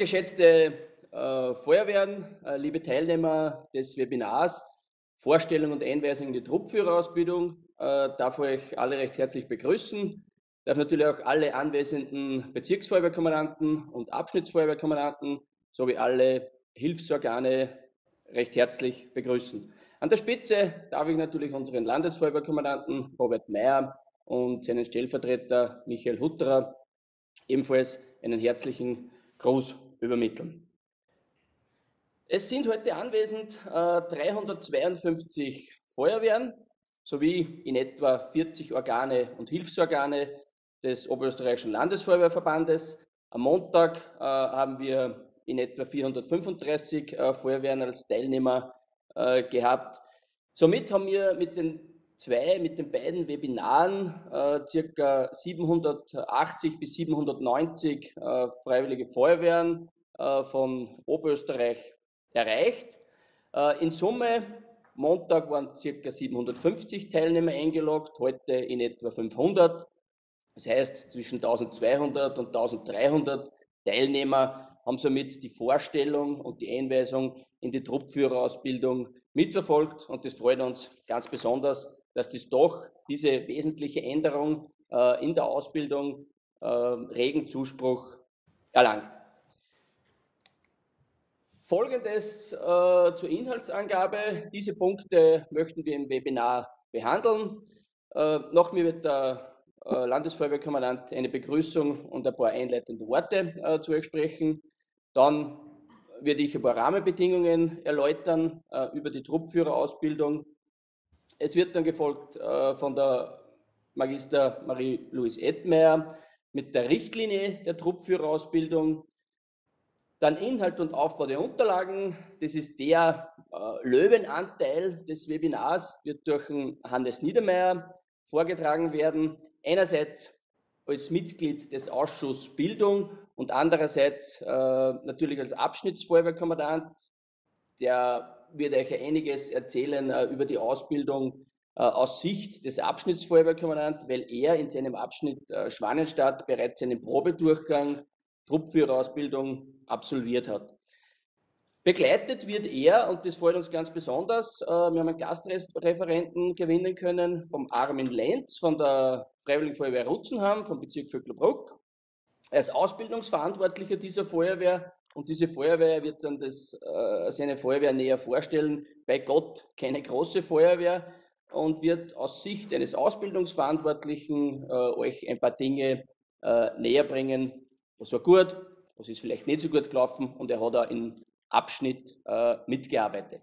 geschätzte Feuerwehren, liebe Teilnehmer des Webinars, Vorstellung und Einweisung in die Truppführerausbildung, darf euch alle recht herzlich begrüßen. Darf natürlich auch alle anwesenden Bezirksfeuerwehrkommandanten und Abschnittsfeuerwehrkommandanten sowie alle Hilfsorgane recht herzlich begrüßen. An der Spitze darf ich natürlich unseren Landesfeuerwehrkommandanten Robert Meyer und seinen Stellvertreter Michael Hutterer ebenfalls einen herzlichen Gruß übermitteln. Es sind heute anwesend 352 Feuerwehren sowie in etwa 40 Organe und Hilfsorgane des Oberösterreichischen Landesfeuerwehrverbandes. Am Montag haben wir in etwa 435 Feuerwehren als Teilnehmer gehabt. Somit haben wir mit den beiden Webinaren circa 780 bis 790 freiwillige Feuerwehren von Oberösterreich erreicht. In Summe, Montag waren circa 750 Teilnehmer eingeloggt, heute in etwa 500. Das heißt, zwischen 1200 und 1300 Teilnehmer haben somit die Vorstellung und die Einweisung in die Truppführerausbildung mitverfolgt. Und das freut uns ganz besonders, dass diese wesentliche Änderung in der Ausbildung regen Zuspruch erlangt. Folgendes zur Inhaltsangabe. Diese Punkte möchten wir im Webinar behandeln. Nach mir wird der Landesfeuerwehrkommandant eine Begrüßung und ein paar einleitende Worte zu euch sprechen. Dann werde ich ein paar Rahmenbedingungen erläutern über die Truppführerausbildung. Es wird dann gefolgt von der Magister Marie-Louise Edmeier mit der Richtlinie der Truppführerausbildung. Dann Inhalt und Aufbau der Unterlagen. Das ist der Löwenanteil des Webinars, wird durch Hannes Niedermeyer vorgetragen werden. Einerseits als Mitglied des Ausschusses Bildung und andererseits natürlich als Abschnittsfeuerwehrkommandant. Der wird euch einiges erzählen über die Ausbildung aus Sicht des Abschnittsfeuerwehrkommandanten, weil er in seinem Abschnitt Schwanenstadt bereits einen Probedurchgang Truppführerausbildung absolviert hat. Begleitet wird er, und das freut uns ganz besonders, wir haben einen Gastreferenten gewinnen können vom Armin Lenz von der Freiwilligen Feuerwehr Rutzenham vom Bezirk Vöcklerbruck. Er ist Ausbildungsverantwortlicher dieser Feuerwehr und diese Feuerwehr wird dann seine Feuerwehr näher vorstellen. Bei Gott keine große Feuerwehr und wird aus Sicht eines Ausbildungsverantwortlichen euch ein paar Dinge näher bringen. Was war gut, was ist vielleicht nicht so gut gelaufen und er hat auch im Abschnitt mitgearbeitet.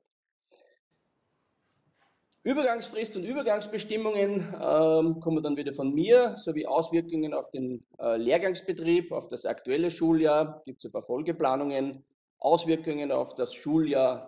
Übergangsfrist und Übergangsbestimmungen kommen dann wieder von mir, sowie Auswirkungen auf den Lehrgangsbetrieb, auf das aktuelle Schuljahr, gibt es ein paar Folgeplanungen, Auswirkungen auf das Schuljahr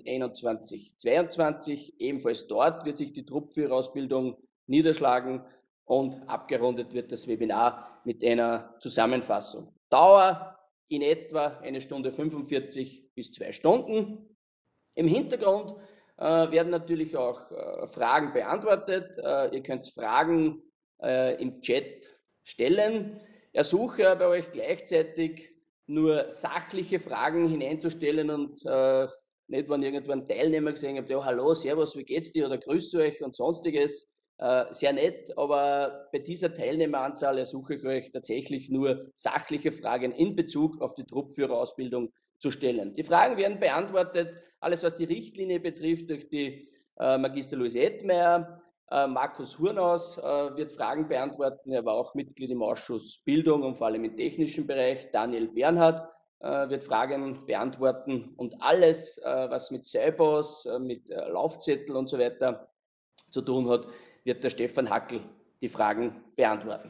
2021/22, ebenfalls dort wird sich die Truppführerausbildung niederschlagen und abgerundet wird das Webinar mit einer Zusammenfassung. Dauer in etwa 1 Stunde 45 bis 2 Stunden. Im Hintergrund werden natürlich auch Fragen beantwortet. Ihr könnt Fragen im Chat stellen. Ersuche bei euch gleichzeitig nur sachliche Fragen hineinzustellen und nicht, wenn irgendwo ein Teilnehmer gesehen habt, ja, hallo, servus, wie geht's dir oder grüße euch und sonstiges. Sehr nett, aber bei dieser Teilnehmeranzahl ersuche ich euch tatsächlich nur sachliche Fragen in Bezug auf die Truppführerausbildung zu stellen. Die Fragen werden beantwortet, alles was die Richtlinie betrifft, durch die Magister Louise Edmeier. Markus Hurnaus wird Fragen beantworten, er war auch Mitglied im Ausschuss Bildung und vor allem im technischen Bereich. Daniel Bernhard wird Fragen beantworten und alles, was mit Seibos, mit Laufzettel und so weiter zu tun hat, wird der Stefan Hackel die Fragen beantworten.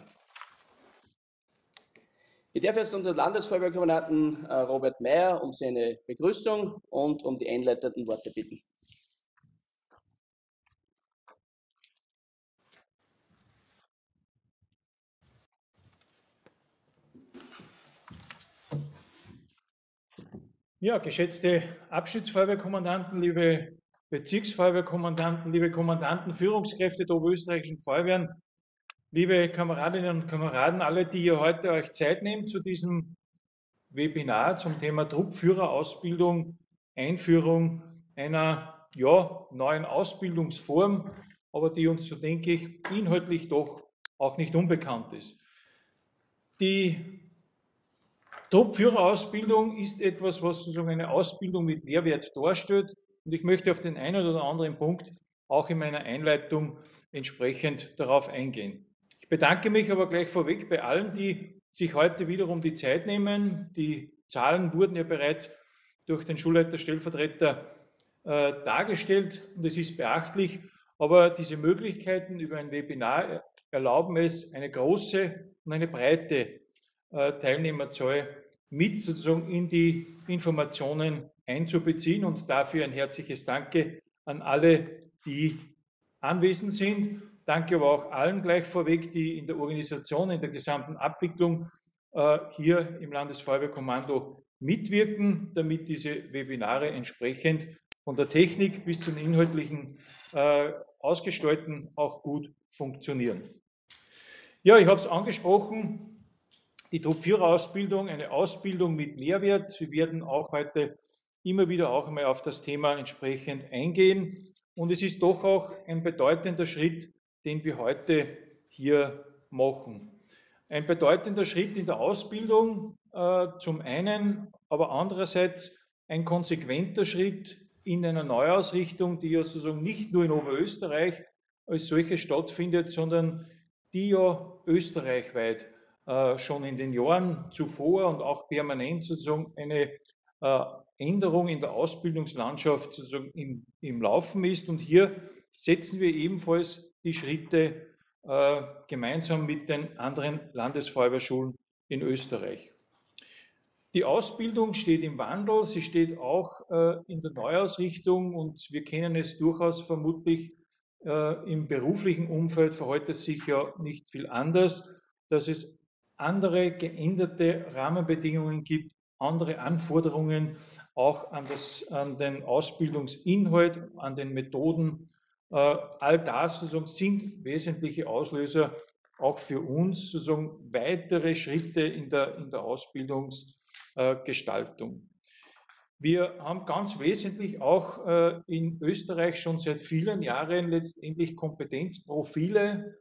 Ich darf jetzt unseren Landesfeuerwehrkommandanten Robert Meyer um seine Begrüßung und um die einleitenden Worte bitten. Ja, geschätzte Abschnittsfeuerwehrkommandanten, liebe Bezirksfeuerwehrkommandanten, liebe Kommandanten, Führungskräfte der oberösterreichischen Feuerwehren, liebe Kameradinnen und Kameraden, alle, die ihr heute euch Zeit nehmt zu diesem Webinar zum Thema Truppführerausbildung, Einführung einer neuen Ausbildungsform, aber die uns, so denke ich, inhaltlich doch auch nicht unbekannt ist. Die Truppführerausbildung ist etwas, was sozusagen eine Ausbildung mit Mehrwert darstellt, und ich möchte auf den einen oder anderen Punkt auch in meiner Einleitung entsprechend darauf eingehen. Ich bedanke mich aber gleich vorweg bei allen, die sich heute wiederum die Zeit nehmen. Die Zahlen wurden ja bereits durch den Schulleiter-Stellvertreter dargestellt und es ist beachtlich, aber diese Möglichkeiten über ein Webinar erlauben es, eine große und eine breite Teilnehmerzahl mit sozusagen in die Informationen einzubeziehen, und dafür ein herzliches Danke an alle, die anwesend sind. Danke aber auch allen gleich vorweg, die in der Organisation, in der gesamten Abwicklung hier im Landesfeuerwehrkommando mitwirken, damit diese Webinare entsprechend von der Technik bis zum inhaltlichen Ausgestalten auch gut funktionieren. Ja, ich habe es angesprochen, die Truppführerausbildung, eine Ausbildung mit Mehrwert. Wir werden auch heute immer wieder auch einmal auf das Thema entsprechend eingehen. Und es ist doch auch ein bedeutender Schritt, den wir heute hier machen. Ein bedeutender Schritt in der Ausbildung zum einen, aber andererseits ein konsequenter Schritt in einer Neuausrichtung, die ja sozusagen nicht nur in Oberösterreich als solche stattfindet, sondern die ja österreichweit schon in den Jahren zuvor und auch permanent sozusagen eine Änderung in der Ausbildungslandschaft sozusagen im Laufen ist. Und hier setzen wir ebenfalls die Schritte gemeinsam mit den anderen Landesfeuerwehrschulen in Österreich. Die Ausbildung steht im Wandel, sie steht auch in der Neuausrichtung, und wir kennen es durchaus vermutlich im beruflichen Umfeld, verhält es sich ja nicht viel anders, dass es andere geänderte Rahmenbedingungen gibt, andere Anforderungen auch an den Ausbildungsinhalt, an den Methoden. All das sozusagen sind wesentliche Auslöser auch für uns, sozusagen weitere Schritte in der Ausbildungsgestaltung. Wir haben ganz wesentlich auch in Österreich schon seit vielen Jahren letztendlich Kompetenzprofile,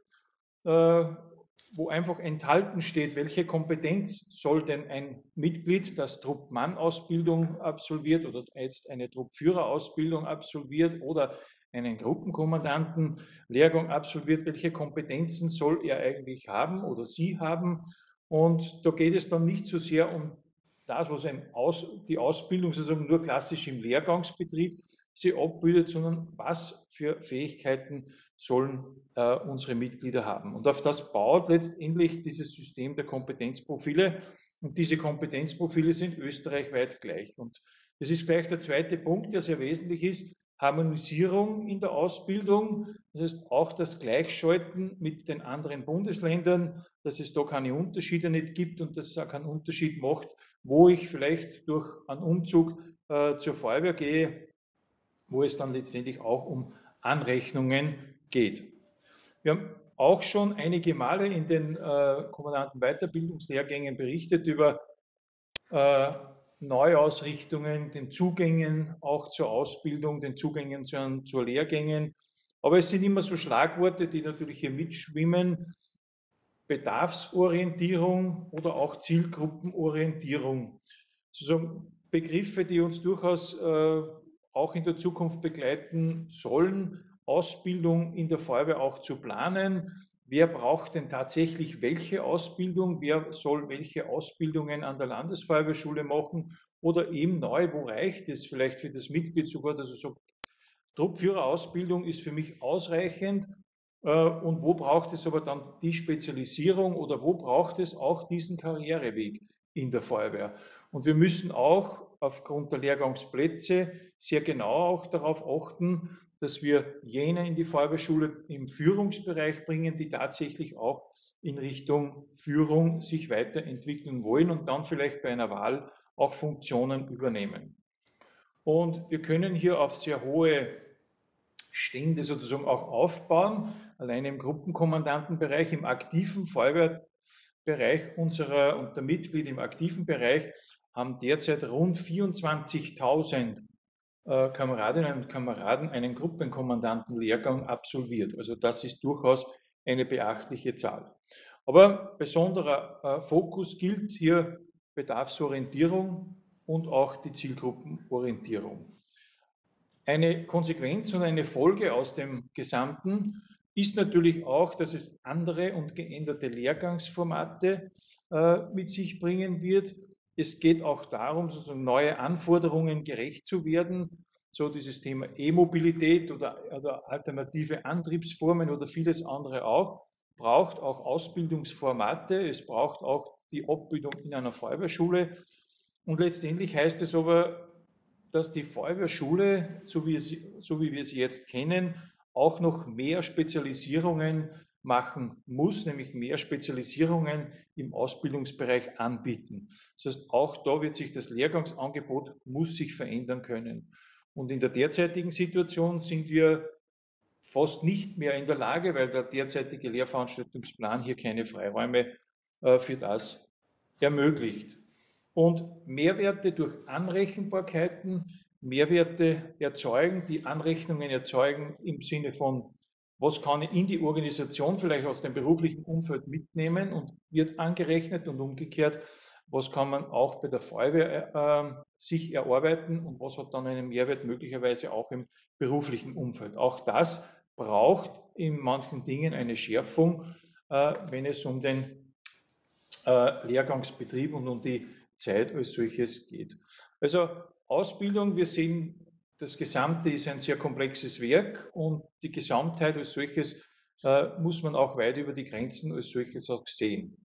wo einfach enthalten steht, welche Kompetenz soll denn ein Mitglied, das Truppmann-Ausbildung absolviert oder jetzt eine Truppführerausbildung absolviert oder einen Gruppenkommandanten-Lehrgang absolviert, welche Kompetenzen soll er eigentlich haben oder sie haben. Und da geht es dann nicht so sehr um das, was die Ausbildung sozusagen nur klassisch im Lehrgangsbetrieb sie abbildet, sondern was für Fähigkeiten sollen unsere Mitglieder haben. Und auf das baut letztendlich dieses System der Kompetenzprofile. Und diese Kompetenzprofile sind österreichweit gleich. Und das ist gleich der zweite Punkt, der sehr wesentlich ist: Harmonisierung in der Ausbildung. Das heißt auch das Gleichschalten mit den anderen Bundesländern, dass es da keine Unterschiede nicht gibt und dass es auch keinen Unterschied macht, wo ich vielleicht durch einen Umzug zur Feuerwehr gehe, wo es dann letztendlich auch um Anrechnungen geht. Wir haben auch schon einige Male in den Kommandantenweiterbildungslehrgängen berichtet über Neuausrichtungen, den Zugängen auch zur Ausbildung, den Zugängen zu Lehrgängen. Aber es sind immer so Schlagworte, die natürlich hier mitschwimmen: Bedarfsorientierung oder auch Zielgruppenorientierung. Sozusagen Begriffe, die uns durchaus auch in der Zukunft begleiten sollen, Ausbildung in der Feuerwehr auch zu planen. Wer braucht denn tatsächlich welche Ausbildung? Wer soll welche Ausbildungen an der Landesfeuerwehrschule machen? Oder eben neu, wo reicht es vielleicht für das Mitglied sogar, dass er sagt, Truppführerausbildung ist für mich ausreichend. Und wo braucht es aber dann die Spezialisierung oder wo braucht es auch diesen Karriereweg in der Feuerwehr? Und wir müssen auch aufgrund der Lehrgangsplätze sehr genau auch darauf achten, dass wir jene in die Feuerwehrschule im Führungsbereich bringen, die tatsächlich auch in Richtung Führung sich weiterentwickeln wollen und dann vielleicht bei einer Wahl auch Funktionen übernehmen. Und wir können hier auf sehr hohe Stände sozusagen auch aufbauen, alleine im Gruppenkommandantenbereich, im aktiven Feuerwehrbereich und der Mitglieder im aktiven Bereich haben derzeit rund 24.000 Kameradinnen und Kameraden einen Gruppenkommandantenlehrgang absolviert. Also das ist durchaus eine beachtliche Zahl. Aber besonderer Fokus gilt hier Bedarfsorientierung und auch die Zielgruppenorientierung. Eine Konsequenz und eine Folge aus dem Gesamten ist natürlich auch, dass es andere und geänderte Lehrgangsformate mit sich bringen wird. Es geht auch darum, sozusagen neue Anforderungen gerecht zu werden. So dieses Thema E-Mobilität oder alternative Antriebsformen oder vieles andere auch, braucht auch Ausbildungsformate. Es braucht auch die Abbildung in einer Feuerwehrschule. Und letztendlich heißt es aber, dass die Feuerwehrschule, so wie wir sie jetzt kennen, auch noch mehr Spezialisierungen machen muss, nämlich mehr Spezialisierungen im Ausbildungsbereich anbieten. Das heißt, auch da wird sich das Lehrgangsangebot muss sich verändern können. Und in der derzeitigen Situation sind wir fast nicht mehr in der Lage, weil der derzeitige Lehrveranstaltungsplan hier keine Freiräume für das ermöglicht. Und Mehrwerte durch Anrechenbarkeiten, Mehrwerte erzeugen, die Anrechnungen erzeugen im Sinne von, was kann ich in die Organisation vielleicht aus dem beruflichen Umfeld mitnehmen und wird angerechnet und umgekehrt, was kann man auch bei der Feuerwehr sich erarbeiten und was hat dann einen Mehrwert möglicherweise auch im beruflichen Umfeld. Auch das braucht in manchen Dingen eine Schärfung, wenn es um den Lehrgangsbetrieb und um die Zeit als solches geht. Also Ausbildung, wir sehen, das Gesamte ist ein sehr komplexes Werk und die Gesamtheit als solches muss man auch weit über die Grenzen als solches auch sehen.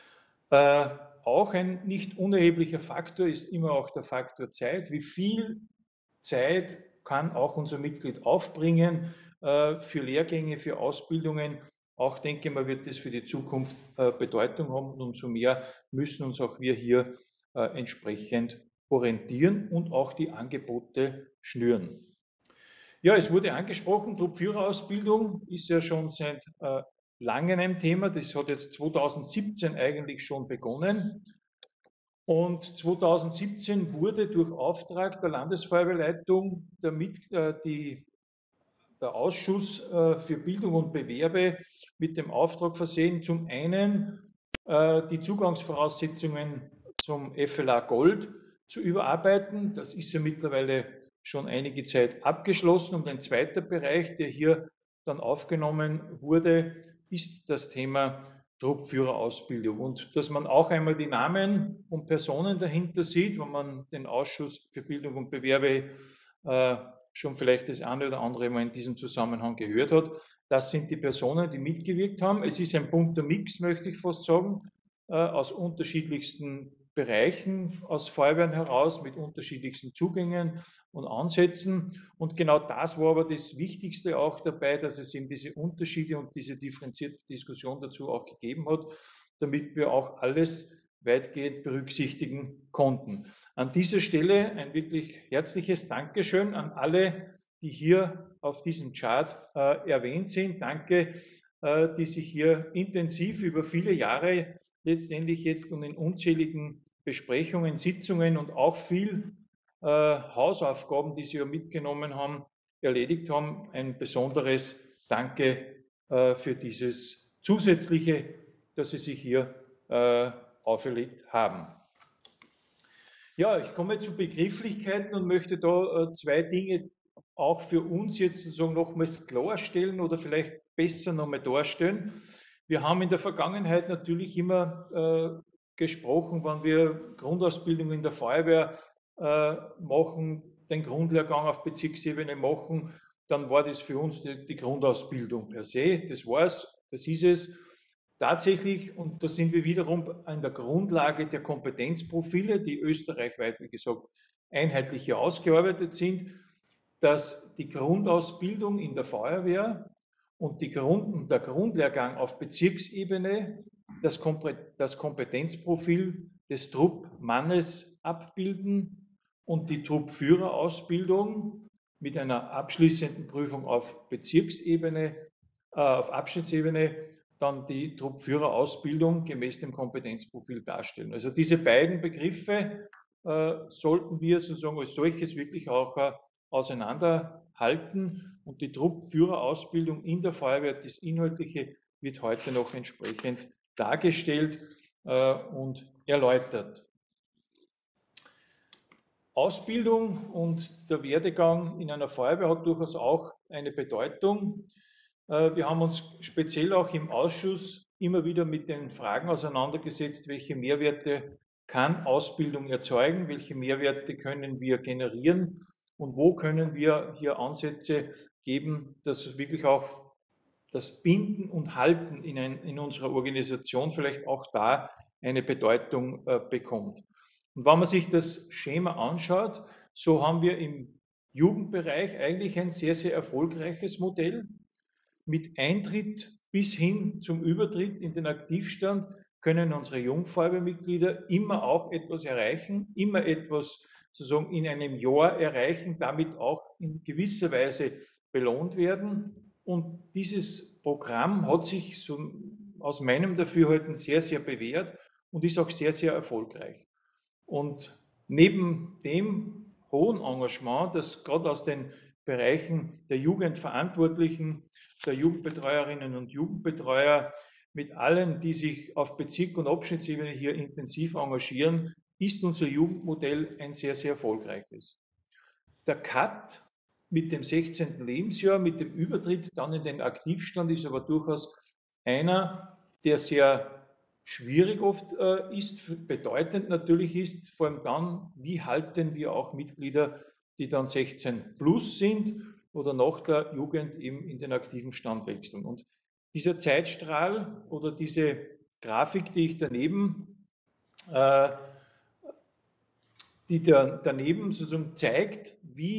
Auch ein nicht unerheblicher Faktor ist immer auch der Faktor Zeit. Wie viel Zeit kann auch unser Mitglied aufbringen für Lehrgänge, für Ausbildungen? Auch denke ich mal, wird das für die Zukunft Bedeutung haben und umso mehr müssen uns auch wir hier entsprechend orientieren und auch die Angebote schnüren. Ja, es wurde angesprochen, Truppführerausbildung ist ja schon seit langem ein Thema. Das hat jetzt 2017 eigentlich schon begonnen. Und 2017 wurde durch Auftrag der Landesfeuerwehrleitung der Ausschuss für Bildung und Bewerbe mit dem Auftrag versehen, zum einen die Zugangsvoraussetzungen zum FLA Gold zu überarbeiten. Das ist ja mittlerweile schon einige Zeit abgeschlossen. Und ein zweiter Bereich, der hier dann aufgenommen wurde, ist das Thema Truppführerausbildung. Und dass man auch einmal die Namen und Personen dahinter sieht, wenn man den Ausschuss für Bildung und Bewerbe schon vielleicht das eine oder andere mal in diesem Zusammenhang gehört hat. Das sind die Personen, die mitgewirkt haben. Es ist ein bunter Mix, möchte ich fast sagen, aus unterschiedlichsten Bereichen, aus Feuerwehren heraus, mit unterschiedlichsten Zugängen und Ansätzen. Und genau das war aber das Wichtigste auch dabei, dass es eben diese Unterschiede und diese differenzierte Diskussion dazu auch gegeben hat, damit wir auch alles weitgehend berücksichtigen konnten. An dieser Stelle ein wirklich herzliches Dankeschön an alle, die hier auf diesem Chart erwähnt sind. Danke, die sich hier intensiv über viele Jahre letztendlich jetzt und in unzähligen Besprechungen, Sitzungen und auch viel Hausaufgaben, die Sie ja mitgenommen haben, erledigt haben. Ein besonderes Danke für dieses Zusätzliche, dass Sie sich hier auferlegt haben. Ja, ich komme zu Begrifflichkeiten und möchte da zwei Dinge auch für uns jetzt sozusagen nochmals klarstellen oder vielleicht besser nochmal darstellen. Wir haben in der Vergangenheit natürlich immer gesprochen, wenn wir Grundausbildung in der Feuerwehr machen, den Grundlehrgang auf Bezirksebene machen, dann war das für uns die Grundausbildung per se. Das war's, das ist es. Tatsächlich, und da sind wir wiederum an der Grundlage der Kompetenzprofile, die österreichweit, wie gesagt, einheitlich hier ausgearbeitet sind, dass die Grundausbildung in der Feuerwehr und der Grundlehrgang auf Bezirksebene das Kompetenzprofil des Truppmannes abbilden und die Truppführerausbildung mit einer abschließenden Prüfung auf Bezirksebene, auf Abschnittsebene, dann die Truppführerausbildung gemäß dem Kompetenzprofil darstellen. Also diese beiden Begriffe sollten wir sozusagen als solches wirklich auch auseinanderhalten. Und die Truppführerausbildung in der Feuerwehr, das Inhaltliche, wird heute noch entsprechend dargestellt und erläutert. Ausbildung und der Werdegang in einer Feuerwehr hat durchaus auch eine Bedeutung. Wir haben uns speziell auch im Ausschuss immer wieder mit den Fragen auseinandergesetzt, welche Mehrwerte kann Ausbildung erzeugen, welche Mehrwerte können wir generieren und wo können wir hier Ansätze geben, dass wirklich auch das Binden und Halten in unserer Organisation vielleicht auch da eine Bedeutung bekommt. Und wenn man sich das Schema anschaut, so haben wir im Jugendbereich eigentlich ein sehr, sehr erfolgreiches Modell. Mit Eintritt bis hin zum Übertritt in den Aktivstand können unsere Jungfeuerwehrmitglieder immer auch etwas erreichen, immer etwas sozusagen in einem Jahr erreichen, damit auch in gewisser Weise belohnt werden. Und dieses Programm hat sich so aus meinem Dafürhalten sehr, sehr bewährt und ist auch sehr, sehr erfolgreich. Und neben dem hohen Engagement, das gerade aus den Bereichen der Jugendverantwortlichen, der Jugendbetreuerinnen und Jugendbetreuer, mit allen, die sich auf Bezirk- und Abschnittsebene hier intensiv engagieren, ist unser Jugendmodell ein sehr, sehr erfolgreiches. Der Cut mit dem 16. Lebensjahr, mit dem Übertritt dann in den Aktivstand ist aber durchaus einer, der sehr schwierig oft ist, bedeutend natürlich ist, vor allem dann, wie halten wir auch Mitglieder, die dann 16 plus sind oder nach der Jugend eben in den aktiven Stand wechseln. Und dieser Zeitstrahl oder diese Grafik, die ich daneben, daneben sozusagen zeigt,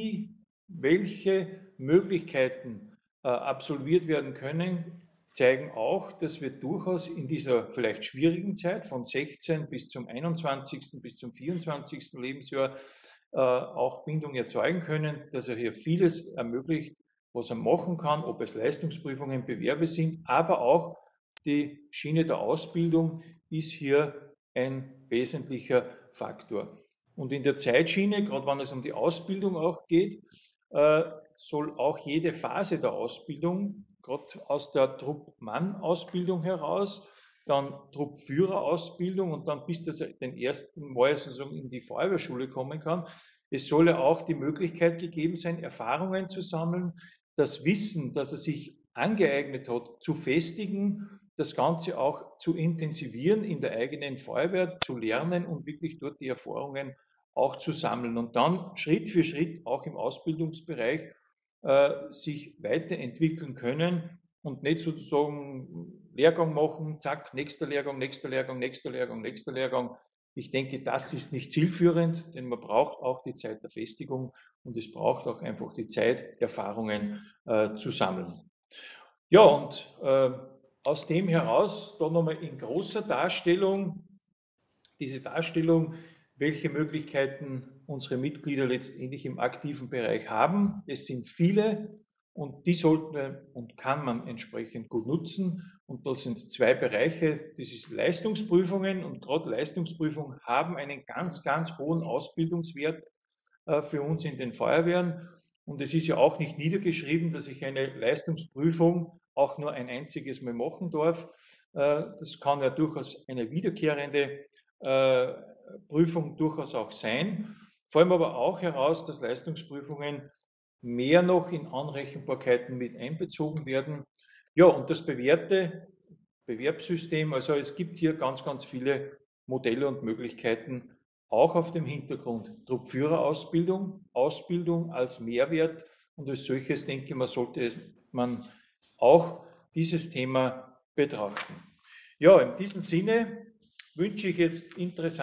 welche Möglichkeiten absolviert werden können, zeigen auch, dass wir durchaus in dieser vielleicht schwierigen Zeit von 16 bis zum 21. bis zum 24. Lebensjahr auch Bindung erzeugen können, dass er hier vieles ermöglicht, was er machen kann, ob es Leistungsprüfungen, Bewerbe sind, aber auch die Schiene der Ausbildung ist hier ein wesentlicher Faktor. Und in der Zeitschiene, gerade wenn es um die Ausbildung auch geht, soll auch jede Phase der Ausbildung, gerade aus der Truppmann-Ausbildung heraus, dann Truppführerausbildung und dann bis das den ersten Mal sozusagen in die Feuerwehrschule kommen kann. Es soll ja auch die Möglichkeit gegeben sein, Erfahrungen zu sammeln, das Wissen, das er sich angeeignet hat, zu festigen, das Ganze auch zu intensivieren in der eigenen Feuerwehr, zu lernen und wirklich dort die Erfahrungen auch zu sammeln und dann Schritt für Schritt auch im Ausbildungsbereich sich weiterentwickeln können und nicht sozusagen Lehrgang machen, zack, nächster Lehrgang, nächster Lehrgang, nächster Lehrgang, nächster Lehrgang. Ich denke, das ist nicht zielführend, denn man braucht auch die Zeit der Festigung und es braucht auch einfach die Zeit, Erfahrungen zu sammeln. Ja, und aus dem heraus, da nochmal in großer Darstellung, diese Darstellung, welche Möglichkeiten unsere Mitglieder letztendlich im aktiven Bereich haben. Es sind viele und die sollten und kann man entsprechend gut nutzen. Und da sind es zwei Bereiche, das ist Leistungsprüfungen und gerade Leistungsprüfungen haben einen ganz, ganz hohen Ausbildungswert für uns in den Feuerwehren. Und es ist ja auch nicht niedergeschrieben, dass ich eine Leistungsprüfung auch nur ein einziges Mal machen darf. Das kann ja durchaus eine wiederkehrende Prüfung durchaus auch sein. Vor allem aber auch heraus, dass Leistungsprüfungen mehr noch in Anrechenbarkeiten mit einbezogen werden. Ja, und das bewährte Bewerbssystem, also es gibt hier ganz, ganz viele Modelle und Möglichkeiten, auch auf dem Hintergrund Truppführerausbildung, Ausbildung als Mehrwert und als solches, denke ich mal, sollte man auch dieses Thema betrachten. Ja, in diesem Sinne wünsche ich jetzt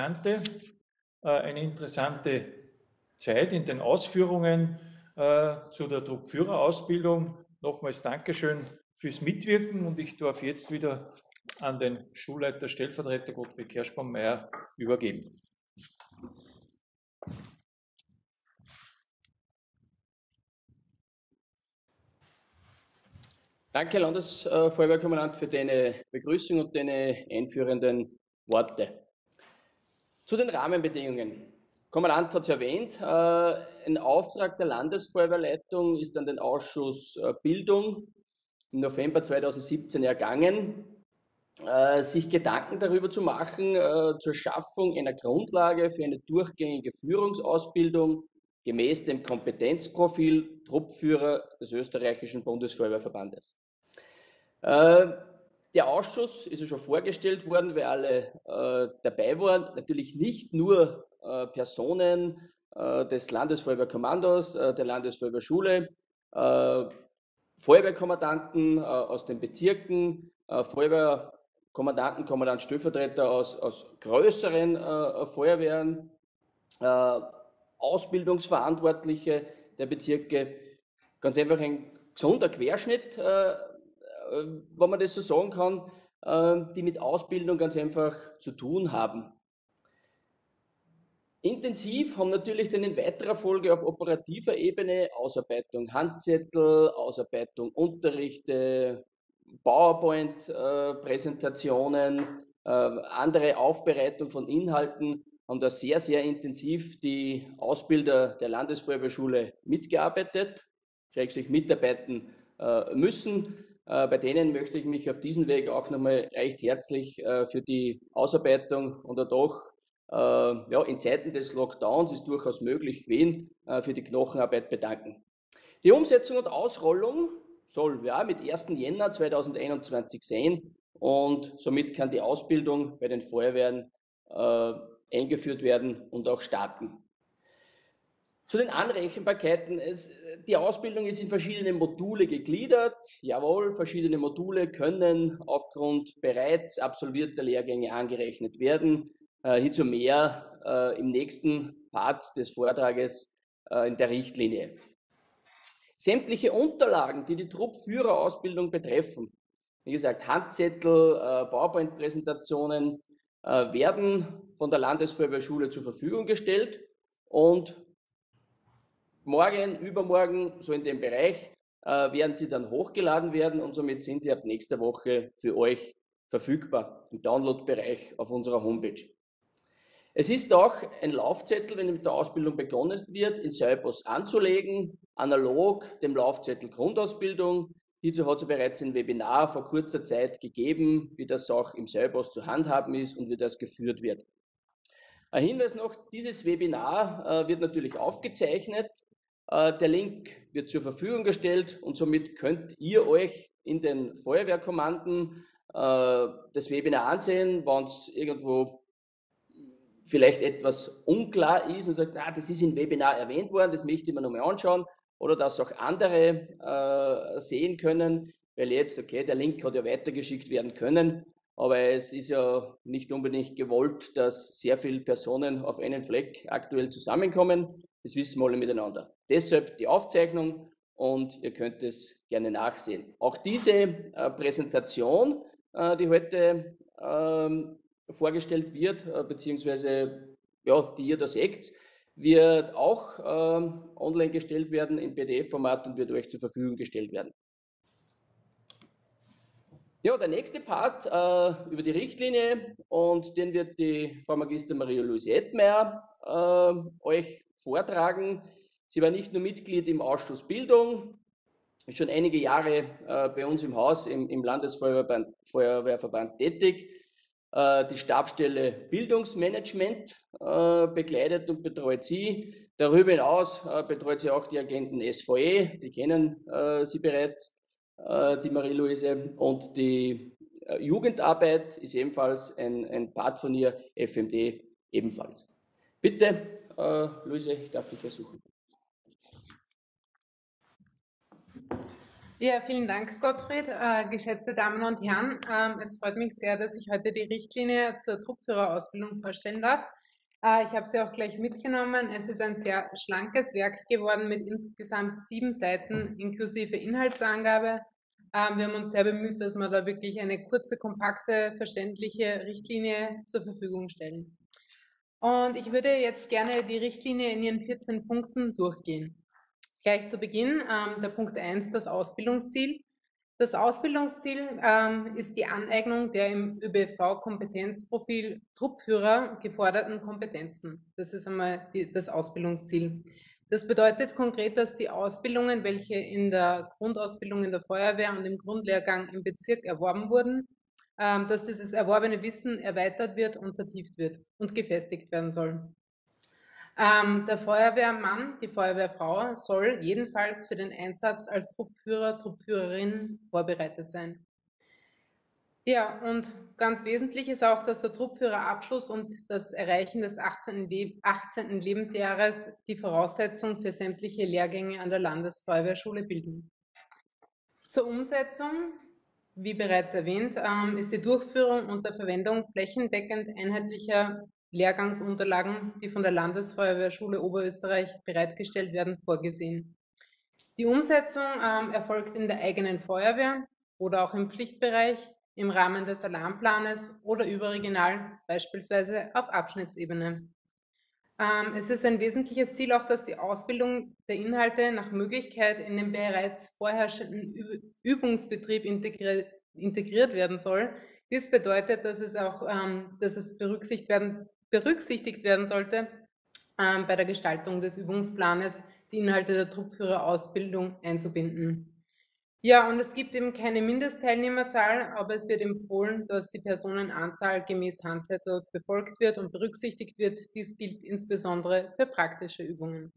eine interessante Zeit in den Ausführungen zu der Truppführerausbildung. Nochmals Dankeschön fürs Mitwirken und ich darf jetzt wieder an den Schulleiter Stellvertreter Gottfried Kerschbaum-Meyer übergeben. Danke, Landesfeuerwehrkommandant, für deine Begrüßung und deine einführenden Worte. Zu den Rahmenbedingungen. Kommandant hat es erwähnt, ein Auftrag der Landesfeuerwehrleitung ist an den Ausschuss Bildung im November 2017 ergangen, sich Gedanken darüber zu machen, zur Schaffung einer Grundlage für eine durchgängige Führungsausbildung gemäß dem Kompetenzprofil Truppführer des österreichischen Bundesfeuerwehrverbandes. Der Ausschuss ist ja schon vorgestellt worden, weil alle dabei waren. Natürlich nicht nur Personen des Landesfeuerwehrkommandos, der Landesfeuerwehrschule, Feuerwehrkommandanten aus den Bezirken, Feuerwehrkommandanten, Kommandant-Stellvertreter aus größeren Feuerwehren, Ausbildungsverantwortliche der Bezirke. Ganz einfach ein gesunder Querschnitt, wenn man das so sagen kann, die mit Ausbildung ganz einfach zu tun haben. Intensiv haben natürlich dann in weiterer Folge auf operativer Ebene Ausarbeitung Handzettel, Ausarbeitung Unterrichte, PowerPoint-Präsentationen, andere Aufbereitung von Inhalten, haben da sehr, sehr intensiv die Ausbilder der Landesfeuerwehrschule mitgearbeitet, schrägstrich mitarbeiten müssen. Bei denen möchte ich mich auf diesem Weg auch nochmal recht herzlich für die Ausarbeitung und auch ja, in Zeiten des Lockdowns ist durchaus möglich gewesen, für die Knochenarbeit bedanken. Die Umsetzung und Ausrollung soll ja mit 1. Jänner 2021 sein und somit kann die Ausbildung bei den Feuerwehren eingeführt werden und auch starten. Zu den Anrechenbarkeiten, die Ausbildung ist in verschiedene Module gegliedert. Jawohl, verschiedene Module können aufgrund bereits absolvierter Lehrgänge angerechnet werden. Hierzu mehr im nächsten Part des Vortrages in der Richtlinie. Sämtliche Unterlagen, die die Truppführerausbildung betreffen, wie gesagt, Handzettel, PowerPoint-Präsentationen, werden von der Landesfeuerwehrschule zur Verfügung gestellt und morgen, übermorgen, so in dem Bereich, werden sie dann hochgeladen werden und somit sind sie ab nächster Woche für euch verfügbar im Download-Bereich auf unserer Homepage. Es ist auch ein Laufzettel, wenn mit der Ausbildung begonnen wird, in Seibos anzulegen, analog dem Laufzettel Grundausbildung. Hierzu hat es bereits ein Webinar vor kurzer Zeit gegeben, wie das auch im Seibos zu handhaben ist und wie das geführt wird. Ein Hinweis noch, dieses Webinar wird natürlich aufgezeichnet. Der Link wird zur Verfügung gestellt und somit könnt ihr euch in den Feuerwehrkommanden das Webinar ansehen, wenn es irgendwo vielleicht etwas unklar ist und sagt, das ist im Webinar erwähnt worden, das möchte ich mir nochmal anschauen, oder dass auch andere sehen können, weil jetzt, okay, der Link hat ja weitergeschickt werden können, aber es ist ja nicht unbedingt gewollt, dass sehr viele Personen auf einen Fleck aktuell zusammenkommen. Das wissen wir alle miteinander. Deshalb die Aufzeichnung und ihr könnt es gerne nachsehen. Auch diese Präsentation, die heute vorgestellt wird, beziehungsweise ja, die ihr da seht, wird auch online gestellt werden in PDF-Format und wird euch zur Verfügung gestellt werden. Ja, der nächste Part über die Richtlinie und den wird die Frau Magister Maria-Louise Edmeier euch vortragen. Sie war nicht nur Mitglied im Ausschuss Bildung, ist schon einige Jahre bei uns im Haus im Landesfeuerwehrverband tätig, die Stabsstelle Bildungsmanagement begleitet und betreut sie. Darüber hinaus betreut sie auch die Agenten SVE, die kennen sie bereits, die Marie-Louise, und die Jugendarbeit ist ebenfalls ein Part von ihr, FMD ebenfalls. Bitte, Luise, ich darf dich versuchen. Ja, vielen Dank, Gottfried. Geschätzte Damen und Herren, es freut mich sehr, dass ich heute die Richtlinie zur Truppführerausbildung vorstellen darf. Ich habe sie auch gleich mitgenommen. Es ist ein sehr schlankes Werk geworden mit insgesamt 7 Seiten inklusive Inhaltsangabe. Wir haben uns sehr bemüht, dass wir da wirklich eine kurze, kompakte, verständliche Richtlinie zur Verfügung stellen. Und ich würde jetzt gerne die Richtlinie in ihren 14 Punkten durchgehen. Gleich zu Beginn, der Punkt 1, das Ausbildungsziel. Das Ausbildungsziel ist die Aneignung der im ÖBV-Kompetenzprofil Truppführer geforderten Kompetenzen. Das ist einmal das Ausbildungsziel. Das bedeutet konkret, dass die Ausbildungen, welche in der Grundausbildung in der Feuerwehr und im Grundlehrgang im Bezirk erworben wurden, dass dieses erworbene Wissen erweitert wird und vertieft wird und gefestigt werden soll. Der Feuerwehrmann, die Feuerwehrfrau soll jedenfalls für den Einsatz als Truppführer, Truppführerin vorbereitet sein. Ja, und ganz wesentlich ist auch, dass der Truppführerabschluss und das Erreichen des 18. Lebensjahres die Voraussetzung für sämtliche Lehrgänge an der Landesfeuerwehrschule bilden. Zur Umsetzung, wie bereits erwähnt, ist die Durchführung unter Verwendung flächendeckend einheitlicher Lehrgangsunterlagen, die von der Landesfeuerwehrschule Oberösterreich bereitgestellt werden, vorgesehen. Die Umsetzung erfolgt in der eigenen Feuerwehr oder auch im Pflichtbereich, im Rahmen des Alarmplanes oder überregional, beispielsweise auf Abschnittsebene. Es ist ein wesentliches Ziel auch, dass die Ausbildung der Inhalte nach Möglichkeit in den bereits vorherrschenden Übungsbetrieb integriert werden soll. Dies bedeutet, dass es auch berücksichtigt werden sollte, bei der Gestaltung des Übungsplanes die Inhalte der Truppführerausbildung einzubinden. Ja, und es gibt eben keine Mindestteilnehmerzahl, aber es wird empfohlen, dass die Personenanzahl gemäß Handzettel befolgt wird und berücksichtigt wird. Dies gilt insbesondere für praktische Übungen.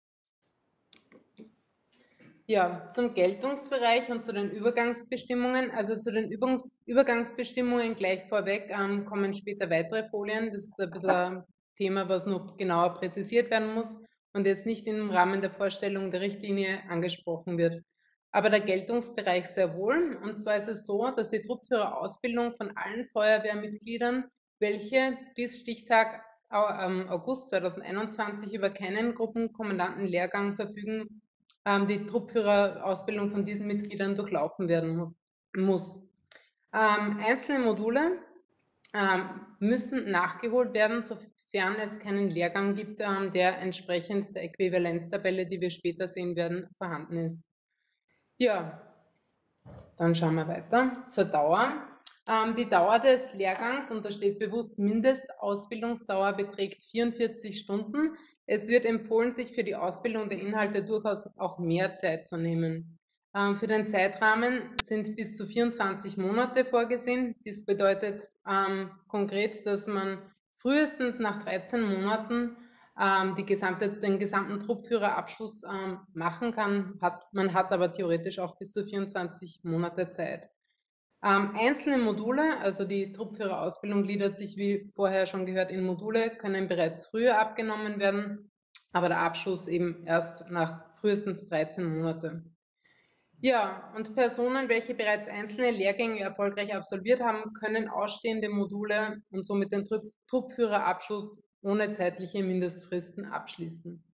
Ja, zum Geltungsbereich und zu den Übergangsbestimmungen. Also zu den Übergangsbestimmungen gleich vorweg kommen später weitere Folien. Das ist ein bisschen ein Thema, was noch genauer präzisiert werden muss und jetzt nicht im Rahmen der Vorstellung der Richtlinie angesprochen wird. Aber der Geltungsbereich sehr wohl. Und zwar ist es so, dass die Truppführerausbildung von allen Feuerwehrmitgliedern, welche bis Stichtag August 2021 über keinen Gruppenkommandantenlehrgang verfügen, die Truppführerausbildung von diesen Mitgliedern durchlaufen werden muss. Einzelne Module müssen nachgeholt werden, sofern es keinen Lehrgang gibt, der entsprechend der Äquivalenztabelle, die wir später sehen werden, vorhanden ist. Ja, dann schauen wir weiter zur Dauer. Die Dauer des Lehrgangs, und da steht bewusst Mindestausbildungsdauer, beträgt 44 Stunden. Es wird empfohlen, sich für die Ausbildung der Inhalte durchaus auch mehr Zeit zu nehmen. Für den Zeitrahmen sind bis zu 24 Monate vorgesehen. Dies bedeutet konkret, dass man frühestens nach 13 Monaten den gesamten Truppführerabschluss machen kann. Man hat aber theoretisch auch bis zu 24 Monate Zeit. Einzelne Module, also die Truppführerausbildung gliedert sich, wie vorher schon gehört, in Module, können bereits früher abgenommen werden, aber der Abschluss eben erst nach frühestens 13 Monate. Ja, und Personen, welche bereits einzelne Lehrgänge erfolgreich absolviert haben, können ausstehende Module und somit den Truppführerabschluss ohne zeitliche Mindestfristen abschließen.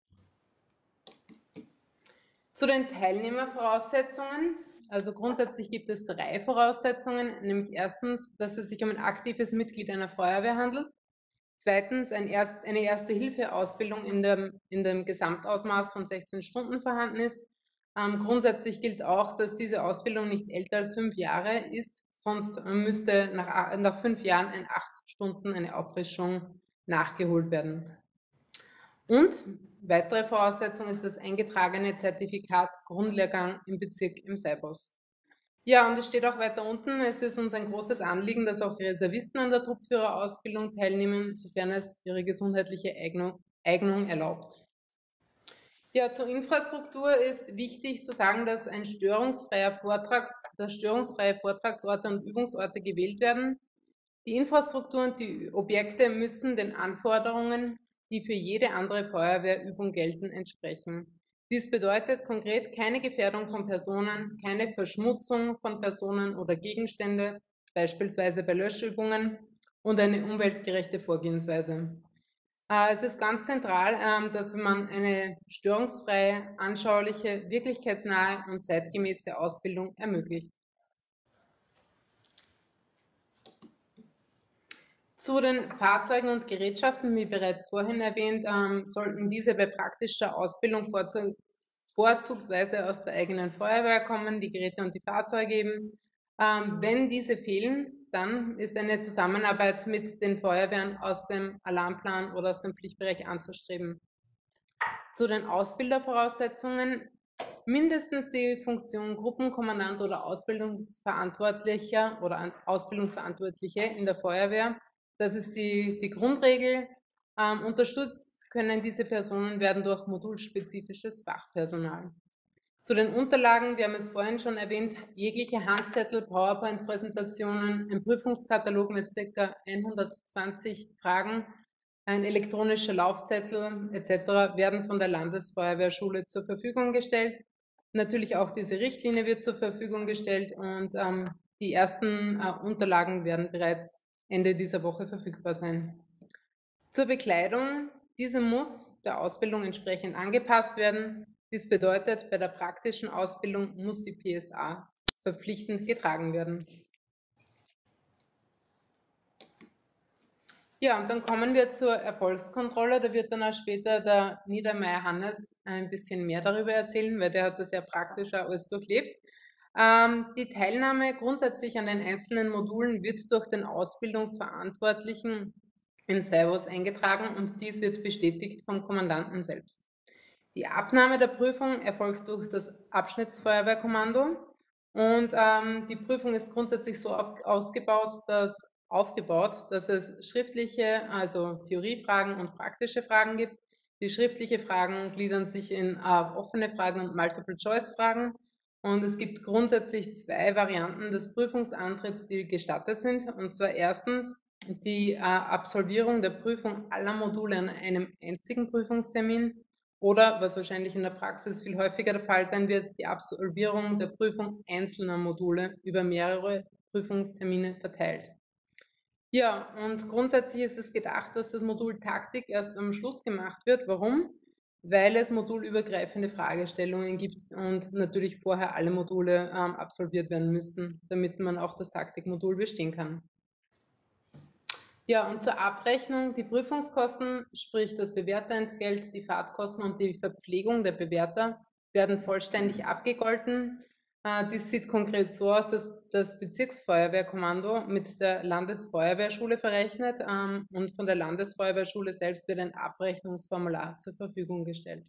Zu den Teilnehmervoraussetzungen. Also grundsätzlich gibt es 3 Voraussetzungen, nämlich erstens, dass es sich um ein aktives Mitglied einer Feuerwehr handelt. Zweitens, eine Erste-Hilfe-Ausbildung in dem Gesamtausmaß von 16 Stunden vorhanden ist. Grundsätzlich gilt auch, dass diese Ausbildung nicht älter als 5 Jahre ist, sonst müsste nach 5 Jahren in 8 Stunden eine Auffrischung nachgeholt werden. Und weitere Voraussetzung ist das eingetragene Zertifikat Grundlehrgang im Bezirk im Seibos. Ja, und es steht auch weiter unten, es ist uns ein großes Anliegen, dass auch Reservisten an der Truppführerausbildung teilnehmen, sofern es ihre gesundheitliche Eignung erlaubt. Ja, zur Infrastruktur ist wichtig zu sagen, dass störungsfreie Vortragsorte und Übungsorte gewählt werden. Die Infrastruktur und die Objekte müssen den Anforderungen, die für jede andere Feuerwehrübung gelten, entsprechen. Dies bedeutet konkret keine Gefährdung von Personen, keine Verschmutzung von Personen oder Gegenstände, beispielsweise bei Löschübungen, und eine umweltgerechte Vorgehensweise. Es ist ganz zentral, dass man eine störungsfreie, anschauliche, wirklichkeitsnahe und zeitgemäße Ausbildung ermöglicht. Zu den Fahrzeugen und Gerätschaften, wie bereits vorhin erwähnt, sollten diese bei praktischer Ausbildung vorzugsweise aus der eigenen Feuerwehr kommen, die Geräte und die Fahrzeuge eben. Wenn diese fehlen, dann ist eine Zusammenarbeit mit den Feuerwehren aus dem Alarmplan oder aus dem Pflichtbereich anzustreben. Zu den Ausbildervoraussetzungen: mindestens die Funktion Gruppenkommandant oder Ausbildungsverantwortlicher oder Ausbildungsverantwortliche in der Feuerwehr. Das ist die Grundregel. Unterstützt können diese Personen werden durch modulspezifisches Fachpersonal. Zu den Unterlagen, wir haben es vorhin schon erwähnt, jegliche Handzettel, PowerPoint-Präsentationen, ein Prüfungskatalog mit ca. 120 Fragen, ein elektronischer Laufzettel etc. werden von der Landesfeuerwehrschule zur Verfügung gestellt. Natürlich auch diese Richtlinie wird zur Verfügung gestellt und die ersten Unterlagen werden bereits Ende dieser Woche verfügbar sein. Zur Bekleidung: diese muss der Ausbildung entsprechend angepasst werden. Dies bedeutet, bei der praktischen Ausbildung muss die PSA verpflichtend getragen werden. Ja, und dann kommen wir zur Erfolgskontrolle. Da wird dann auch später der Niedermeyer Hannes ein bisschen mehr darüber erzählen, weil der hat das ja praktisch auch alles durchlebt. Die Teilnahme grundsätzlich an den einzelnen Modulen wird durch den Ausbildungsverantwortlichen in Servos eingetragen und dies wird bestätigt vom Kommandanten selbst. Die Abnahme der Prüfung erfolgt durch das Abschnittsfeuerwehrkommando und die Prüfung ist grundsätzlich so aufgebaut, dass es schriftliche, also Theoriefragen und praktische Fragen gibt. Die schriftlichen Fragen gliedern sich in offene Fragen und Multiple-Choice-Fragen. Und es gibt grundsätzlich zwei Varianten des Prüfungsantritts, die gestattet sind. Und zwar erstens die Absolvierung der Prüfung aller Module an einem einzigen Prüfungstermin oder, was wahrscheinlich in der Praxis viel häufiger der Fall sein wird, die Absolvierung der Prüfung einzelner Module über mehrere Prüfungstermine verteilt. Ja, und grundsätzlich ist es gedacht, dass das Modul Taktik erst am Schluss gemacht wird. Warum? Weil es modulübergreifende Fragestellungen gibt und natürlich vorher alle Module absolviert werden müssten, damit man auch das Taktikmodul bestehen kann. Ja, und zur Abrechnung: die Prüfungskosten, sprich das Bewerterentgelt, die Fahrtkosten und die Verpflegung der Bewerter werden vollständig abgegolten. Dies sieht konkret so aus, dass das Bezirksfeuerwehrkommando mit der Landesfeuerwehrschule verrechnet und von der Landesfeuerwehrschule selbst wird ein Abrechnungsformular zur Verfügung gestellt.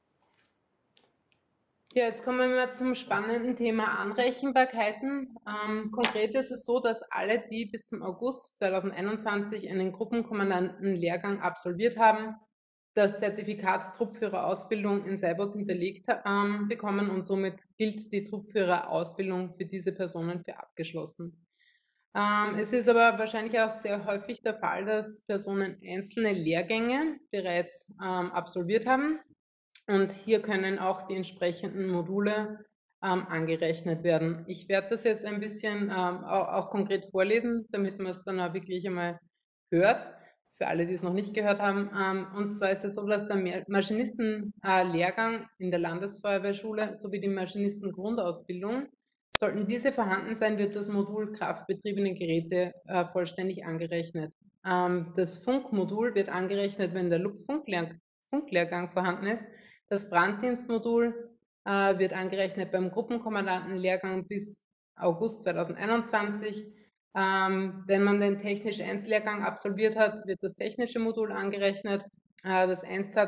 Ja, jetzt kommen wir zum spannenden Thema Anrechenbarkeiten. Konkret ist es so, dass alle, die bis zum August 2021 einen Gruppenkommandantenlehrgang absolviert haben, das Zertifikat Truppführerausbildung in Seibos hinterlegt bekommen und somit gilt die Truppführerausbildung für diese Personen für abgeschlossen. Es ist aber wahrscheinlich auch sehr häufig der Fall, dass Personen einzelne Lehrgänge bereits absolviert haben. Und hier können auch die entsprechenden Module angerechnet werden. Ich werde das jetzt ein bisschen auch konkret vorlesen, damit man es dann auch wirklich einmal hört, für alle, die es noch nicht gehört haben. Und zwar ist es so, dass der Maschinistenlehrgang in der Landesfeuerwehrschule sowie die Maschinistengrundausbildung, sollten diese vorhanden sein, wird das Modul kraftbetriebene Geräte vollständig angerechnet. Das Funkmodul wird angerechnet, wenn der Funklehrgang vorhanden ist. Das Branddienstmodul wird angerechnet beim Gruppenkommandantenlehrgang bis August 2021. Wenn man den Technisch-1-Lehrgang absolviert hat, wird das technische Modul angerechnet. Das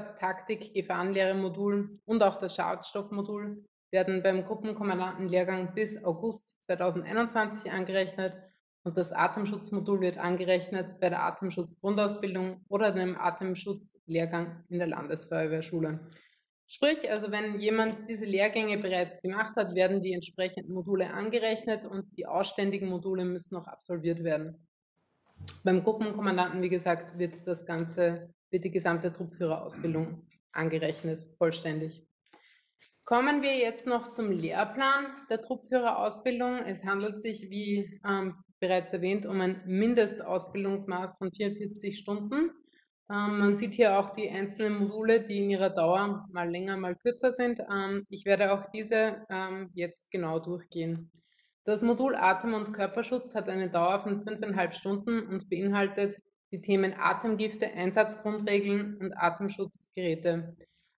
Einsatz-Taktik-Gefahrenlehre-Modul und auch das Schadstoffmodul werden beim Gruppenkommandantenlehrgang bis August 2021 angerechnet. Und das Atemschutzmodul wird angerechnet bei der Atemschutzgrundausbildung oder dem Atemschutzlehrgang in der Landesfeuerwehrschule. Sprich, also wenn jemand diese Lehrgänge bereits gemacht hat, werden die entsprechenden Module angerechnet und die ausständigen Module müssen noch absolviert werden. Beim Gruppenkommandanten, wie gesagt, wird die gesamte Truppführerausbildung angerechnet, vollständig. Kommen wir jetzt noch zum Lehrplan der Truppführerausbildung. Es handelt sich, wie bereits erwähnt, um ein Mindestausbildungsmaß von 44 Stunden. Man sieht hier auch die einzelnen Module, die in ihrer Dauer mal länger, mal kürzer sind. Ich werde auch diese jetzt genau durchgehen. Das Modul Atem- und Körperschutz hat eine Dauer von 5,5 Stunden und beinhaltet die Themen Atemgifte, Einsatzgrundregeln und Atemschutzgeräte.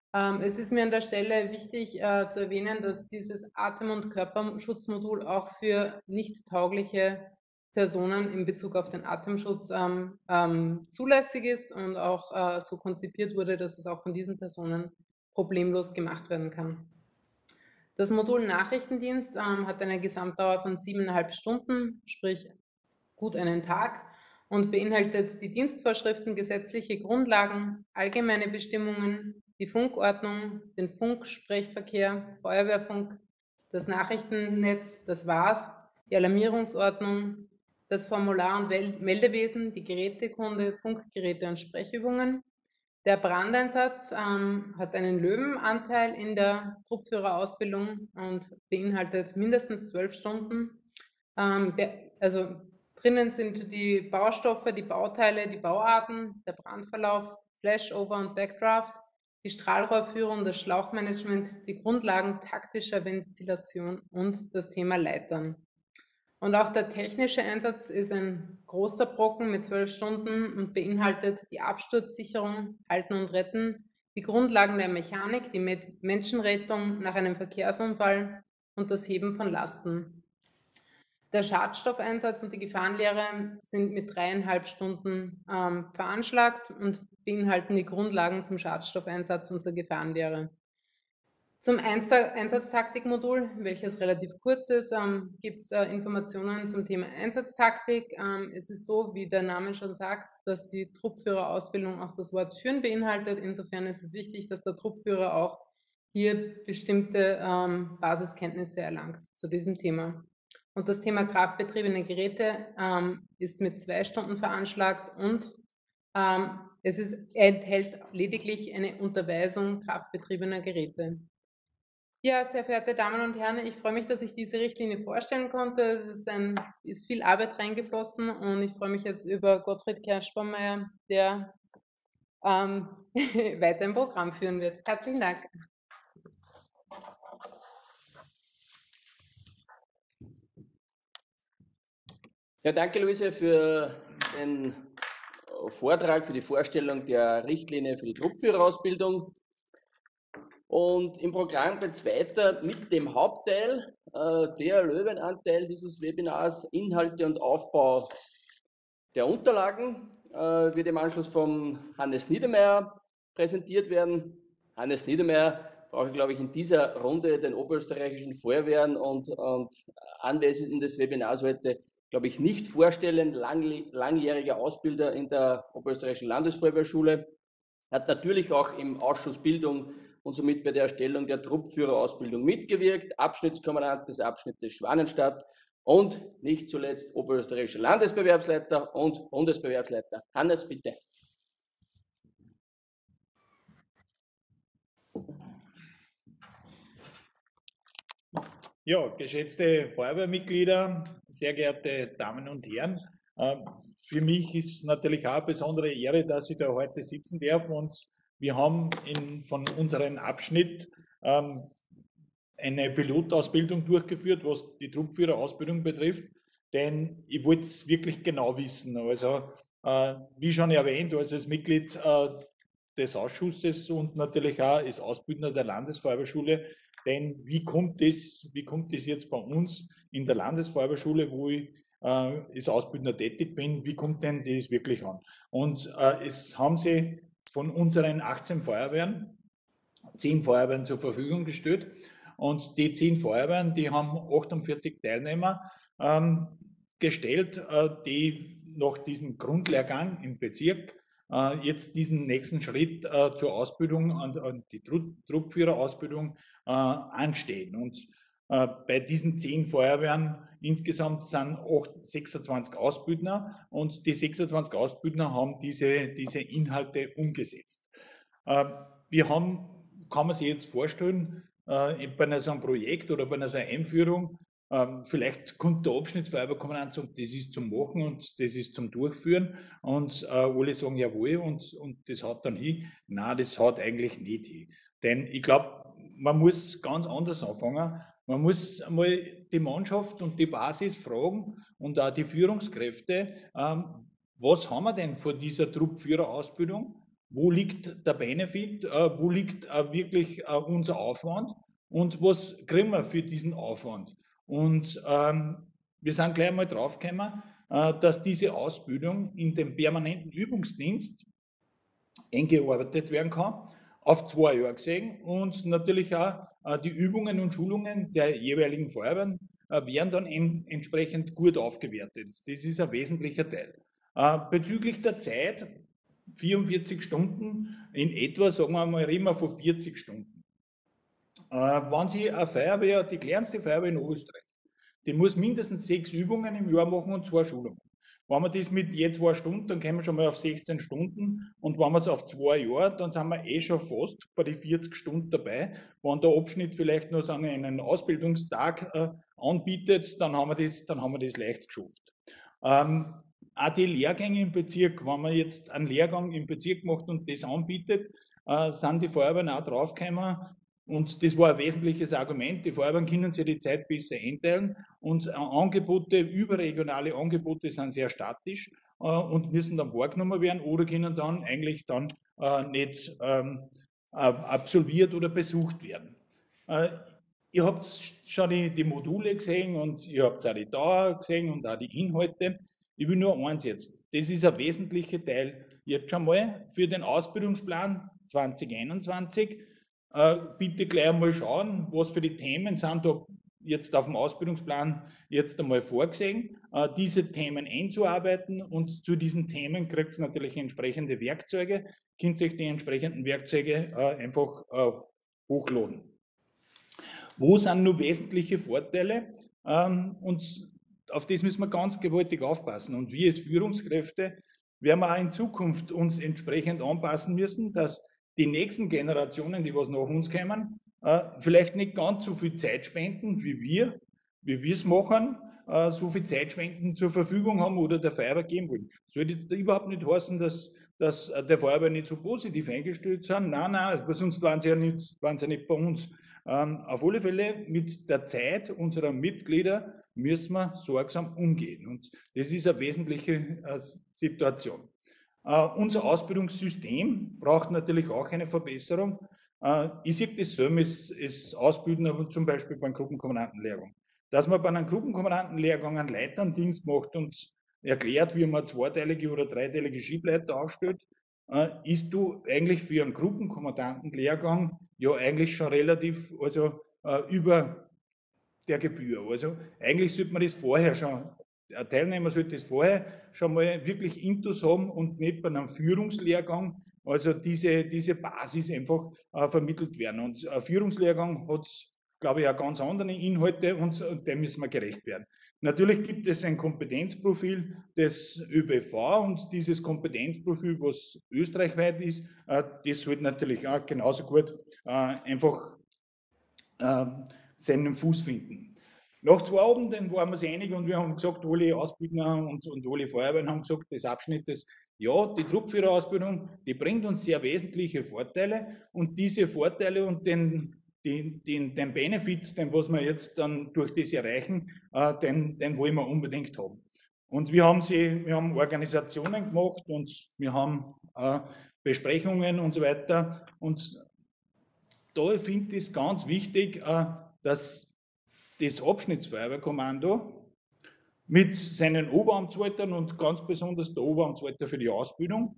Es ist mir an der Stelle wichtig zu erwähnen, dass dieses Atem- und Körperschutzmodul auch für nicht taugliche Personen in Bezug auf den Atemschutz zulässig ist und auch so konzipiert wurde, dass es auch von diesen Personen problemlos gemacht werden kann. Das Modul Nachrichtendienst hat eine Gesamtdauer von 7,5 Stunden, sprich gut einen Tag, und beinhaltet die Dienstvorschriften, gesetzliche Grundlagen, allgemeine Bestimmungen, die Funkordnung, den Funksprechverkehr, Feuerwehrfunk, das Nachrichtennetz, das WAS, die Alarmierungsordnung, das Formular- und Meldewesen, die Gerätekunde, Funkgeräte und Sprechübungen. Der Brandeinsatz hat einen Löwenanteil in der Truppführerausbildung und beinhaltet mindestens 12 Stunden. Also drinnen sind die Baustoffe, die Bauteile, die Bauarten, der Brandverlauf, Flashover und Backdraft, die Strahlrohrführung, das Schlauchmanagement, die Grundlagen taktischer Ventilation und das Thema Leitern. Und auch der technische Einsatz ist ein großer Brocken mit 12 Stunden und beinhaltet die Absturzsicherung, Halten und Retten, die Grundlagen der Mechanik, die Menschenrettung nach einem Verkehrsunfall und das Heben von Lasten. Der Schadstoffeinsatz und die Gefahrenlehre sind mit 3,5 Stunden veranschlagt und beinhalten die Grundlagen zum Schadstoffeinsatz und zur Gefahrenlehre. Zum Einsatztaktikmodul, welches relativ kurz ist, gibt es Informationen zum Thema Einsatztaktik. Es ist so, wie der Name schon sagt, dass die Truppführerausbildung auch das Wort Führen beinhaltet. Insofern ist es wichtig, dass der Truppführer auch hier bestimmte Basiskenntnisse erlangt zu diesem Thema. Und das Thema kraftbetriebene Geräte ist mit 2 Stunden veranschlagt und enthält lediglich eine Unterweisung kraftbetriebener Geräte. Ja, sehr verehrte Damen und Herren, ich freue mich, dass ich diese Richtlinie vorstellen konnte. Es ist viel Arbeit reingeflossen und ich freue mich jetzt über Gottfried Kerschbaumeier, der weiter im Programm führen wird. Herzlichen Dank. Ja, danke Luise für den Vortrag, für die Vorstellung der Richtlinie für die Truppführerausbildung. Und im Programm geht es weiter mit dem Hauptteil, der Löwenanteil dieses Webinars, Inhalte und Aufbau der Unterlagen, wird im Anschluss von Hannes Niedermeyer präsentiert werden. Hannes Niedermeyer brauche ich, glaube ich, in dieser Runde den oberösterreichischen Feuerwehren und Anwesenden des Webinars heute, glaube ich, nicht vorstellen. Langjähriger Ausbilder in der Oberösterreichischen Landesfeuerwehrschule, hat natürlich auch im Ausschuss Bildung und somit bei der Erstellung der Truppführerausbildung mitgewirkt, Abschnittskommandant des Abschnittes Schwanenstadt und nicht zuletzt oberösterreichischer Landesbewerbsleiter und Bundesbewerbsleiter. Hannes, bitte. Ja, geschätzte Feuerwehrmitglieder, sehr geehrte Damen und Herren, für mich ist natürlich auch eine besondere Ehre, dass ich da heute sitzen darf, und wir haben von unserem Abschnitt eine Pilotausbildung durchgeführt, was die Truppführerausbildung betrifft, denn ich wollte es wirklich genau wissen. Also, wie schon erwähnt, als Mitglied des Ausschusses und natürlich auch als Ausbildner der Landesfeuerwehrschule, denn wie kommt es jetzt bei uns in der Landesfeuerwehrschule, wo ich als Ausbildner tätig bin, wie kommt denn das wirklich an? Und es haben sie von unseren 18 Feuerwehren 10 Feuerwehren zur Verfügung gestellt, und die 10 Feuerwehren, die haben 48 Teilnehmer gestellt, die nach diesem Grundlehrgang im Bezirk jetzt diesen nächsten Schritt zur Ausbildung, an die Truppführerausbildung anstehen. Und bei diesen 10 Feuerwehren insgesamt sind 26 Ausbildner, und die 26 Ausbildner haben diese Inhalte umgesetzt. Wir haben, kann man sich jetzt vorstellen, bei so einem Projekt oder bei so einer Einführung, vielleicht kommt der Abschnittsfeuerwehrkommandant und sagen, das ist zum Machen und das ist zum Durchführen, und alle sagen jawohl, und das haut dann hin. Nein, das haut eigentlich nicht hin. Denn ich glaube, man muss ganz anders anfangen. Man muss einmal die Mannschaft und die Basis fragen und auch die Führungskräfte, was haben wir denn vor dieser Truppführerausbildung? wo liegt der Benefit, wo liegt wirklich unser Aufwand und was kriegen wir für diesen Aufwand. Und wir sind gleich mal draufgekommen, dass diese Ausbildung in dem permanenten Übungsdienst eingearbeitet werden kann, auf 2 Jahre gesehen, und natürlich auch die Übungen und Schulungen der jeweiligen Feuerwehren werden dann entsprechend gut aufgewertet. Das ist ein wesentlicher Teil. Bezüglich der Zeit, 44 Stunden in etwa, sagen wir mal, reden wir von 40 Stunden. Wenn Sie eine Feuerwehr, die kleinste Feuerwehr in Österreich, die muss mindestens 6 Übungen im Jahr machen und 2 Schulungen. Wenn wir das mit je 2 Stunden, dann kommen wir schon mal auf 16 Stunden, und wenn wir es auf 2 Jahre, dann sind wir schon fast bei den 40 Stunden dabei. Wenn der Abschnitt vielleicht nur sagen, einen Ausbildungstag anbietet, dann haben wir das leicht geschafft. Auch die Lehrgänge im Bezirk, wenn man jetzt einen Lehrgang im Bezirk macht und das anbietet, sind die Feuerwehren auch draufgekommen. Und das war ein wesentliches Argument. Die Feuerwehren können sich die Zeit besser einteilen, und Angebote, überregionale Angebote sind sehr statisch und müssen dann wahrgenommen werden oder können dann eigentlich dann nicht absolviert oder besucht werden. Ihr habt schon die Module gesehen und ihr habt auch die Dauer gesehen und auch die Inhalte. Ich will nur eins jetzt, das ist ein wesentlicher Teil jetzt schon mal für den Ausbildungsplan 2021. Bitte gleich einmal schauen, was für die Themen sind da jetzt auf dem Ausbildungsplan jetzt einmal vorgesehen, diese Themen einzuarbeiten, und zu diesen Themen kriegt es natürlich entsprechende Werkzeuge, könnt ihr euch die entsprechenden Werkzeuge einfach hochladen. Wo sind nur wesentliche Vorteile? Und auf das müssen wir ganz gewaltig aufpassen, und wir als Führungskräfte werden wir auch in Zukunft uns entsprechend anpassen müssen, dass die nächsten Generationen, die was nach uns kommen, vielleicht nicht ganz so viel Zeit spenden, wie wir es machen, so viel Zeit spenden zur Verfügung haben oder der Feuerwehr geben wollen. Soll das überhaupt nicht heißen, dass der Feuerwehr nicht so positiv eingestellt sind? Nein, sonst waren sie ja nicht bei uns. Auf alle Fälle mit der Zeit unserer Mitglieder müssen wir sorgsam umgehen, und das ist eine wesentliche Situation. Unser Ausbildungssystem braucht natürlich auch eine Verbesserung. Ich sehe das so als Ausbilden, zum Beispiel beim Gruppenkommandantenlehrgang. Dass man bei einem Gruppenkommandantenlehrgang einen Leiterndienst macht und erklärt, wie man 2-teilige oder 3-teilige Schiebleiter aufstellt, ist du eigentlich für einen Gruppenkommandantenlehrgang ja eigentlich schon relativ, also über der Gebühr. Also eigentlich sollte man das vorher schon, der Teilnehmer sollte das vorher schon mal wirklich intus haben und nicht bei einem Führungslehrgang, also diese Basis einfach vermittelt werden. Und ein Führungslehrgang hat, glaube ich, auch ganz andere Inhalte, und dem müssen wir gerecht werden. Natürlich gibt es ein Kompetenzprofil des ÖBV, und dieses Kompetenzprofil, was österreichweit ist, das sollte natürlich auch genauso gut einfach seinen Fuß finden. Nach 2 Abenden waren wir uns einig, und wir haben gesagt, alle Ausbildner und alle Feuerwehren haben gesagt, des Abschnittes, ja, die Truppführerausbildung, die bringt uns sehr wesentliche Vorteile, und diese Vorteile und den Benefit, den was wir jetzt dann durch das erreichen, den wollen wir unbedingt haben. Und wir haben Organisationen gemacht, und wir haben Besprechungen und so weiter, und da finde ich es ganz wichtig, dass das Abschnittsfeuerwehrkommando mit seinen Oberamtsleitern und ganz besonders der Oberamtsleiter für die Ausbildung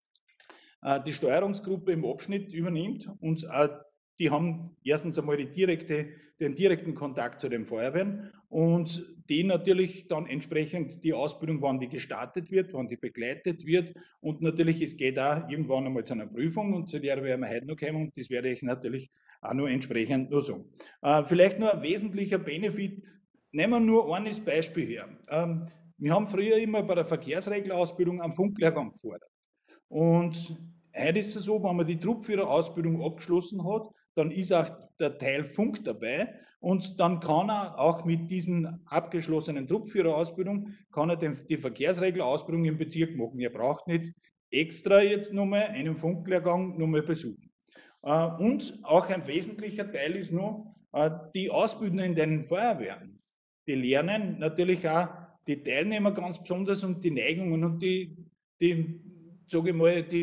die Steuerungsgruppe im Abschnitt übernimmt, und die haben erstens einmal den direkten Kontakt zu den Feuerwehren, und die natürlich dann entsprechend die Ausbildung, wann die gestartet wird, wann die begleitet wird, und natürlich, es geht auch irgendwann einmal zu einer Prüfung, und zu der werden wir heute noch kommen, und das werde ich natürlich auch noch entsprechend nur sagen. Vielleicht nur ein wesentlicher Benefit, nehmen wir nur eines Beispiel her. Wir haben früher immer bei der Verkehrsregelausbildung einen Funklehrgang gefordert, und heute ist es so, wenn man die Truppführerausbildung abgeschlossen hat, dann ist auch der Teil Funk dabei, und dann kann er auch mit diesen abgeschlossenen Truppführerausbildung, kann er die Verkehrsregelausbildung im Bezirk machen. Er braucht nicht extra jetzt nochmal einen Funklehrgang nochmal besuchen. Und auch ein wesentlicher Teil ist noch, die Ausbildner in den Feuerwehren, die lernen natürlich auch die Teilnehmer ganz besonders und die Neigungen und die sage ich mal, die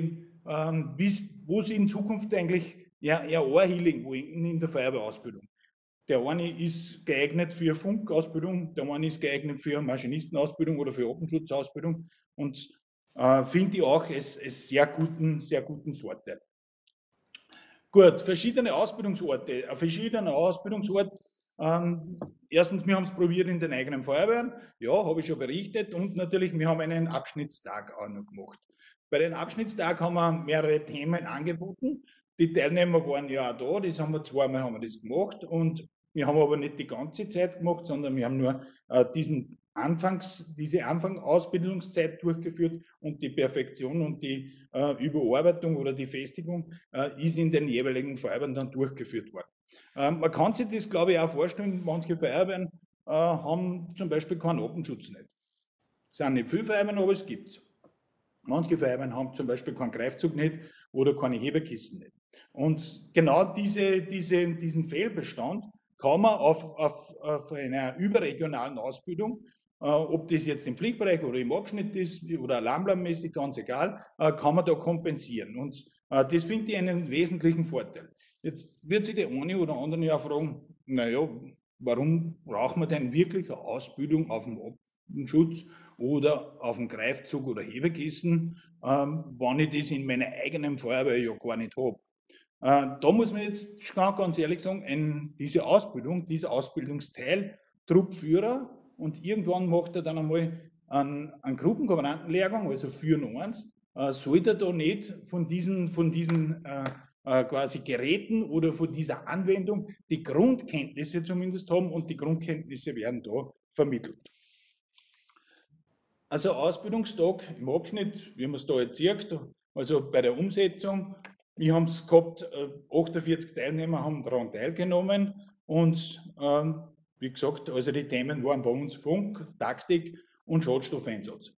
wo sie in Zukunft eigentlich eher anhielegen wollen in der Feuerwehrausbildung. Der eine ist geeignet für Funkausbildung, der eine ist geeignet für Maschinistenausbildung oder für Openschutzausbildung und finde ich auch als sehr guten Vorteil. Gut, verschiedene Ausbildungsorte. Ein verschiedener Ausbildungsort. Erstens, wir haben es probiert in den eigenen Feuerwehren. Ja, habe ich schon berichtet. Und natürlich, wir haben einen Abschnittstag auch noch gemacht. Bei den Abschnittstag haben wir mehrere Themen angeboten. Die Teilnehmer waren ja auch da. Das haben wir zweimal das gemacht. Und wir haben aber nicht die ganze Zeit gemacht, sondern wir haben nur diese Ausbildungszeit durchgeführt und die Perfektion und die Überarbeitung oder die Festigung ist in den jeweiligen Feuerwehren dann durchgeführt worden. Man kann sich das, glaube ich, auch vorstellen, manche Feuerwehren haben zum Beispiel keinen Openschutz nicht. Es sind nicht viele Feuerwehren, aber es gibt es. Manche Feuerwehren haben zum Beispiel keinen Greifzug nicht oder keine Heberkisten nicht. Und genau diesen Fehlbestand kann man auf einer überregionalen Ausbildung, ob das jetzt im Pflichtbereich oder im Abschnitt ist oder alarmmäßig, ganz egal, kann man da kompensieren. Und das finde ich einen wesentlichen Vorteil. Jetzt wird sich der eine oder andere ja fragen, naja, warum braucht man denn wirklich eine Ausbildung auf dem Openschutz oder auf dem Greifzug oder Heberkissen, wenn ich das in meiner eigenen Feuerwehr ja gar nicht habe? Da muss man jetzt ganz ehrlich sagen, dieser Ausbildungsteil, Truppführer, und irgendwann macht er dann einmal einen Gruppenkommandantenlehrgang, also für 1, sollte er da nicht von diesen quasi Geräten oder von dieser Anwendung die Grundkenntnisse zumindest haben, und die Grundkenntnisse werden da vermittelt. Also Ausbildungstag im Abschnitt, wie man es da jetzt sieht, also bei der Umsetzung, wir haben es gehabt, 48 Teilnehmer haben daran teilgenommen und wie gesagt, also die Themen waren bei uns Funk, Taktik und Schadstoffeinsatz.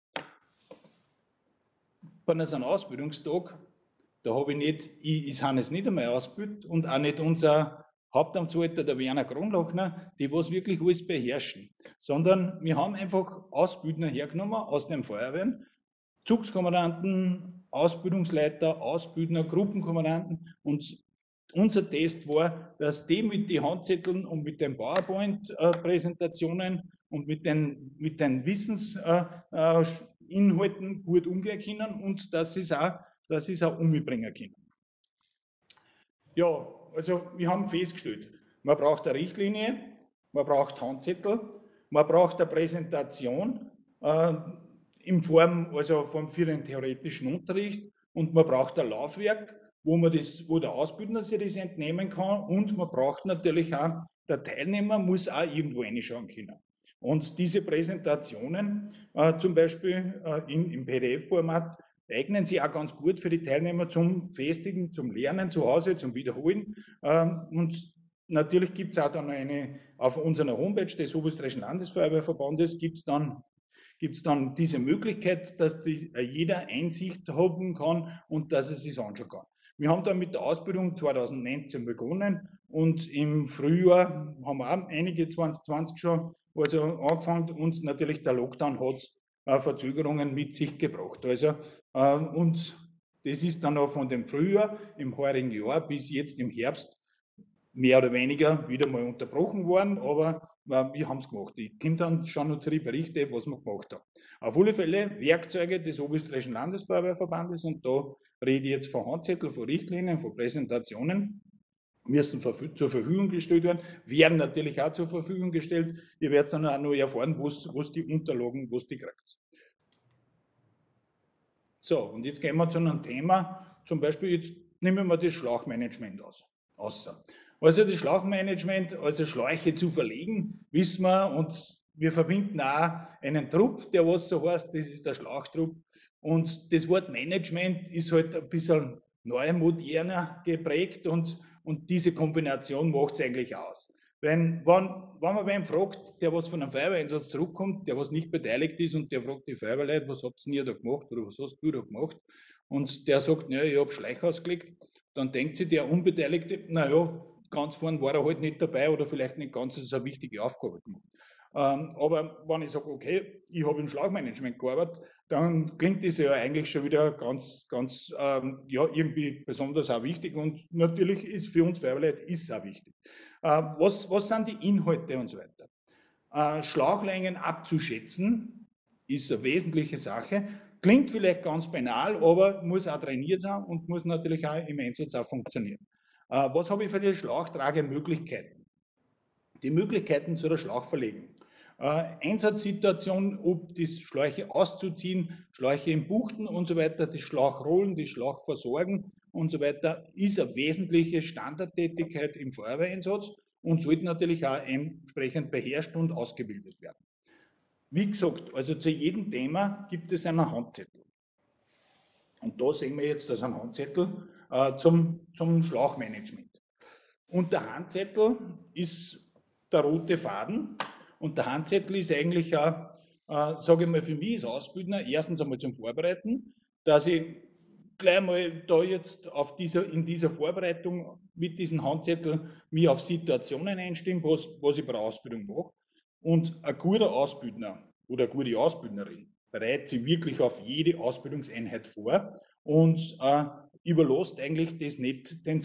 Bei einem Ausbildungstag, da habe ich nicht, ich Hannes nicht einmal ausgebildet und auch nicht unser Hauptamtsleiter, der Werner Kronlachner, die was wirklich alles beherrschen, sondern wir haben einfach Ausbildner hergenommen aus den Feuerwehren, Zugskommandanten, Ausbildungsleiter, Ausbildner, Gruppenkommandanten, und unser Test war, dass die mit den Handzetteln und mit den PowerPoint-Präsentationen und mit den Wissensinhalten gut umgehen können und dass sie es auch umbringen können. Ja, also wir haben festgestellt, man braucht eine Richtlinie, man braucht Handzettel, man braucht eine Präsentation in Form, also für den theoretischen Unterricht, und man braucht ein Laufwerk, wo der Ausbildner sich das entnehmen kann, und man braucht natürlich auch, der Teilnehmer muss auch irgendwo reinschauen können. Und diese Präsentationen, zum Beispiel im PDF-Format, eignen sich auch ganz gut für die Teilnehmer zum Festigen, zum Lernen zu Hause, zum Wiederholen. Und natürlich gibt es auch dann auf unserer Homepage des Oberösterreichischen Landesfeuerwehrverbandes gibt es dann diese Möglichkeit, dass jeder Einsicht haben kann und dass er sich anschauen kann. Wir haben dann mit der Ausbildung 2019 begonnen und im Frühjahr haben wir auch einige 2020 schon angefangen, und natürlich der Lockdown hat Verzögerungen mit sich gebracht. Also, und das ist dann auch von dem Frühjahr im heurigen Jahr bis jetzt im Herbst mehr oder weniger wieder mal unterbrochen worden, aber wir haben es gemacht. Ich komme dann schon noch zu den Berichten, was wir gemacht haben. Auf alle Fälle Werkzeuge des Oberösterreichischen Landesfeuerwehrverbandes, und da rede ich jetzt von Handzetteln, von Richtlinien, von Präsentationen, müssen zur Verfügung gestellt werden, werden natürlich auch zur Verfügung gestellt. Ihr werdet dann auch noch erfahren, was die Unterlagen, was die kriegt. So, und jetzt gehen wir zu einem Thema, zum Beispiel, jetzt nehmen wir das Schlauchmanagement außer. Also das Schlauchmanagement, also Schläuche zu verlegen, wissen wir, und wir verbinden auch einen Trupp, der was so heißt, das ist der Schlauchtrupp. Und das Wort Management ist halt ein bisschen neu, moderner geprägt, und diese Kombination macht es eigentlich aus. Wenn man wen fragt, der was von einem Feuerwehreinsatz zurückkommt, der was nicht beteiligt ist, und der fragt die Feuerwehrleute, was habt ihr da gemacht oder was hast du da gemacht? Und der sagt, naja, ich habe Schläuche ausgelegt, dann denkt sich der Unbeteiligte, naja, ganz vorne war er halt nicht dabei oder vielleicht nicht ganz so eine wichtige Aufgabe gemacht. Aber wenn ich sage, okay, ich habe im Schlauchmanagement gearbeitet, dann klingt das ja eigentlich schon wieder ganz ja, irgendwie besonders auch wichtig und natürlich ist für uns Feuerwehrleute ist es auch wichtig. Was sind die Inhalte und so weiter? Schlauchlängen abzuschätzen ist eine wesentliche Sache. Klingt vielleicht ganz banal, aber muss auch trainiert sein und muss natürlich auch im Einsatz auch funktionieren. Was habe ich für die Schlauchtragemöglichkeiten? Die Möglichkeiten zu der Schlauchverlegung. Einsatzsituation, ob die Schläuche auszuziehen, Schläuche im Buchten und so weiter, die Schlauchrollen, die Schlauchversorgen und so weiter, ist eine wesentliche Standardtätigkeit im Feuerwehreinsatz und sollte natürlich auch entsprechend beherrscht und ausgebildet werden. Wie gesagt, also zu jedem Thema gibt es einen Handzettel. Und da sehen wir jetzt also einen Handzettel zum Schlauchmanagement. Und der Handzettel ist der rote Faden. Und der Handzettel ist eigentlich auch, sage ich mal, für mich als Ausbildner, erstens einmal zum Vorbereiten, dass ich gleich mal da jetzt in dieser Vorbereitung mit diesem Handzettel mich auf Situationen einstimme, was ich bei der Ausbildung mache. Und ein guter Ausbildner oder eine gute Ausbildnerin bereitet sich wirklich auf jede Ausbildungseinheit vor und überlässt eigentlich das nicht den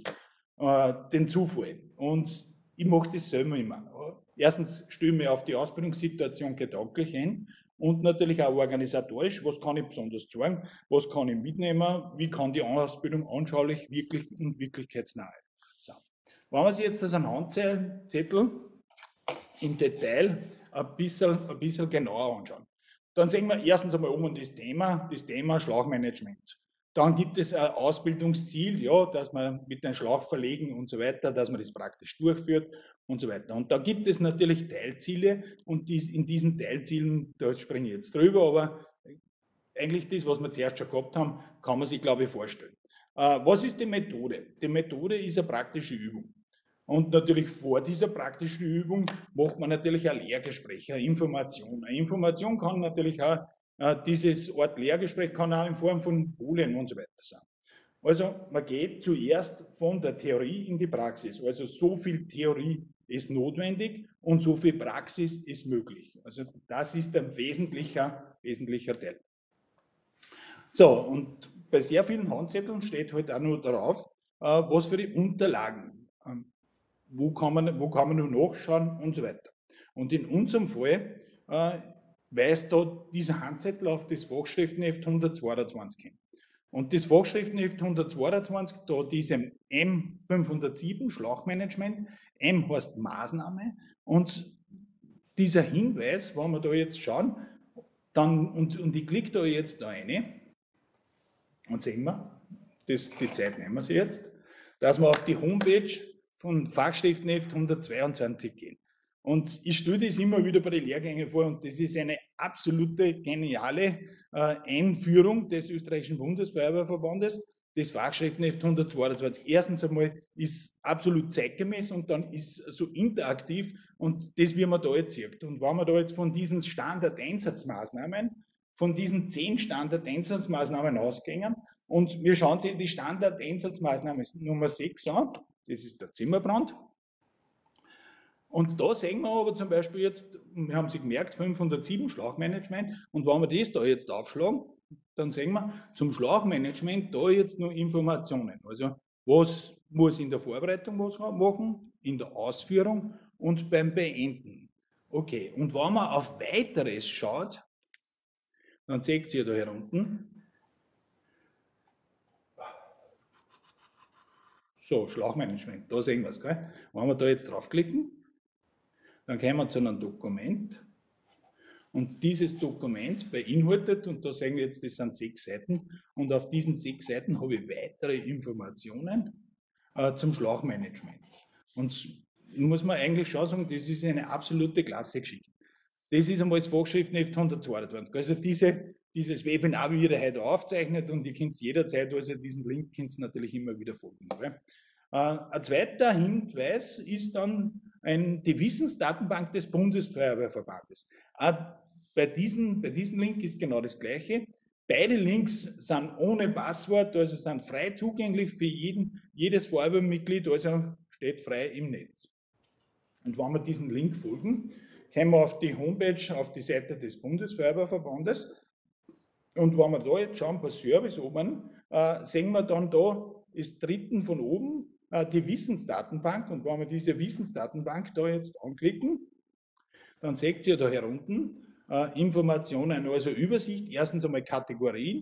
Zufall. Und ich mache das selber immer. Erstens stelle ich mich auf die Ausbildungssituation gedanklich ein und natürlich auch organisatorisch, was kann ich besonders zeigen, was kann ich mitnehmen, wie kann die Ausbildung anschaulich wirklich und wirklichkeitsnahe sein. Wenn man sich jetzt das einen Handzettel im Detail ein bisschen genauer anschauen, dann sehen wir erstens einmal oben das Thema Schlauchmanagement. Dann gibt es ein Ausbildungsziel, ja, dass man mit dem Schlauch verlegen und so weiter, dass man das praktisch durchführt und so weiter. Und da gibt es natürlich Teilziele und in diesen Teilzielen, da springe ich jetzt drüber, aber eigentlich das, was wir zuerst schon gehabt haben, kann man sich, glaube ich, vorstellen. Was ist die Methode? Die Methode ist eine praktische Übung. Und natürlich vor dieser praktischen Übung macht man natürlich ein Lehrgespräch, eine Information. Eine Information kann natürlich auch, dieses Art Lehrgespräch kann auch in Form von Folien und so weiter sein. Also man geht zuerst von der Theorie in die Praxis. Also so viel Theorie ist notwendig und so viel Praxis ist möglich. Also das ist ein wesentlicher Teil. So, und bei sehr vielen Handzetteln steht halt auch nur darauf, was für die Unterlagen, wo kann man nur nachschauen und so weiter. Und in unserem Fall weist da dieser Handzettel auf das Fachschriftenheft 122 hin. Und das Fachschriftenheft 122, da diesem M507 Schlauchmanagement, M heißt Maßnahme und dieser Hinweis, wenn wir da jetzt schauen, dann, und ich klicke da jetzt da rein und sehen wir, die Zeit nehmen wir sie jetzt, dass wir auf die Homepage von Fachschriftenheft 122 gehen. Und ich stelle das immer wieder bei den Lehrgängen vor und das ist eine absolute geniale Einführung des österreichischen Bundesfeuerwehrverbandes, das Fachschriftenheft 122. Erstens einmal ist absolut zeitgemäß und dann ist so interaktiv und das, wie man da jetzt sieht. Und wenn man da jetzt von diesen Standardeinsatzmaßnahmen, von diesen 10 Standardeinsatzmaßnahmen ausgehen und wir schauen uns die Standardeinsatzmaßnahme Nummer 6 an, das ist der Zimmerbrand. Und da sehen wir aber zum Beispiel jetzt, wir haben Sie gemerkt, 507 Schlauchmanagement. Und wenn wir das da jetzt aufschlagen, dann sehen wir zum Schlauchmanagement da jetzt nur Informationen. Also was muss ich in der Vorbereitung was machen, in der Ausführung und beim Beenden. Okay, und wenn man auf Weiteres schaut, dann seht ihr da hier unten. So, Schlauchmanagement, da sehen wir es, gell? Wenn wir da jetzt draufklicken, dann kommen wir zu einem Dokument und dieses Dokument beinhaltet, und da sehen wir jetzt, das sind 6 Seiten und auf diesen 6 Seiten habe ich weitere Informationen zum Schlauchmanagement. Und muss man eigentlich schon sagen, das ist eine absolute Klassegeschichte. Das ist einmal das Fachschriftenheft 122. Also dieses Webinar wird heute aufgezeichnet und ihr könnt es jederzeit, also diesen Link könnt ihr natürlich immer wieder folgen. Ein zweiter Hinweis ist dann die Wissensdatenbank des Bundesfeuerwehrverbandes. Bei diesem Link ist genau das Gleiche. Beide Links sind ohne Passwort, also sind frei zugänglich für jedes Feuerwehrmitglied, also steht frei im Netz. Und wenn wir diesen Link folgen, kommen wir auf die Homepage, auf die Seite des Bundesfeuerwehrverbandes. Und wenn wir da jetzt schauen, bei Service oben, sehen wir dann da, ist dritten von oben die Wissensdatenbank. Und wenn wir diese Wissensdatenbank da jetzt anklicken, dann seht ihr da herunten Informationen, also Übersicht, erstens einmal Kategorien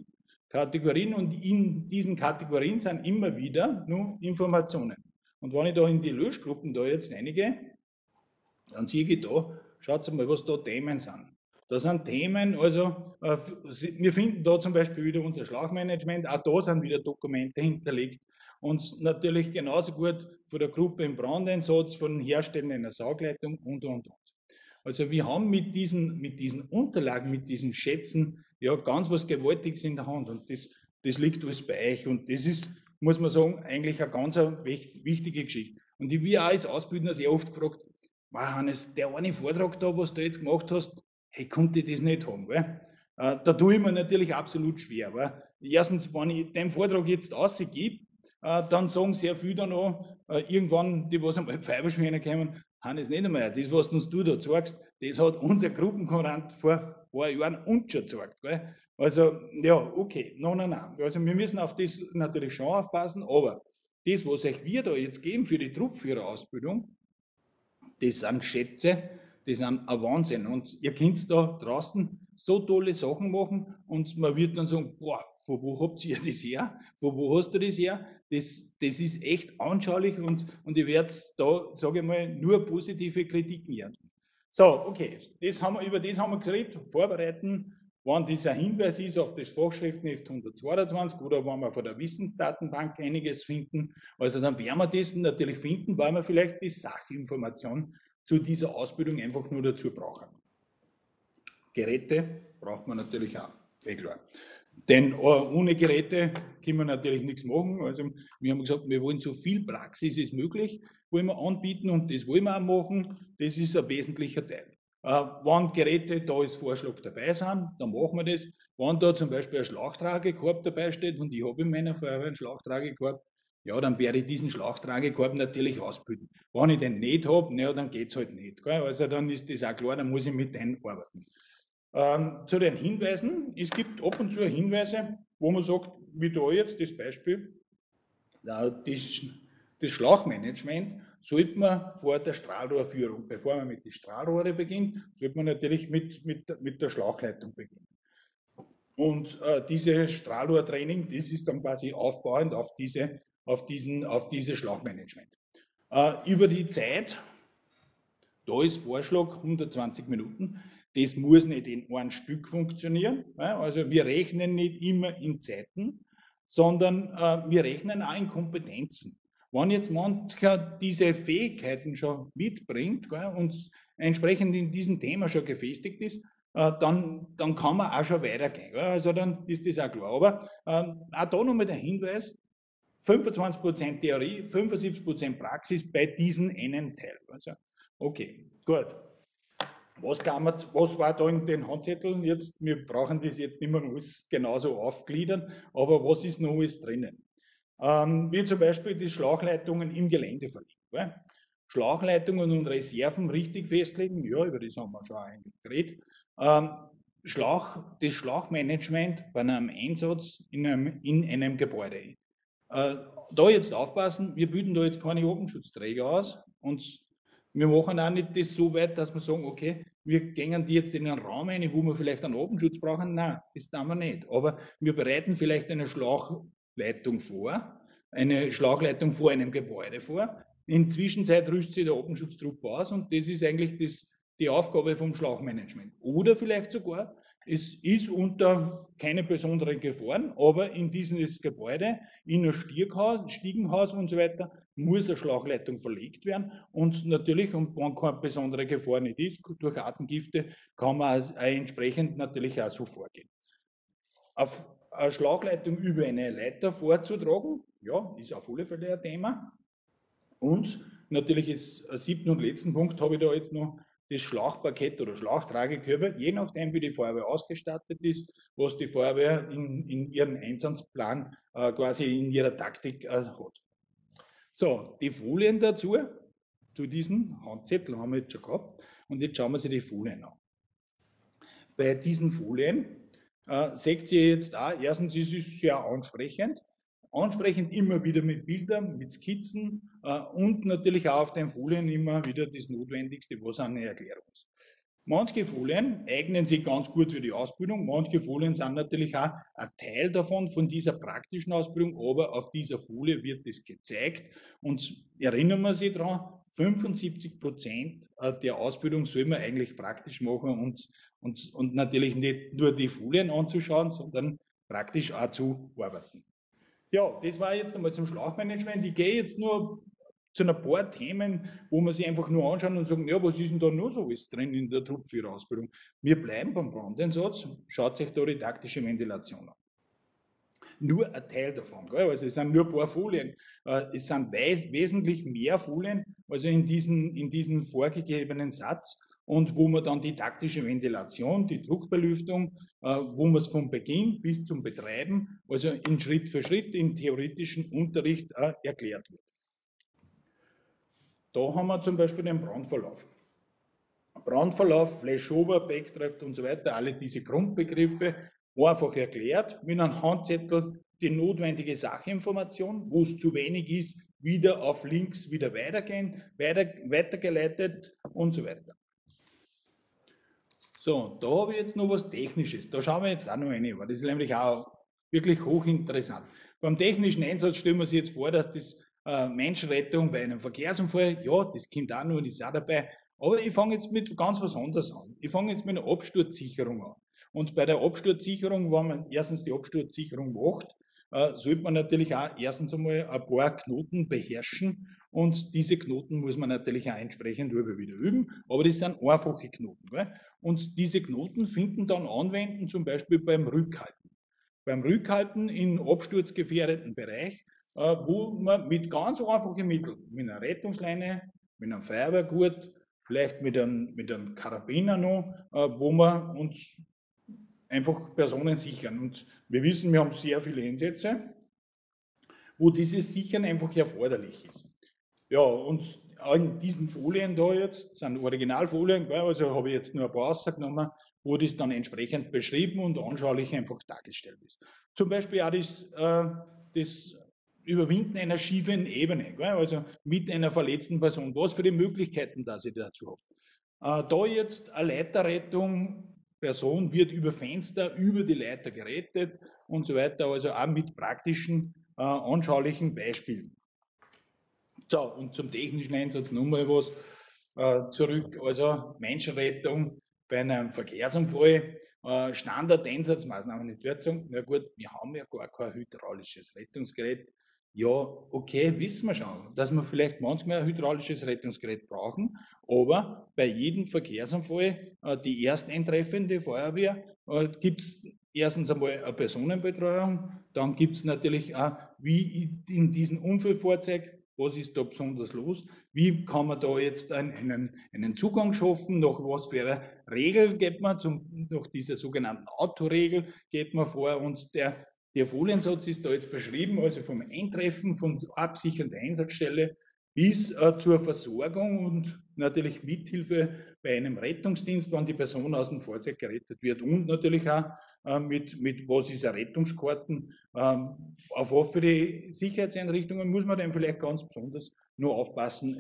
und in diesen Kategorien sind immer wieder nur Informationen. Und wenn ich da in die Löschgruppen da jetzt reingehe, dann sehe ich da, schaut mal, was da Themen sind. Da sind Themen, also wir finden da zum Beispiel wieder unser Schlauchmanagement, auch da sind wieder Dokumente hinterlegt und natürlich genauso gut von der Gruppe im Brandeinsatz, von Herstellern einer Saugleitung und. Also wir haben mit diesen Unterlagen, mit diesen Schätzen, ja ganz was Gewaltiges in der Hand und das liegt alles bei euch und das ist, muss man sagen, eigentlich eine ganz wichtige Geschichte. Und ich werde auch als Ausbildner sehr oft gefragt, Hannes, der eine Vortrag da, was du jetzt gemacht hast, hey, konnte ich das nicht haben, weil da tue ich mir natürlich absolut schwer, weil erstens, wenn ich den Vortrag jetzt ausgebe, dann sagen sehr viele dann auch, irgendwann, die was einmal Feuerwehrschwäne kommen, Hannes Niedermeyer, das, was uns du da zeigst, das hat unser Gruppenkamerad vor ein paar Jahren uns schon gezeigt. Gell? Also, ja, okay, nein. Also, wir müssen auf das natürlich schon aufpassen, aber das, was euch wir da jetzt geben für die Truppführerausbildung, das sind Schätze, das sind ein Wahnsinn. Und ihr könnt da draußen so tolle Sachen machen und man wird dann sagen, boah, von wo habt ihr das her? Von wo hast du das her? Das ist echt anschaulich und ich werde da, sage ich mal, nur positive Kritiken ernten. So, okay, über das haben wir geredet, vorbereiten, wann dieser Hinweis ist auf das Fachschriftenheft 122 oder wenn wir von der Wissensdatenbank einiges finden. Also dann werden wir das natürlich finden, weil wir vielleicht die Sachinformation zu dieser Ausbildung einfach nur dazu brauchen. Geräte braucht man natürlich auch, klar. Denn ohne Geräte können wir natürlich nichts machen. Also wir haben gesagt, wir wollen so viel Praxis als möglich wollen wir anbieten und das wollen wir auch machen. Das ist ein wesentlicher Teil. Wenn Geräte da als Vorschlag dabei sind, dann machen wir das. Wenn da zum Beispiel ein Schlauchtragekorb dabei steht und ich habe in meiner Feuerwehr einen Schlauchtragekorb, ja, dann werde ich diesen Schlauchtragekorb natürlich ausbilden. Wenn ich den nicht habe, ja, dann geht es halt nicht. Gell? Also dann ist das auch klar, dann muss ich mit denen arbeiten. Zu den Hinweisen, es gibt ab und zu Hinweise, wo man sagt, wie da jetzt das Beispiel, das Schlauchmanagement sollte man vor der Strahlrohrführung, bevor man mit den Strahlrohre beginnt, sollte man natürlich mit der Schlauchleitung beginnen. Und dieses Strahlrohrtraining, das ist dann quasi aufbauend auf dieses Schlauchmanagement. Über die Zeit, da ist Vorschlag 120 Minuten, das muss nicht in einem Stück funktionieren. Also wir rechnen nicht immer in Zeiten, sondern wir rechnen auch in Kompetenzen. Wenn jetzt mancher diese Fähigkeiten schon mitbringt und entsprechend in diesem Thema schon gefestigt ist, dann kann man auch schon weitergehen. Also dann ist das auch klar. Aber auch da nochmal der Hinweis, 25% Theorie, 75% Praxis bei diesem einen Teil. Also, okay, gut. Was war da in den Handzetteln jetzt? Wir brauchen das jetzt nicht mehr alles genauso aufgliedern, aber was ist noch alles drinnen? Wie zum Beispiel die Schlauchleitungen im Gelände verlegen. Schlauchleitungen und Reserven richtig festlegen, ja, über das haben wir schon eigentlich geredet. Das Schlauchmanagement bei einem Einsatz in einem Gebäude. Da jetzt aufpassen, wir bilden da jetzt keine Obernschutzträger aus und wir machen auch nicht das so weit, dass wir sagen, okay, wir gehen die jetzt in einen Raum ein, wo wir vielleicht einen Obenschutz brauchen. Nein, das tun wir nicht. Aber wir bereiten vielleicht eine Schlauchleitung vor, eine Schlauchleitung vor einem Gebäude vor. In der Zwischenzeit rüstet sich der Obenschutzdruck aus und das ist eigentlich die Aufgabe vom Schlauchmanagement. Oder vielleicht sogar, es ist unter keine besonderen Gefahren, aber in dieses Gebäude, in ein Stiegenhaus und so weiter, muss eine Schlauchleitung verlegt werden. Und natürlich, und wenn keine besondere Gefahr nicht ist, durch Atemgifte, kann man auch entsprechend natürlich auch so vorgehen. Auf eine Schlauchleitung über eine Leiter vorzutragen, ja, ist auf alle Fälle ein Thema. Und natürlich ist als 7. und letzten Punkt habe ich da jetzt noch das Schlauchparkett oder Schlauchtragekörper, je nachdem wie die Feuerwehr ausgestattet ist, was die Feuerwehr in ihrem Einsatzplan quasi in ihrer Taktik hat. So, die Folien dazu, zu diesen Handzetteln haben wir jetzt schon gehabt. Und jetzt schauen wir uns die Folien an. Bei diesen Folien seht ihr jetzt auch, erstens ist es sehr ansprechend. Ansprechend immer wieder mit Bildern, mit Skizzen und natürlich auch auf den Folien immer wieder das Notwendigste, was eine Erklärung ist. Manche Folien eignen sich ganz gut für die Ausbildung, manche Folien sind natürlich auch ein Teil davon, von dieser praktischen Ausbildung, aber auf dieser Folie wird das gezeigt und erinnern wir sich daran, 75% der Ausbildung soll man eigentlich praktisch machen und natürlich nicht nur die Folien anzuschauen, sondern praktisch auch zu arbeiten. Ja, das war jetzt einmal zum Schlauchmanagement. Ich gehe jetzt nur zu ein paar Themen, wo man sich einfach nur anschauen und sagen, ja, was ist denn da noch so alles drin in der Truppführerausbildung? Wir bleiben beim Brandeinsatz, schaut sich da die taktische Ventilation an. Nur ein Teil davon, gell? Also es sind nur ein paar Folien. Es sind wesentlich mehr Folien, also in diesen vorgegebenen Satz, und wo man dann die taktische Ventilation, die Druckbelüftung, wo man es vom Beginn bis zum Betreiben, also in Schritt für Schritt im theoretischen Unterricht erklärt wird. Da haben wir zum Beispiel den Brandverlauf. Brandverlauf, Flashover, Backdraft und so weiter, alle diese Grundbegriffe einfach erklärt, mit einem Handzettel die notwendige Sachinformation, wo es zu wenig ist, wieder auf links wieder weitergehen, weitergeleitet und so weiter. So, da habe ich jetzt noch was Technisches, da schauen wir jetzt auch noch rein, weil das ist nämlich auch wirklich hochinteressant. Beim technischen Einsatz stellen wir sich jetzt vor, dass das Menschenrettung bei einem Verkehrsunfall, ja, das kommt auch noch, das ist auch dabei, aber ich fange jetzt mit ganz was anderes an. Ich fange jetzt mit einer Absturzsicherung an. Und bei der Absturzsicherung, wenn man erstens die Absturzsicherung macht, sollte man natürlich auch erstens einmal ein paar Knoten beherrschen und diese Knoten muss man natürlich auch entsprechend wieder üben, aber das sind einfache Knoten. Gell? Und diese Knoten finden dann Anwendung zum Beispiel beim Rückhalten. Beim Rückhalten in absturzgefährdeten Bereich, wo man mit ganz einfachen Mitteln, mit einer Rettungsleine, mit einem Feuerwehrgurt, vielleicht mit einem Karabiner noch, wo wir uns einfach Personen sichern. Und wir wissen, wir haben sehr viele Einsätze, wo dieses Sichern einfach erforderlich ist. Ja, und in diesen Folien da jetzt, sind Originalfolien, also habe ich jetzt nur ein paar rausgenommen, wo das dann entsprechend beschrieben und anschaulich einfach dargestellt ist. Zum Beispiel auch das Überwinden einer schiefen Ebene, also mit einer verletzten Person. Was für die Möglichkeiten, dass ich dazu habe. Da jetzt eine Leiterrettung, Person wird über Fenster, über die Leiter gerettet und so weiter, also auch mit praktischen, anschaulichen Beispielen. So, und zum technischen Einsatz nochmal was zurück, also Menschenrettung bei einem Verkehrsunfall, Standard-Einsatzmaßnahmen, nicht dort sagen, na gut, wir haben ja gar kein hydraulisches Rettungsgerät. Ja, okay, wissen wir schon, dass wir vielleicht manchmal ein hydraulisches Rettungsgerät brauchen, aber bei jedem Verkehrsunfall, die erst eintreffende Feuerwehr, gibt es erstens einmal eine Personenbetreuung, dann gibt es natürlich auch, wie in diesem Unfallfahrzeug, was ist da besonders los, wie kann man da jetzt einen Zugang schaffen, nach was für eine Regel geht man, nach dieser sogenannten Autoregel geht man vor, und der Foliensatz ist da jetzt beschrieben, also vom Eintreffen, von Absichern der Einsatzstelle bis zur Versorgung und natürlich Mithilfe bei einem Rettungsdienst, wenn die Person aus dem Fahrzeug gerettet wird, und natürlich auch mit was ist eine Rettungskarten, auf was für die Sicherheitseinrichtungen muss man dann vielleicht ganz besonders nur aufpassen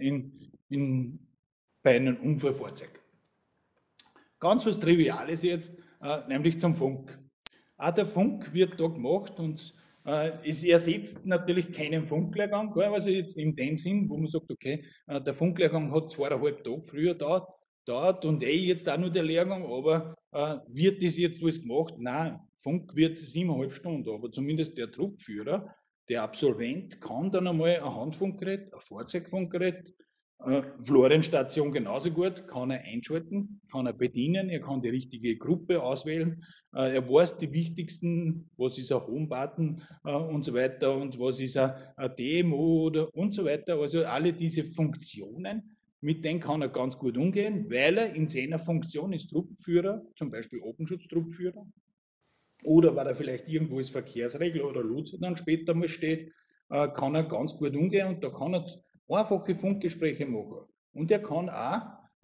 bei einem Unfallfahrzeug. Ganz was Triviales jetzt, nämlich zum Funk. Auch der Funk wird da gemacht und es ersetzt natürlich keinen Funklehrgang, also jetzt in dem Sinn, wo man sagt, okay, der Funklehrgang hat 2,5 Tage früher dauert und jetzt auch nur der Lehrgang, aber wird das jetzt alles gemacht? Nein, Funk wird 7,5 Stunden, aber zumindest der Truppführer, der Absolvent, kann dann einmal ein Handfunkgerät, ein Fahrzeugfunkgerät, Florenstation genauso gut, kann er einschalten, kann er bedienen, er kann die richtige Gruppe auswählen, er weiß die wichtigsten, was ist ein Homebutton und so weiter und was ist ein DMO oder und so weiter, also alle diese Funktionen, mit denen kann er ganz gut umgehen, weil er in seiner Funktion als Truppenführer, zum Beispiel Openschutztruppführer, oder weil er vielleicht irgendwo als Verkehrsregler oder Lotse dann später mal steht, kann er ganz gut umgehen und da kann er einfache Funkgespräche machen. Und er kann auch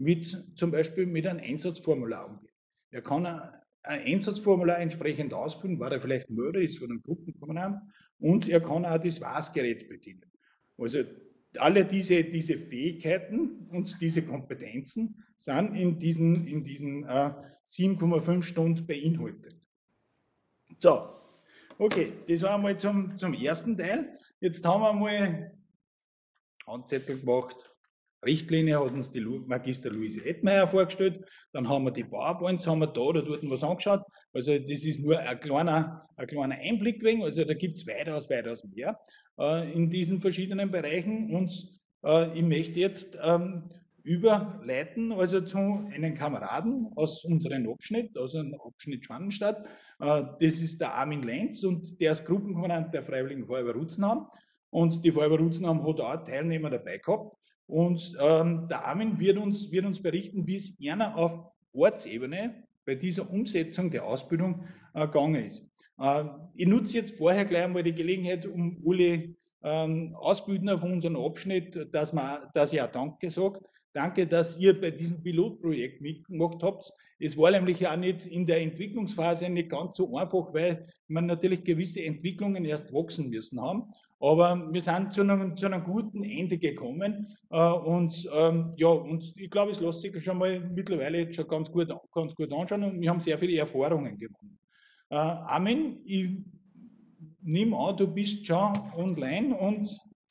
zum Beispiel mit einem Einsatzformular umgehen. Er kann ein Einsatzformular entsprechend ausfüllen, weil er vielleicht Mörder ist von einem Gruppenkommandant, und er kann auch das WAS-Gerät bedienen. Also alle diese Fähigkeiten und diese Kompetenzen sind in diesen 7,5 Stunden beinhaltet. So, okay, das war einmal zum ersten Teil. Jetzt haben wir mal Handzettel gemacht. Richtlinie hat uns die Magister Luise Ettmeier vorgestellt. Dann haben wir die PowerPoints, haben wir da oder dort was angeschaut. Also das ist nur ein kleiner Einblick gewesen. Also da gibt es weitaus mehr in diesen verschiedenen Bereichen. Und ich möchte jetzt überleiten, also zu einem Kameraden aus unserem Abschnitt, aus dem Abschnitt Schwannenstadt. Das ist der Armin Lenz und der ist Gruppenkommandant der Freiwilligen Feuerwehr Rutzenham. Und die Feuerwehr Rutzenham hat auch Teilnehmer dabei gehabt. Und der Armin wird uns berichten, wie es einer auf Ortsebene bei dieser Umsetzung der Ausbildung gegangen ist. Ich nutze jetzt vorher gleich einmal die Gelegenheit, um Uli Ausbildner von unserem Abschnitt, dass ich auch Danke sage. Danke, dass ihr bei diesem Pilotprojekt mitgemacht habt. Es war nämlich auch nicht in der Entwicklungsphase nicht ganz so einfach, weil man natürlich gewisse Entwicklungen erst wachsen müssen haben. Aber wir sind zu einem guten Ende gekommen und ich glaube, es lässt sich schon mal mittlerweile jetzt schon ganz gut anschauen und wir haben sehr viele Erfahrungen gewonnen. Armin, ich nehme an, du bist schon online und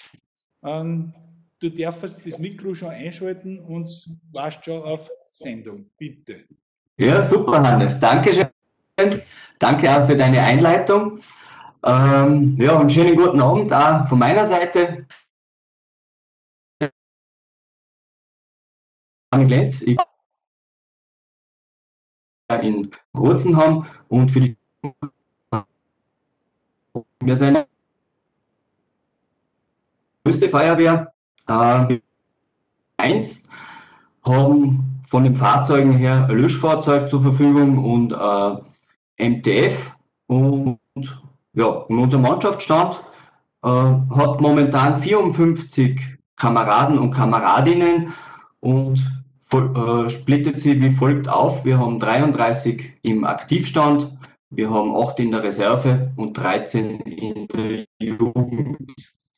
du darfst das Mikro schon einschalten und warst schon auf Sendung. Bitte. Ja, super, Hannes. Danke schön. Danke auch für deine Einleitung. Einen schönen guten Abend auch von meiner Seite. Armin Lenz, ich bin in Rutzenham und für die wir sind die größte Feuerwehr. 1 haben von den Fahrzeugen her ein Löschfahrzeug zur Verfügung und MTF und ja, und unser Mannschaftsstand hat momentan 54 Kameraden und Kameradinnen und splittet sie wie folgt auf. Wir haben 33 im Aktivstand, wir haben 8 in der Reserve und 13 in der Jugend.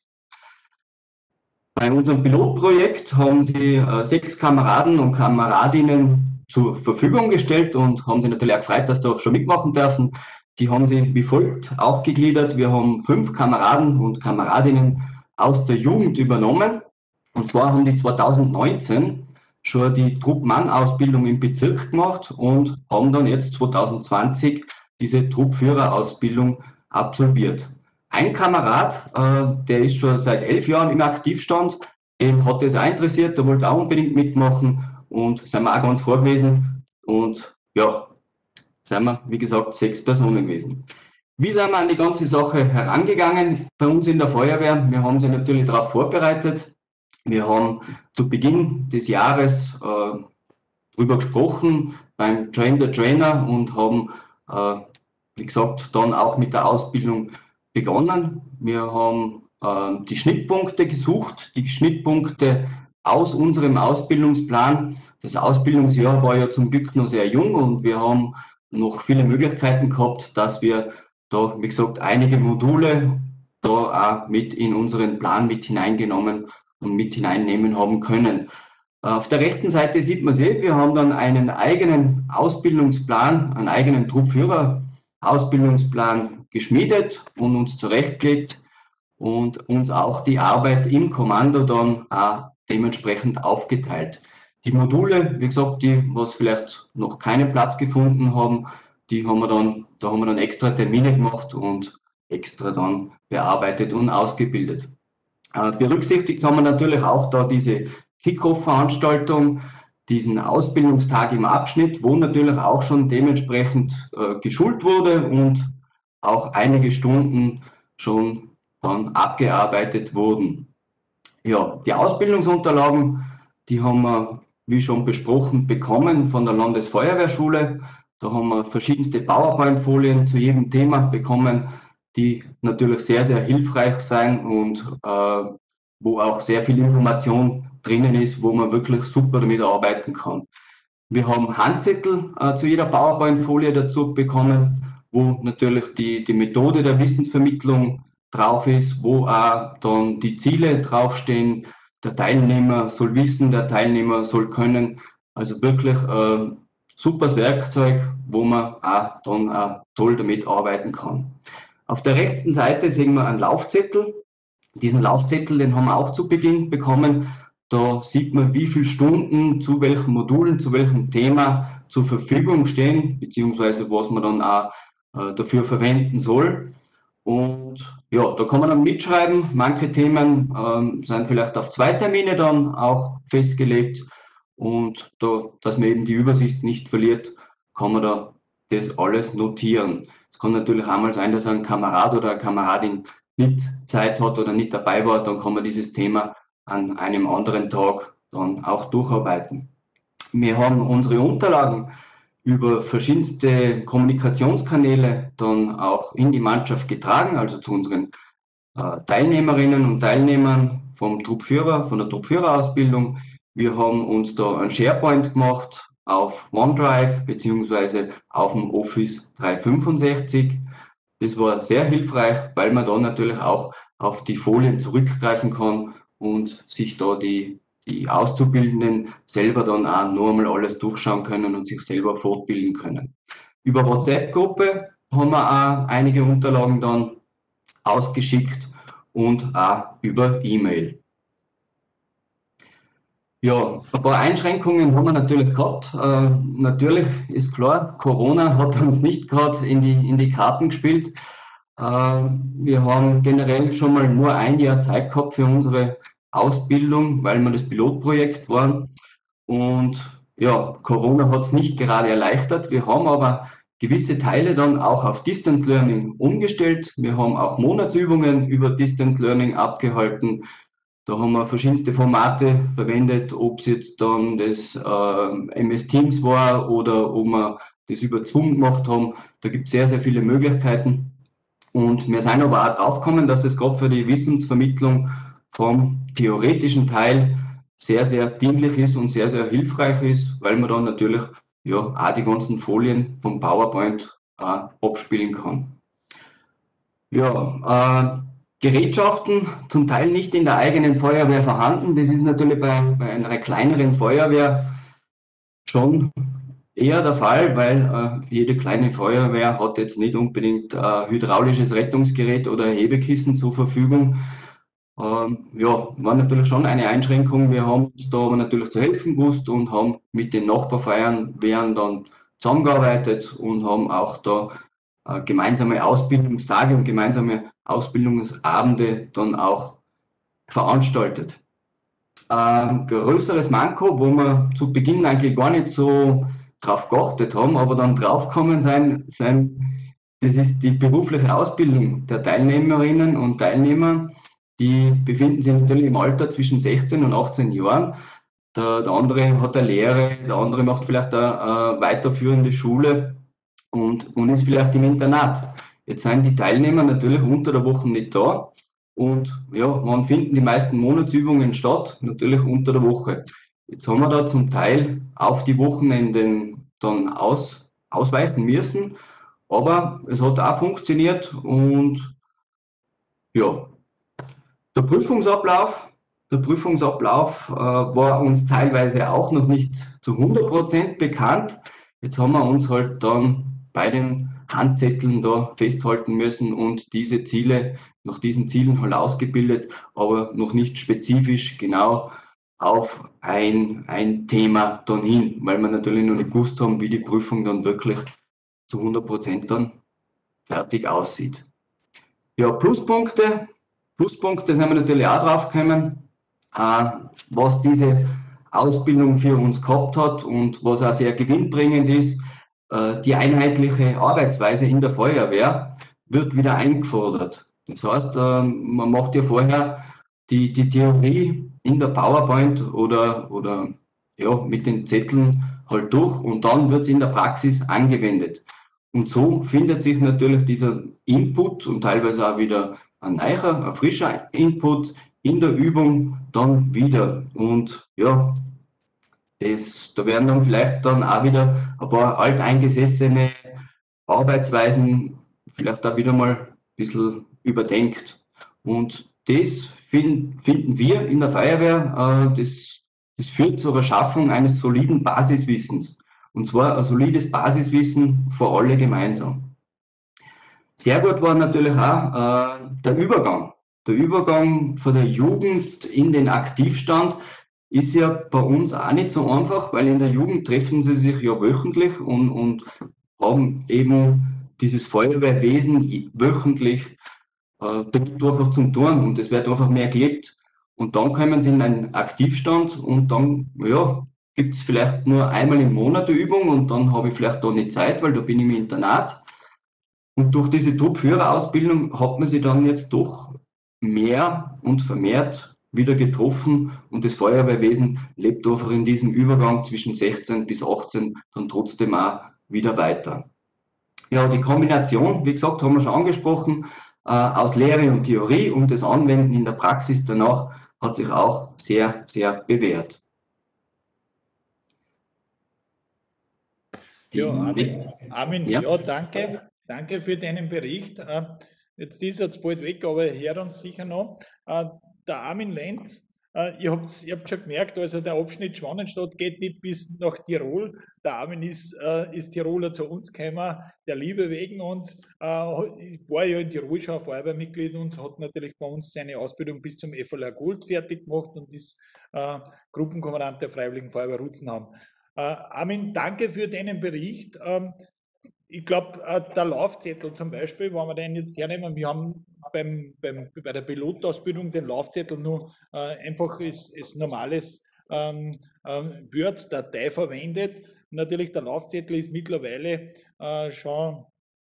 Bei unserem Pilotprojekt haben sie 6 Kameraden und Kameradinnen zur Verfügung gestellt und haben sich natürlich auch gefreut, dass sie auch schon mitmachen dürfen. Die haben sie wie folgt auch gegliedert. Wir haben 5 Kameraden und Kameradinnen aus der Jugend übernommen. Und zwar haben die 2019 schon die Truppmann-Ausbildung im Bezirk gemacht und haben dann jetzt 2020 diese Truppführerausbildung absolviert. Ein Kamerad, der ist schon seit 11 Jahren im Aktivstand, den hat das auch interessiert, der wollte auch unbedingt mitmachen und sind wir auch ganz froh gewesen. Und ja, sind wir, wie gesagt, 6 Personen gewesen. Wie sind wir an die ganze Sache herangegangen bei uns in der Feuerwehr? Wir haben sie natürlich darauf vorbereitet. Wir haben zu Beginn des Jahres darüber gesprochen beim Train the Trainer und haben, wie gesagt, dann auch mit der Ausbildung begonnen. Wir haben die Schnittpunkte gesucht, die Schnittpunkte aus unserem Ausbildungsplan. Das Ausbildungsjahr war ja zum Glück noch sehr jung und wir haben noch viele Möglichkeiten gehabt, dass wir da, wie gesagt, einige Module da auch mit in unseren Plan mit hineingenommen und mit hineinnehmen haben können. Auf der rechten Seite sieht man es, wir haben dann einen eigenen Ausbildungsplan, einen eigenen Truppführer-Ausbildungsplan geschmiedet und uns zurechtgelegt und uns auch die Arbeit im Kommando dann auch dementsprechend aufgeteilt. Die Module, wie gesagt, die, was vielleicht noch keinen Platz gefunden haben, da haben wir dann extra Termine gemacht und extra dann bearbeitet und ausgebildet. Berücksichtigt haben wir natürlich auch da diese Kick-Off-Veranstaltung, diesen Ausbildungstag im Abschnitt, wo natürlich auch schon dementsprechend geschult wurde und auch einige Stunden schon dann abgearbeitet wurden. Ja, die Ausbildungsunterlagen, die haben wir, wie schon besprochen, bekommen von der Landesfeuerwehrschule. Da haben wir verschiedenste PowerPoint-Folien zu jedem Thema bekommen, die natürlich sehr, sehr hilfreich sein und wo auch sehr viel Information drinnen ist, wo man wirklich super damit arbeiten kann. Wir haben Handzettel zu jeder PowerPoint-Folie dazu bekommen, wo natürlich die Methode der Wissensvermittlung drauf ist, wo auch dann die Ziele draufstehen. Der Teilnehmer soll wissen, der Teilnehmer soll können. Also wirklich super Werkzeug, wo man auch dann toll damit arbeiten kann. Auf der rechten Seite sehen wir einen Laufzettel. Diesen Laufzettel, den haben wir auch zu Beginn bekommen. Da sieht man, wie viele Stunden zu welchen Modulen, zu welchem Thema zur Verfügung stehen, beziehungsweise was man dann auch dafür verwenden soll. Und ja, da kann man dann mitschreiben. Manche Themen sind vielleicht auf 2 Termine dann auch festgelegt. Und da, dass man eben die Übersicht nicht verliert, kann man da das alles notieren. Es kann natürlich einmal sein, dass ein Kamerad oder eine Kameradin nicht Zeit hat oder nicht dabei war, dann kann man dieses Thema an einem anderen Tag dann auch durcharbeiten. Wir haben unsere Unterlagen über verschiedenste Kommunikationskanäle dann auch in die Mannschaft getragen, also zu unseren Teilnehmerinnen und Teilnehmern vom Truppführer, von der Truppführerausbildung. Wir haben uns da ein SharePoint gemacht auf OneDrive beziehungsweise auf dem Office 365. Das war sehr hilfreich, weil man da natürlich auch auf die Folien zurückgreifen kann und sich da die Auszubildenden selber dann auch noch einmal alles durchschauen können und sich selber fortbilden können. Über WhatsApp-Gruppe haben wir auch einige Unterlagen dann ausgeschickt und auch über E-Mail. Ja, ein paar Einschränkungen haben wir natürlich gehabt. Natürlich ist klar, Corona hat uns nicht gerade in die Karten gespielt. Wir haben generell schon mal nur ein Jahr Zeit gehabt für unsere Ausbildung, weil wir das Pilotprojekt waren. Und ja, Corona hat es nicht gerade erleichtert. Wir haben aber gewisse Teile dann auch auf Distance Learning umgestellt. Wir haben auch Monatsübungen über Distance Learning abgehalten. Da haben wir verschiedenste Formate verwendet, ob es jetzt dann das MS Teams war oder ob wir das über Zoom gemacht haben. Da gibt es sehr, sehr viele Möglichkeiten. Und wir sind aber auch draufgekommen, dass es gerade für die Wissensvermittlung vom theoretischen Teil sehr, sehr dienlich ist und sehr, sehr hilfreich ist, weil man dann natürlich ja, auch die ganzen Folien vom PowerPoint abspielen kann. Ja, Gerätschaften, zum Teil nicht in der eigenen Feuerwehr vorhanden. Das ist natürlich bei einer kleineren Feuerwehr schon eher der Fall, weil jede kleine Feuerwehr hat jetzt nicht unbedingt hydraulisches Rettungsgerät oder Hebekissen zur Verfügung. Ja, war natürlich schon eine Einschränkung. Wir haben uns da aber natürlich zu helfen gewusst und haben mit den Nachbarfeuerwehren dann zusammengearbeitet und haben auch da gemeinsame Ausbildungstage und gemeinsame Ausbildungsabende dann auch veranstaltet. Größeres Manko, wo wir zu Beginn eigentlich gar nicht so drauf geachtet haben, aber dann draufgekommen sein, das ist die berufliche Ausbildung der Teilnehmerinnen und Teilnehmer. Die befinden sich natürlich im Alter zwischen 16 und 18 Jahren. Der andere hat eine Lehre, der andere macht vielleicht eine weiterführende Schule und ist vielleicht im Internat. Jetzt sind die Teilnehmer natürlich unter der Woche nicht da und ja, wann finden die meisten Monatsübungen statt? Natürlich unter der Woche. Jetzt haben wir da zum Teil auf die Wochenenden dann ausweichen müssen, aber es hat auch funktioniert und ja, der Prüfungsablauf war uns teilweise auch noch nicht zu 100% bekannt. Jetzt haben wir uns halt dann bei den Handzetteln da festhalten müssen und nach diesen Zielen halt ausgebildet, aber noch nicht spezifisch genau auf ein Thema dann hin, weil wir natürlich noch nicht gewusst haben, wie die Prüfung dann wirklich zu 100% dann fertig aussieht. Ja, Pluspunkte sind wir natürlich auch drauf gekommen, was diese Ausbildung für uns gehabt hat und was auch sehr gewinnbringend ist. Die einheitliche Arbeitsweise in der Feuerwehr wird wieder eingefordert. Das heißt, man macht ja vorher die Theorie in der PowerPoint oder ja, mit den Zetteln halt durch und dann wird es in der Praxis angewendet. Und so findet sich natürlich dieser Input und teilweise auch wieder ein frischer Input in der Übung dann wieder. Und ja, da werden dann vielleicht dann auch wieder ein paar alteingesessene Arbeitsweisen vielleicht auch wieder mal ein bisschen überdenkt. Und das finden wir in der Feuerwehr, das führt zur Erschaffung eines soliden Basiswissens. Und zwar ein solides Basiswissen für alle gemeinsam. Sehr gut war natürlich auch der Übergang. Der Übergang von der Jugend in den Aktivstand ist ja bei uns auch nicht so einfach, weil in der Jugend treffen sie sich ja wöchentlich und haben eben dieses Feuerwehrwesen wöchentlich damit einfach zum Tun und es wird einfach mehr gelebt. Und dann kommen sie in einen Aktivstand und dann, ja, gibt es vielleicht nur einmal im Monat eine Übung und dann habe ich vielleicht da nicht Zeit, weil da bin ich im Internat. Und durch diese Truppführerausbildung hat man sich dann jetzt doch mehr und vermehrt wieder getroffen und das Feuerwehrwesen lebt einfach in diesem Übergang zwischen 16 bis 18 dann trotzdem auch wieder weiter. Ja, die Kombination, wie gesagt, haben wir schon angesprochen, aus Lehre und Theorie und das Anwenden in der Praxis danach hat sich auch sehr, sehr bewährt. Ja, Armin, ja, danke. Danke für deinen Bericht. Jetzt ist er bald weg, aber er hört uns sicher noch. Der Armin Lenz, ihr habt schon gemerkt, also der Abschnitt Schwannenstadt geht nicht bis nach Tirol. Der Armin ist Tiroler zu uns gekommen, der Liebe wegen uns. War ja in Tirol schon Feuerwehrmitglied und hat natürlich bei uns seine Ausbildung bis zum FLR Gold fertig gemacht und ist Gruppenkommandant der Freiwilligen Feuerwehr Rutzenham. Armin, danke für deinen Bericht. Ich glaube, der Laufzettel zum Beispiel, wenn wir den jetzt hernehmen, wir haben bei der Pilotausbildung den Laufzettel nur einfach als normales Word-Datei verwendet. Natürlich, der Laufzettel ist mittlerweile schon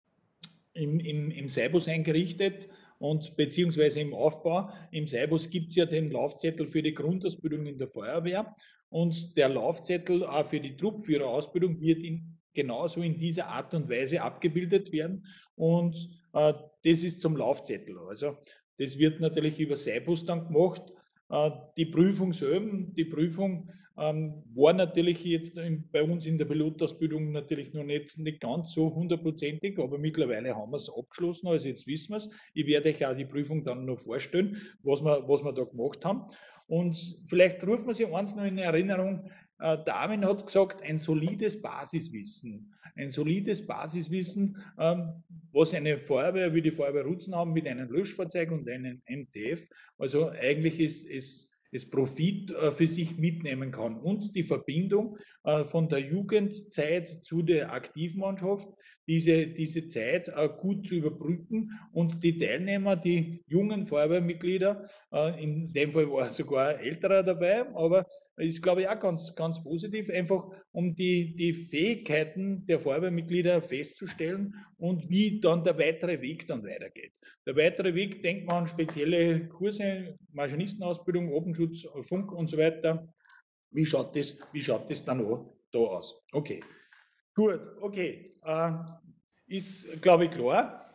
im Saibus eingerichtet und beziehungsweise im Aufbau. Im Saibus gibt es ja den Laufzettel für die Grundausbildung in der Feuerwehr und der Laufzettel auch für die Truppführerausbildung wird genauso in dieser Art und Weise abgebildet werden und das ist zum Laufzettel. Also das wird natürlich über Saibus dann gemacht. Die Prüfung selber, die Prüfung war natürlich jetzt bei uns in der Pilotausbildung natürlich noch nicht ganz so hundertprozentig, aber mittlerweile haben wir es abgeschlossen, also jetzt wissen wir es. Ich werde euch auch die Prüfung dann noch vorstellen, was wir da gemacht haben. Und vielleicht rufen wir sich eins noch in Erinnerung, der Armin hat gesagt, ein solides Basiswissen. Ein solides Basiswissen, was eine Feuerwehr wie die Feuerwehr Rutzenham mit einem Löschfahrzeug und einem MTF, also eigentlich ist Profit für sich mitnehmen kann. Und die Verbindung von der Jugendzeit zu der Aktivmannschaft, diese Zeit gut zu überbrücken und die Teilnehmer, die jungen Feuerwehrmitglieder, in dem Fall war sogar ein älterer dabei, aber ist, glaube ich, auch ganz, ganz positiv, einfach um die Fähigkeiten der Feuerwehrmitglieder festzustellen und wie dann der weitere Weg dann weitergeht. Der weitere Weg, denkt man an spezielle Kurse, Maschinistenausbildung, Openschutz, Funk und so weiter. Wie schaut das dann da aus? Okay, gut, okay. Ist, glaube ich, klar.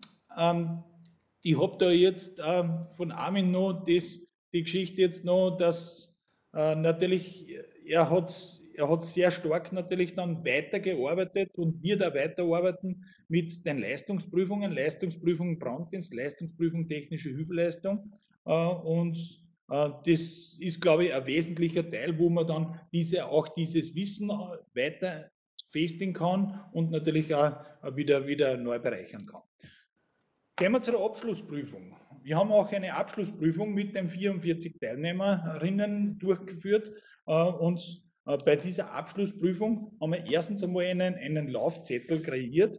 Ich habe da jetzt von Armin noch die Geschichte jetzt noch, dass natürlich er hat sehr stark natürlich dann weitergearbeitet und wird auch weiterarbeiten mit den Leistungsprüfung Branddienst, Leistungsprüfung technische Hilfeleistung und das ist, glaube ich, ein wesentlicher Teil, wo man dann dieses Wissen weiter festigen kann und natürlich auch wieder neu bereichern kann. Gehen wir zur Abschlussprüfung. Wir haben auch eine Abschlussprüfung mit den 44 Teilnehmerinnen durchgeführt und bei dieser Abschlussprüfung haben wir erstens einmal einen Laufzettel kreiert,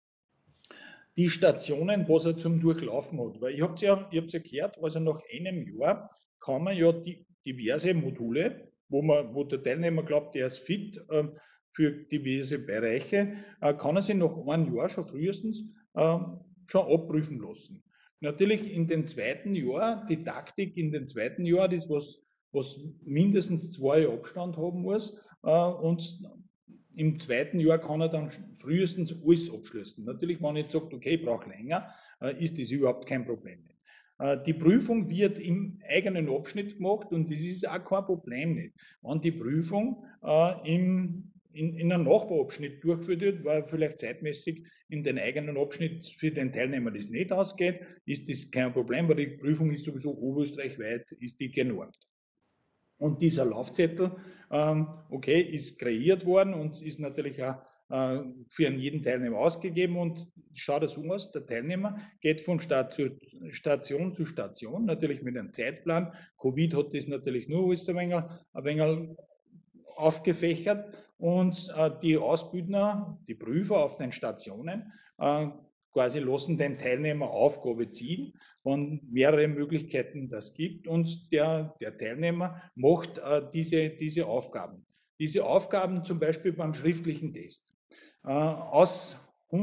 die Stationen, was er zum Durchlaufen hat. Weil ihr habt ja gehört, also nach einem Jahr kann man ja diverse Module, wo der Teilnehmer glaubt, der ist fit für diverse Bereiche, kann er sich nach einem Jahr schon frühestens schon abprüfen lassen. Natürlich in den zweiten Jahr, die Taktik in den zweiten Jahr, das was mindestens 2 Jahre Abstand haben muss und im zweiten Jahr kann er dann frühestens alles abschließen. Natürlich, wenn ich sage, okay, ich brauche länger, ist das überhaupt kein Problem. Die Prüfung wird im eigenen Abschnitt gemacht und das ist auch kein Problem nicht. Wenn die Prüfung in einem Nachbarabschnitt durchgeführt wird, weil vielleicht zeitmäßig in den eigenen Abschnitt für den Teilnehmer das nicht ausgeht, ist das kein Problem, weil die Prüfung ist sowieso oberösterreichweit, ist die genormt. Und dieser Laufzettel, okay, ist kreiert worden und ist natürlich auch für jeden Teilnehmer ausgegeben und schaut so aus, der Teilnehmer geht von Station zu Station, natürlich mit einem Zeitplan. Covid hat das natürlich nur alles ein wenig aufgefächert und die Ausbildner, die Prüfer auf den Stationen quasi lassen den Teilnehmer Aufgabe ziehen, von mehrere Möglichkeiten das gibt und der Teilnehmer macht diese Aufgaben. Diese Aufgaben zum Beispiel beim schriftlichen Test. Aus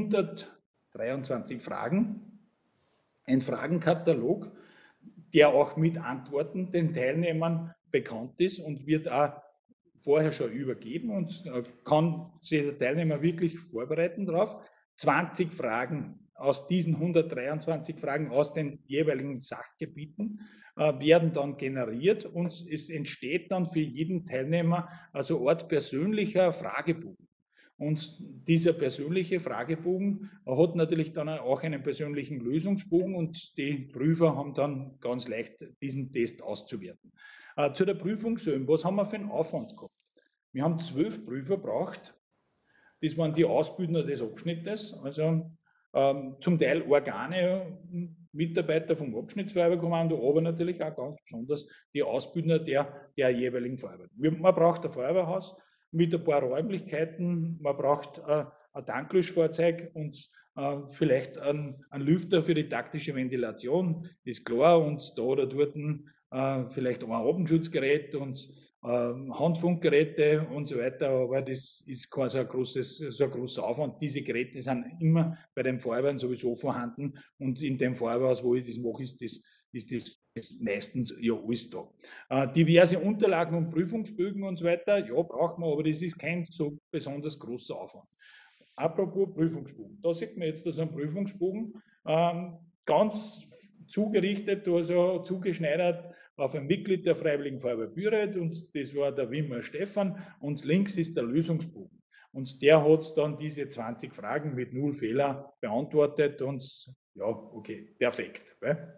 123 Fragen, ein Fragenkatalog, der auch mit Antworten den Teilnehmern bekannt ist und wird auch vorher schon übergeben und kann sich der Teilnehmer wirklich vorbereiten darauf. 20 Fragen aus diesen 123 Fragen aus den jeweiligen Sachgebieten werden dann generiert und es entsteht dann für jeden Teilnehmer also eine Art persönlicher Fragebogen. Und dieser persönliche Fragebogen hat natürlich dann auch einen persönlichen Lösungsbogen und die Prüfer haben dann ganz leicht diesen Test auszuwerten. Zu der Prüfung selber, was haben wir für einen Aufwand gehabt? Wir haben 12 Prüfer gebraucht, das waren die Ausbildner des Abschnittes, also zum Teil Organe, Mitarbeiter vom Abschnittsfeuerwehrkommando, aber natürlich auch ganz besonders die Ausbildner der jeweiligen Feuerwehr. Man braucht ein Feuerwehrhaus mit ein paar Räumlichkeiten, man braucht ein Tanklöschfahrzeug und vielleicht einen Lüfter für die taktische Ventilation, ist klar, und da oder dort vielleicht auch ein Atemschutzgerät und Handfunkgeräte und so weiter, aber das ist kein so ein großer Aufwand. Diese Geräte sind immer bei den Feuerwehren sowieso vorhanden und in dem Feuerwehrhaus, wo ich das mache, ist das meistens ja alles da. Diverse Unterlagen und Prüfungsbögen und so weiter, ja, braucht man, aber das ist kein so besonders großer Aufwand. Apropos Prüfungsbogen, da sieht man jetzt so einen Prüfungsbogen, ganz zugerichtet, also zugeschneidert auf ein Mitglied der Freiwilligen Feuerwehr Büret und das war der Wimmer Stefan und links ist der Lösungsbogen. Und der hat dann diese 20 Fragen mit 0 Fehler beantwortet und ja, okay, perfekt.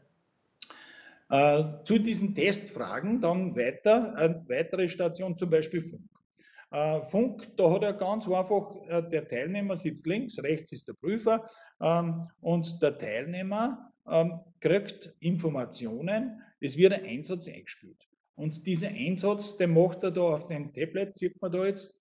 Zu diesen Testfragen dann weiter, eine weitere Station, zum Beispiel Funk. Funk, da hat er ganz einfach, der Teilnehmer sitzt links, rechts ist der Prüfer und der Teilnehmer kriegt Informationen, es wird ein Einsatz eingespielt. Und dieser Einsatz, den macht er da auf dem Tablet, sieht man da jetzt,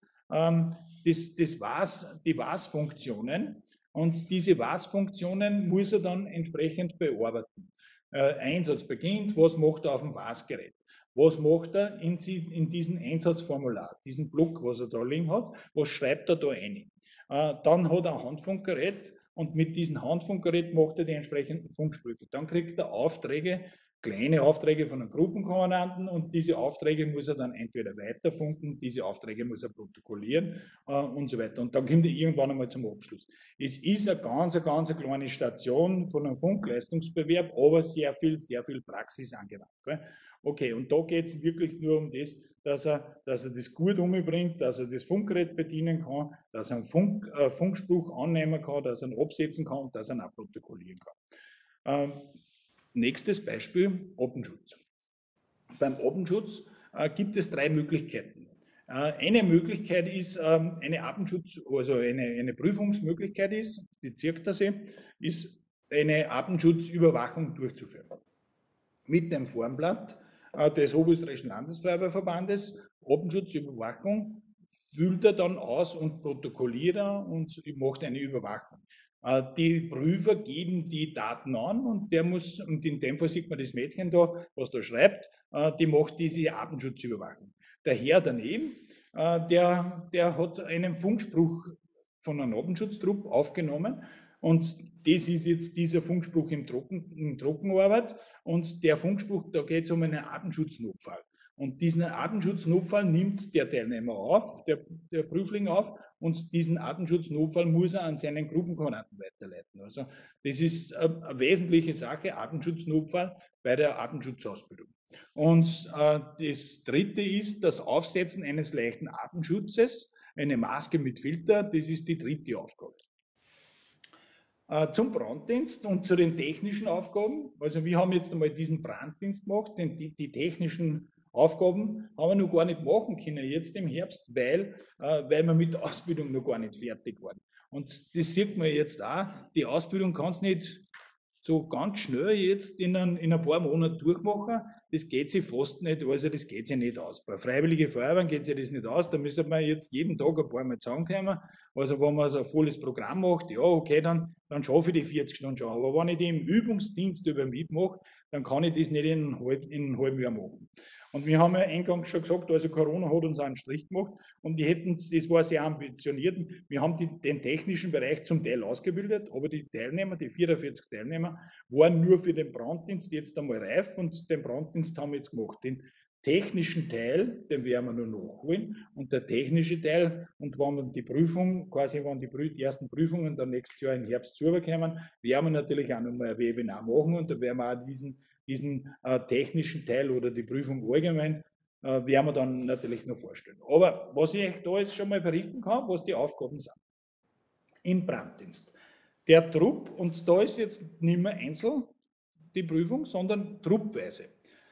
die Was-Funktionen. Und diese Was-Funktionen muss er dann entsprechend bearbeiten. Einsatz beginnt, was macht er auf dem Was-Gerät? Was macht er in diesem Einsatzformular, diesen Block, was er da liegen hat, was schreibt er da rein? Dann hat er ein Handfunkgerät und mit diesem Handfunkgerät macht er die entsprechenden Funksprüche. Dann kriegt er Aufträge, kleine Aufträge von einem Gruppenkommandanten und diese Aufträge muss er dann entweder weiterfunken, diese Aufträge muss er protokollieren und so weiter. Und dann kommt er irgendwann einmal zum Abschluss. Es ist eine ganz kleine Station von einem Funkleistungsbewerb, aber sehr viel Praxis angewandt. Okay, und da geht es wirklich nur um das, dass er das gut umbringt, dass er das Funkgerät bedienen kann, dass er einen Funkspruch annehmen kann, dass er ihn absetzen kann und dass er ihn auch protokollieren kann. Nächstes Beispiel, Atemschutz. Beim Atemschutz gibt es 3 Möglichkeiten. Eine Möglichkeit ist eine Atemschutz, also eine Prüfungsmöglichkeit ist, bezirkt er sie, ist eine Atemschutzüberwachung durchzuführen. Mit dem Formblatt des Oberösterreichischen Landesfeuerwehrverbandes, Atemschutzüberwachung, füllt er dann aus und protokolliert er und macht eine Überwachung. Die Prüfer geben die Daten an und der muss, und in dem Fall sieht man das Mädchen da, was da schreibt, die macht diese Atemschutzüberwachung. Der Herr daneben, der hat einen Funkspruch von einem Atemschutztrupp aufgenommen und das ist jetzt dieser Funkspruch in Trockenarbeit und der Funkspruch, da geht es um einen Atemschutznotfall. Und diesen Artenschutznotfall nimmt der Teilnehmer auf, der Prüfling auf, und diesen Artenschutznotfall muss er an seinen Gruppenkommandanten weiterleiten. Also das ist eine wesentliche Sache, Artensschutznotfall bei der Artenschutzausbildung. Und das dritte ist das Aufsetzen eines leichten Artenschutzes, eine Maske mit Filter, das ist die dritte Aufgabe. Zum Branddienst und zu den technischen Aufgaben. Also wir haben jetzt einmal diesen Branddienst gemacht, denn die technischen Aufgaben haben wir noch gar nicht machen können jetzt im Herbst, weil wir mit der Ausbildung noch gar nicht fertig waren. Und das sieht man jetzt auch, die Ausbildung kann es nicht so ganz schnell jetzt in ein paar Monaten durchmachen. Das geht sich fast nicht, also das geht sich nicht aus. Bei Freiwilligen Feuerwehren geht sich das nicht aus, da müssen wir jetzt jeden Tag ein paar Mal zusammenkommen. Also wenn man so ein volles Programm macht, ja okay, dann schaffe ich die 40 Stunden schon. Aber wenn ich die im Übungsdienst über mitmache, dann kann ich das nicht in einem halben Jahr machen. Und wir haben ja eingangs schon gesagt, also Corona hat uns einen Strich gemacht und das war sehr ambitioniert. Wir haben den technischen Bereich zum Teil ausgebildet, aber die Teilnehmer, die 44 Teilnehmer, waren nur für den Branddienst jetzt einmal reif und den Branddienst haben wir jetzt gemacht. Den technischen Teil, den werden wir nur nachholen und der technische Teil, und wenn wir die Prüfung, quasi wenn die ersten Prüfungen dann nächstes Jahr im Herbst rüberkommen, werden wir natürlich auch nochmal ein Webinar machen und da werden wir auch diesen technischen Teil oder die Prüfung allgemein, werden wir dann natürlich noch vorstellen. Aber was ich euch da jetzt schon mal berichten kann, was die Aufgaben sind im Branddienst. Der Trupp, und da ist jetzt nicht mehr einzeln die Prüfung, sondern truppweise.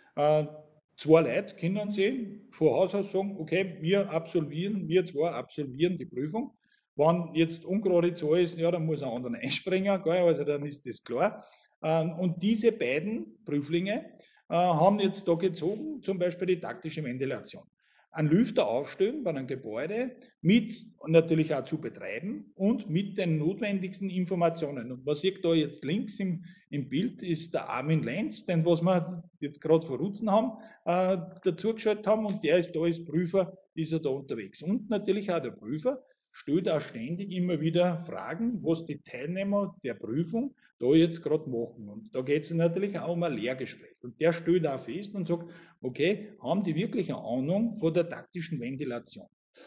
2 Leute können sie von Haus aus sagen, okay, wir zwei absolvieren die Prüfung. Wenn jetzt ungerade Zahl ist, ja, dann muss ein anderer einspringen, also dann ist das klar. Und diese beiden Prüflinge haben jetzt da gezogen, zum Beispiel die taktische Ventilation. Einen Lüfter aufstellen bei einem Gebäude, mit natürlich auch zu betreiben und mit den notwendigsten Informationen. Und man sieht da jetzt links im Bild ist der Armin Lenz, den was wir jetzt gerade vor Rutzen haben, dazugeschaltet haben, und der ist da als Prüfer, ist er da unterwegs. Und natürlich auch der Prüfer stellt auch ständig immer wieder Fragen, was die Teilnehmer der Prüfung da jetzt gerade machen. Und da geht es natürlich auch um ein Lehrgespräch. Und der stellt auch fest und sagt, okay, haben die wirklich eine Ahnung von der taktischen Ventilation?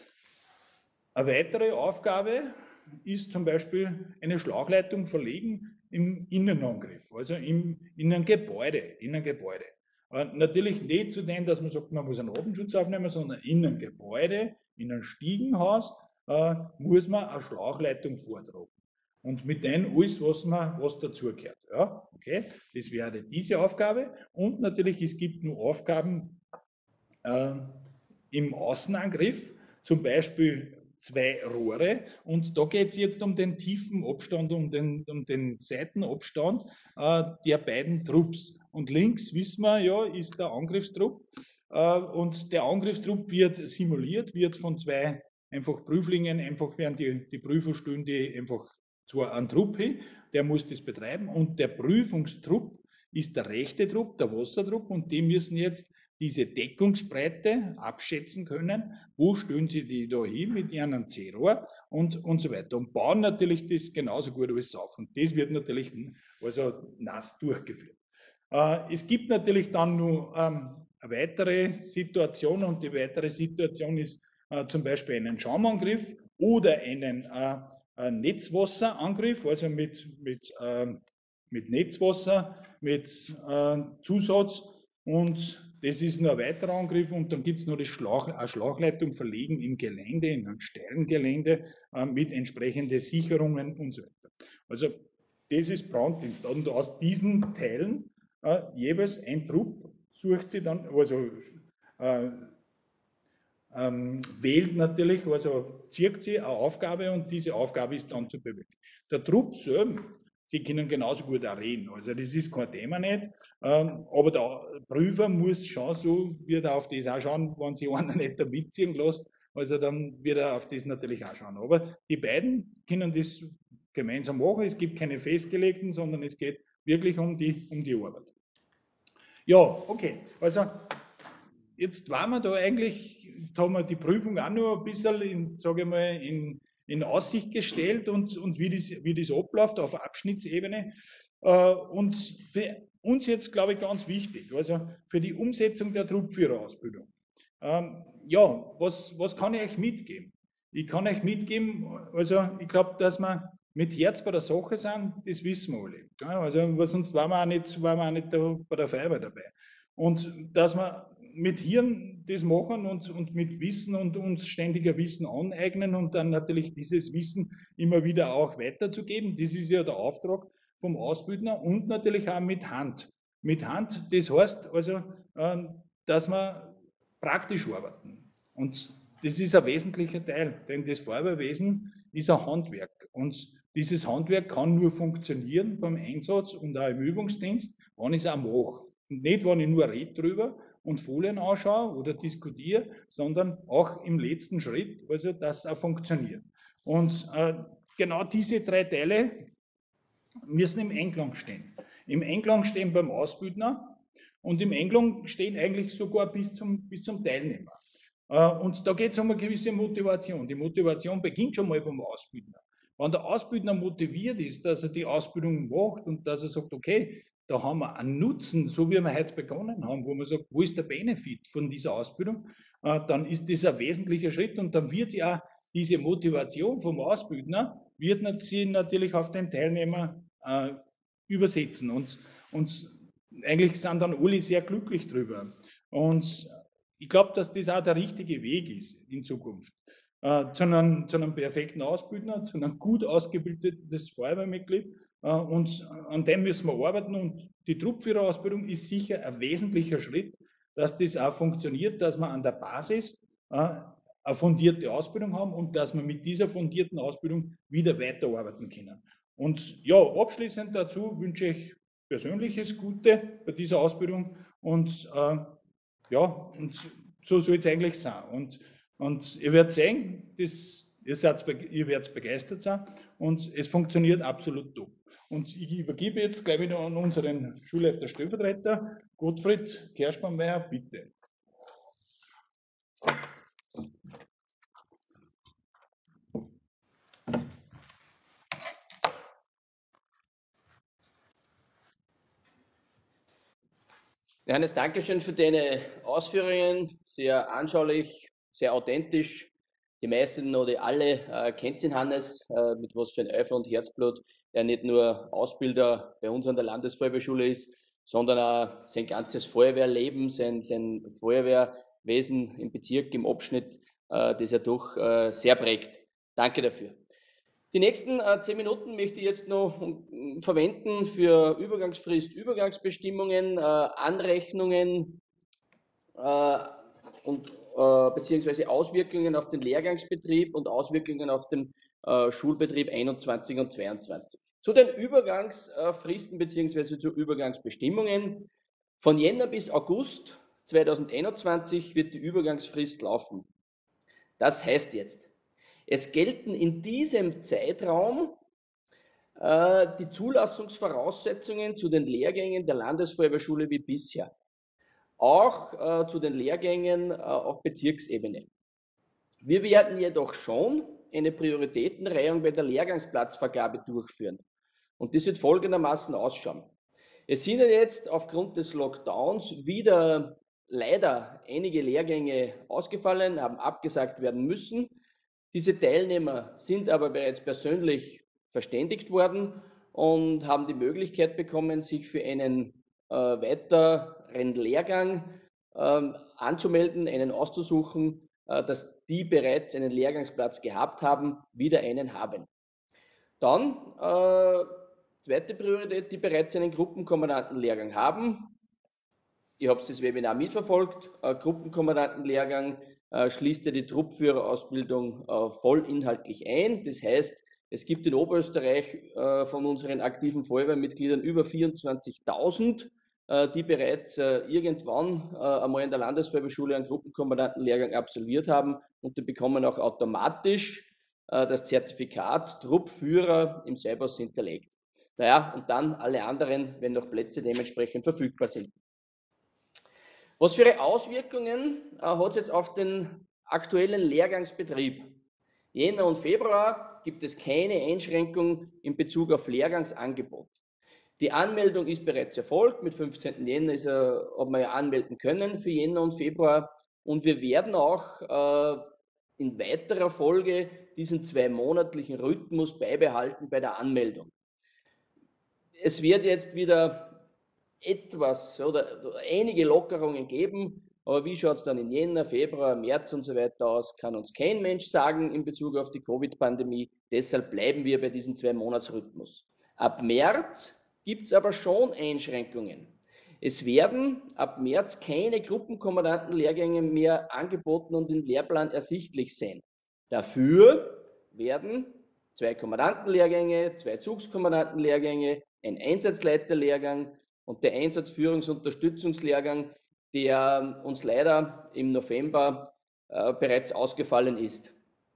Eine weitere Aufgabe ist zum Beispiel eine Schlauchleitung verlegen im Innenangriff, also in ein Gebäude. Natürlich nicht zu dem, dass man sagt, man muss einen Atemschutz aufnehmen, sondern in ein Gebäude, in ein Stiegenhaus, muss man eine Schlauchleitung vortragen. Und mit dem alles, was dazugehört. Ja, okay, das wäre diese Aufgabe. Und natürlich, es gibt noch Aufgaben im Außenangriff, zum Beispiel 2 Rohre. Und da geht es jetzt um den tiefen Abstand, um den Seitenabstand der beiden Trupps. Und links, wissen wir ja, ist der Angriffstrupp. Und der Angriffstrupp wird simuliert, wird von 2 einfach Prüflingen, einfach während die Prüfer stellen, die einfach zu einem Trupp hin, der muss das betreiben, und der Prüfungstrupp ist der rechte Trupp, der Wassertrupp, und die müssen jetzt diese Deckungsbreite abschätzen können, wo stellen sie die da hin mit ihrem C-Rohr und so weiter, und bauen natürlich das genauso gut alles auf, und das wird natürlich also nass durchgeführt. Es gibt natürlich dann noch eine weitere Situation, und die weitere Situation ist zum Beispiel einen Schaumangriff oder einen Netzwasserangriff, also mit Netzwasser, mit Zusatz, und das ist noch ein weiterer Angriff, und dann gibt es noch eine Schlauchleitung verlegen im Gelände, in einem steilen Gelände mit entsprechenden Sicherungen und so weiter. Also das ist Branddienst, und aus diesen Teilen jeweils ein Trupp sucht sie dann, also wählt natürlich, also zieht sie eine Aufgabe, und diese Aufgabe ist dann zu bewältigen. Der Trupp selbst, sie können genauso gut auch reden, also das ist kein Thema nicht, aber der Prüfer muss schon so, wird er auf das auch schauen, wenn sie einer nicht da mitziehen lässt, also dann wird er auf das natürlich auch schauen. Aber die beiden können das gemeinsam machen, es gibt keine festgelegten, sondern es geht wirklich um die Arbeit. Ja, okay, also jetzt waren wir da eigentlich, haben wir die Prüfung auch noch ein bisschen, sage ich mal, in Aussicht gestellt und wie das abläuft auf Abschnittsebene. Und für uns jetzt, glaube ich, ganz wichtig, also für die Umsetzung der Truppführerausbildung ja, was kann ich euch mitgeben? Ich kann euch mitgeben, also ich glaube, dass wir mit Herz bei der Sache sind, das wissen wir alle. Ja, also, weil sonst waren wir auch nicht da bei der Feuerwehr dabei. Und dass wir mit Hirn das machen und mit Wissen und uns ständiger Wissen aneignen und dann natürlich dieses Wissen immer wieder auch weiterzugeben, das ist ja der Auftrag vom Ausbildner und natürlich auch mit Hand. Mit Hand, das heißt also, dass wir praktisch arbeiten. Und das ist ein wesentlicher Teil, denn das Feuerwehrwesen ist ein Handwerk. Und dieses Handwerk kann nur funktionieren beim Einsatz und auch im Übungsdienst, wenn ich es auch mache. Und nicht, wenn ich nur rede drüber und Folien anschaue oder diskutiere, sondern auch im letzten Schritt, also dass es auch funktioniert. Und genau diese 3 Teile müssen im Einklang stehen. Im Einklang stehen beim Ausbildner und im Einklang stehen eigentlich sogar bis zum Teilnehmer. Und da geht es um eine gewisse Motivation. Die Motivation beginnt schon mal beim Ausbildner. Wenn der Ausbildner motiviert ist, dass er die Ausbildung macht und dass er sagt, okay, da haben wir einen Nutzen, so wie wir heute begonnen haben, wo man sagt, wo ist der Benefit von dieser Ausbildung, dann ist das ein wesentlicher Schritt und dann wird sie auch diese Motivation vom Ausbildner, wird sie natürlich auf den Teilnehmer übersetzen und eigentlich sind dann alle sehr glücklich drüber. Und ich glaube, dass das auch der richtige Weg ist in Zukunft. Zu einem perfekten Ausbildner, zu einem gut ausgebildeten Feuerwehrmitglied. Und an dem müssen wir arbeiten. Und die Truppführerausbildung ist sicher ein wesentlicher Schritt, dass das auch funktioniert, dass wir an der Basis eine fundierte Ausbildung haben und dass wir mit dieser fundierten Ausbildung wieder weiterarbeiten können. Und ja, abschließend dazu wünsche ich persönliches Gute bei dieser Ausbildung und ja, und so soll es eigentlich sein. Und ihr werdet sehen, ihr werdet begeistert sein und es funktioniert absolut top. Und ich übergebe jetzt gleich wieder an unseren Schulleiter Stellvertreter, Gottfried Kerschbaumeier, bitte. Johannes, Dankeschön für deine Ausführungen. Sehr anschaulich, sehr authentisch. Die meisten oder alle kennt den Hannes, mit was für ein Eifer und Herzblut er nicht nur Ausbilder bei uns an der Landesfeuerwehrschule ist, sondern auch sein ganzes Feuerwehrleben, sein Feuerwehrwesen im Bezirk, im Abschnitt, das er doch sehr prägt. Danke dafür. Die nächsten 10 Minuten möchte ich jetzt noch verwenden für Übergangsfrist, Übergangsbestimmungen, Anrechnungen beziehungsweise Auswirkungen auf den Lehrgangsbetrieb und Auswirkungen auf den Schulbetrieb 21 und 22. Zu den Übergangsfristen beziehungsweise zu Übergangsbestimmungen. Von Jänner bis August 2021 wird die Übergangsfrist laufen. Das heißt jetzt, es gelten in diesem Zeitraum die Zulassungsvoraussetzungen zu den Lehrgängen der Landesfeuerwehrschule wie bisher. Auch zu den Lehrgängen auf Bezirksebene. Wir werden jedoch schon eine Prioritätenreihung bei der Lehrgangsplatzvergabe durchführen. Und das wird folgendermaßen ausschauen. Es sind ja jetzt aufgrund des Lockdowns wieder leider einige Lehrgänge ausgefallen, haben abgesagt werden müssen. Diese Teilnehmer sind aber bereits persönlich verständigt worden und haben die Möglichkeit bekommen, sich für einen weiteren Lehrgang anzumelden, einen auszusuchen, dass die bereits einen Lehrgangsplatz gehabt haben, wieder einen haben. Dann zweite Priorität, die bereits einen Gruppenkommandantenlehrgang haben. Ihr habt das Webinar mitverfolgt. Gruppenkommandantenlehrgang schließt ja die Truppführerausbildung vollinhaltlich ein. Das heißt, es gibt in Oberösterreich von unseren aktiven Feuerwehrmitgliedern über 24.000, die bereits irgendwann einmal in der Landesfeuerwehrschule einen Gruppenkommandantenlehrgang absolviert haben und die bekommen auch automatisch das Zertifikat Truppführer im Seibos hinterlegt. Naja, und dann alle anderen, wenn noch Plätze dementsprechend verfügbar sind. Was für Auswirkungen hat es jetzt auf den aktuellen Lehrgangsbetrieb? Jänner und Februar gibt es keine Einschränkung in Bezug auf Lehrgangsangebot. Die Anmeldung ist bereits erfolgt. Mit 15. Jänner hat man ja anmelden können für Jänner und Februar. und wir werden auch in weiterer Folge diesen 2-monatlichen Rhythmus beibehalten bei der Anmeldung. Es wird jetzt wieder etwas oder einige Lockerungen geben, aber wie schaut es dann in Jänner, Februar, März und so weiter aus, kann uns kein Mensch sagen in Bezug auf die Covid-Pandemie. Deshalb bleiben wir bei diesem 2-Monats-Rhythmus. Ab März gibt es aber schon Einschränkungen. Es werden ab März keine Gruppenkommandantenlehrgänge mehr angeboten und im Lehrplan ersichtlich sein. Dafür werden 2 Kommandantenlehrgänge, 2 Zugskommandantenlehrgänge, ein Einsatzleiterlehrgang und der Einsatzführungsunterstützungslehrgang, der uns leider im November bereits ausgefallen ist.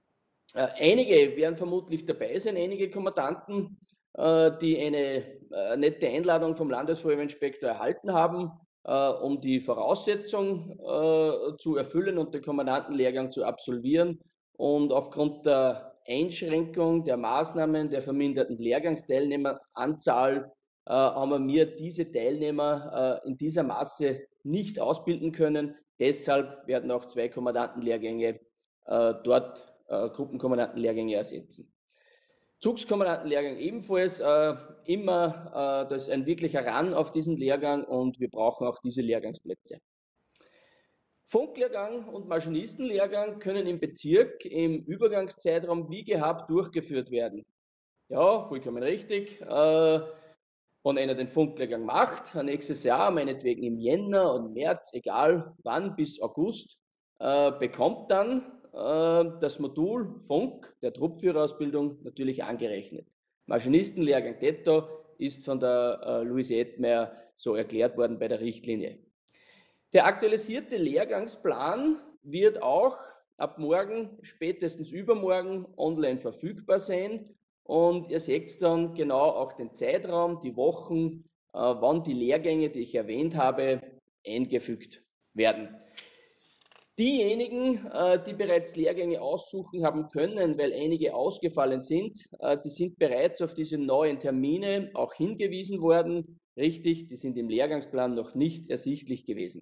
Einige werden vermutlich dabei sein, einige Kommandanten, die eine nette Einladung vom Landesfeuerwehrinspektor erhalten haben, um die Voraussetzung zu erfüllen und den Kommandantenlehrgang zu absolvieren. Und aufgrund der Einschränkung der Maßnahmen der verminderten Lehrgangsteilnehmeranzahl haben wir diese Teilnehmer in dieser Masse nicht ausbilden können. Deshalb werden auch 2 Kommandantenlehrgänge dort Gruppenkommandantenlehrgänge ersetzen. Zugskommandantenlehrgang ebenfalls immer, das ist ein wirklicher Run auf diesen Lehrgang und wir brauchen auch diese Lehrgangsplätze. Funklehrgang und Maschinistenlehrgang können im Bezirk im Übergangszeitraum wie gehabt durchgeführt werden. Ja, vollkommen richtig. Wenn einer den Funklehrgang macht, nächstes Jahr, meinetwegen im Jänner und März, egal wann, bis August, bekommt dann das Modul Funk der Truppführerausbildung natürlich angerechnet. Maschinistenlehrgang Detto ist von der Luise Edmeier so erklärt worden bei der Richtlinie. Der aktualisierte Lehrgangsplan wird auch ab morgen, spätestens übermorgen online verfügbar sein. Und ihr seht dann genau auch den Zeitraum, die Wochen, wann die Lehrgänge, die ich erwähnt habe, eingefügt werden. Diejenigen, die bereits Lehrgänge aussuchen haben können, weil einige ausgefallen sind, die sind bereits auf diese neuen Termine auch hingewiesen worden. Richtig, die sind im Lehrgangsplan noch nicht ersichtlich gewesen.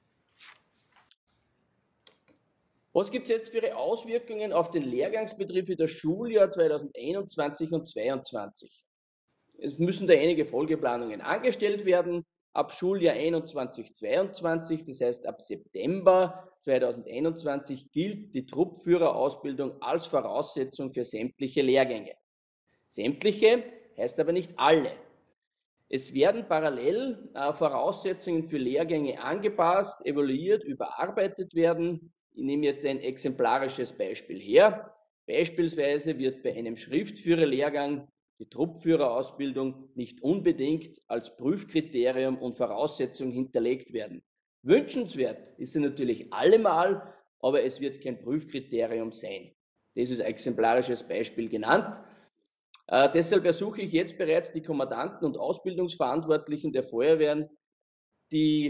Was gibt es jetzt für Auswirkungen auf den Lehrgangsbetrieb für das Schuljahr 2021 und 2022? Es müssen da einige Folgeplanungen angestellt werden. Ab Schuljahr 21/22, das heißt ab September 2021, gilt die Truppführerausbildung als Voraussetzung für sämtliche Lehrgänge. Sämtliche heißt aber nicht alle. Es werden parallel Voraussetzungen für Lehrgänge angepasst, evaluiert, überarbeitet werden. Ich nehme jetzt ein exemplarisches Beispiel her. Beispielsweise wird bei einem Schriftführerlehrgang die Truppführerausbildung nicht unbedingt als Prüfkriterium und Voraussetzung hinterlegt werden. Wünschenswert ist sie natürlich allemal, aber es wird kein Prüfkriterium sein. Das ist ein exemplarisches Beispiel genannt. Deshalb ersuche ich jetzt bereits die Kommandanten und Ausbildungsverantwortlichen der Feuerwehren, die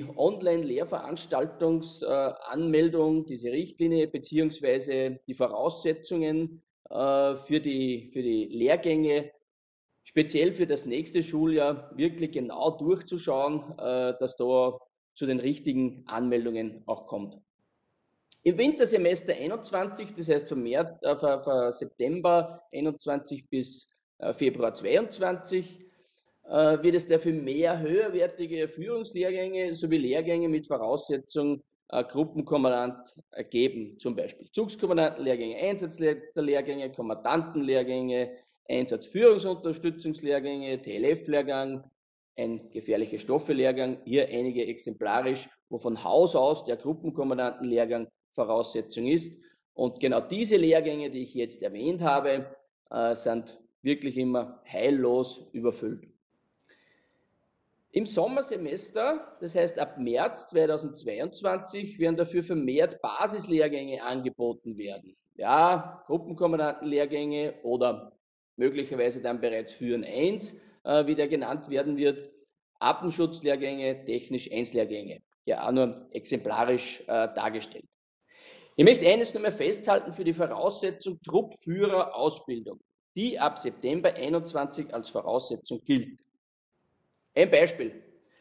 Online-Lehrveranstaltungsanmeldung, diese Richtlinie bzw. die Voraussetzungen für die Lehrgänge, speziell für das nächste Schuljahr, wirklich genau durchzuschauen, dass da zu den richtigen Anmeldungen auch kommt. Im Wintersemester 21, das heißt von September 21 bis Februar 22, wird es dafür mehr höherwertige Führungslehrgänge sowie Lehrgänge mit Voraussetzung Gruppenkommandant geben, zum Beispiel Zugskommandantenlehrgänge, Einsatzleiterlehrgänge, Kommandantenlehrgänge, Einsatzführungsunterstützungslehrgänge, TLF-Lehrgang, ein gefährliche Stoffe-Lehrgang, hier einige exemplarisch, wo von Haus aus der Gruppenkommandantenlehrgang Voraussetzung ist. Und genau diese Lehrgänge, die ich jetzt erwähnt habe, sind wirklich immer heillos überfüllt. Im Sommersemester, das heißt ab März 2022, werden dafür vermehrt Basislehrgänge angeboten werden. Ja, Gruppenkommandantenlehrgänge oder möglicherweise dann bereits Führen 1, wie der genannt werden wird, Atemschutzlehrgänge, Technisch-1-Lehrgänge. Ja, auch nur exemplarisch dargestellt. Ich möchte eines nur mehr festhalten für die Voraussetzung Truppführerausbildung, die ab September 21 als Voraussetzung gilt. Ein Beispiel.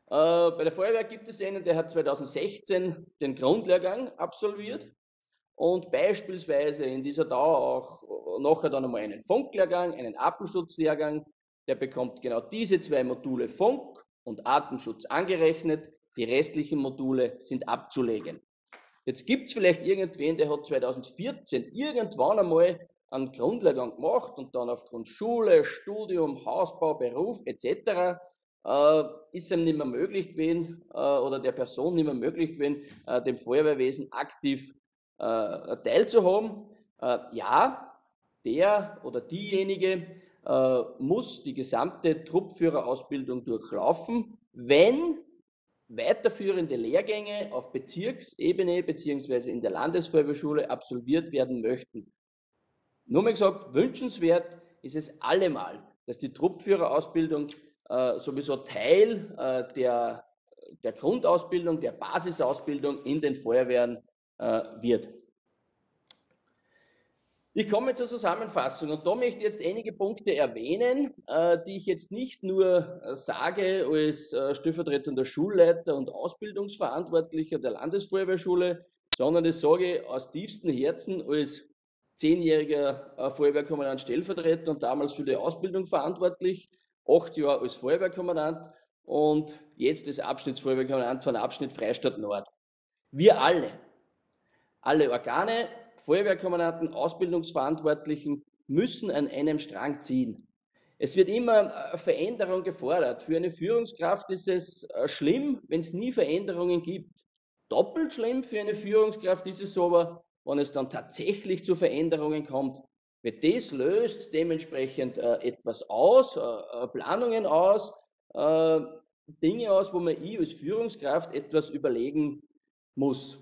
Bei der Feuerwehr gibt es einen, der hat 2016 den Grundlehrgang absolviert und beispielsweise in dieser Dauer auch nachher dann einmal einen Funklehrgang, einen Atemschutzlehrgang. Der bekommt genau diese 2 Module Funk und Atemschutz angerechnet. Die restlichen Module sind abzulegen. Jetzt gibt es vielleicht irgendwen, der hat 2014 irgendwann einmal einen Grundlehrgang gemacht und dann aufgrund Schule, Studium, Hausbau, Beruf etc. Ist ihm nicht mehr möglich gewesen oder der Person nicht mehr möglich gewesen, dem Feuerwehrwesen aktiv teilzuhaben. Ja, der oder diejenige muss die gesamte Truppführerausbildung durchlaufen, wenn weiterführende Lehrgänge auf Bezirksebene bzw. in der Landesfeuerwehrschule absolviert werden möchten. Nur mal gesagt, wünschenswert ist es allemal, dass die Truppführerausbildung sowieso Teil der Grundausbildung, der Basisausbildung in den Feuerwehren wird. Ich komme zur Zusammenfassung und da möchte ich jetzt einige Punkte erwähnen, die ich jetzt nicht nur sage als stellvertretender Schulleiter und Ausbildungsverantwortlicher der Landesfeuerwehrschule, sondern das sage ich aus tiefstem Herzen als 10-jähriger Feuerwehrkommandant Stellvertreter und damals für die Ausbildung verantwortlich, 8 Jahre als Feuerwehrkommandant und jetzt als Abschnittsfeuerwehrkommandant von Abschnitt Freistadt Nord. Wir alle Organe, Feuerwehrkommandanten, Ausbildungsverantwortlichen müssen an einem Strang ziehen. Es wird immer Veränderung gefordert. Für eine Führungskraft ist es schlimm, wenn es nie Veränderungen gibt. Doppelt schlimm für eine Führungskraft ist es aber, wenn es dann tatsächlich zu Veränderungen kommt. Weil das löst dementsprechend etwas aus, Planungen aus, Dinge aus, wo man als Führungskraft etwas überlegen muss.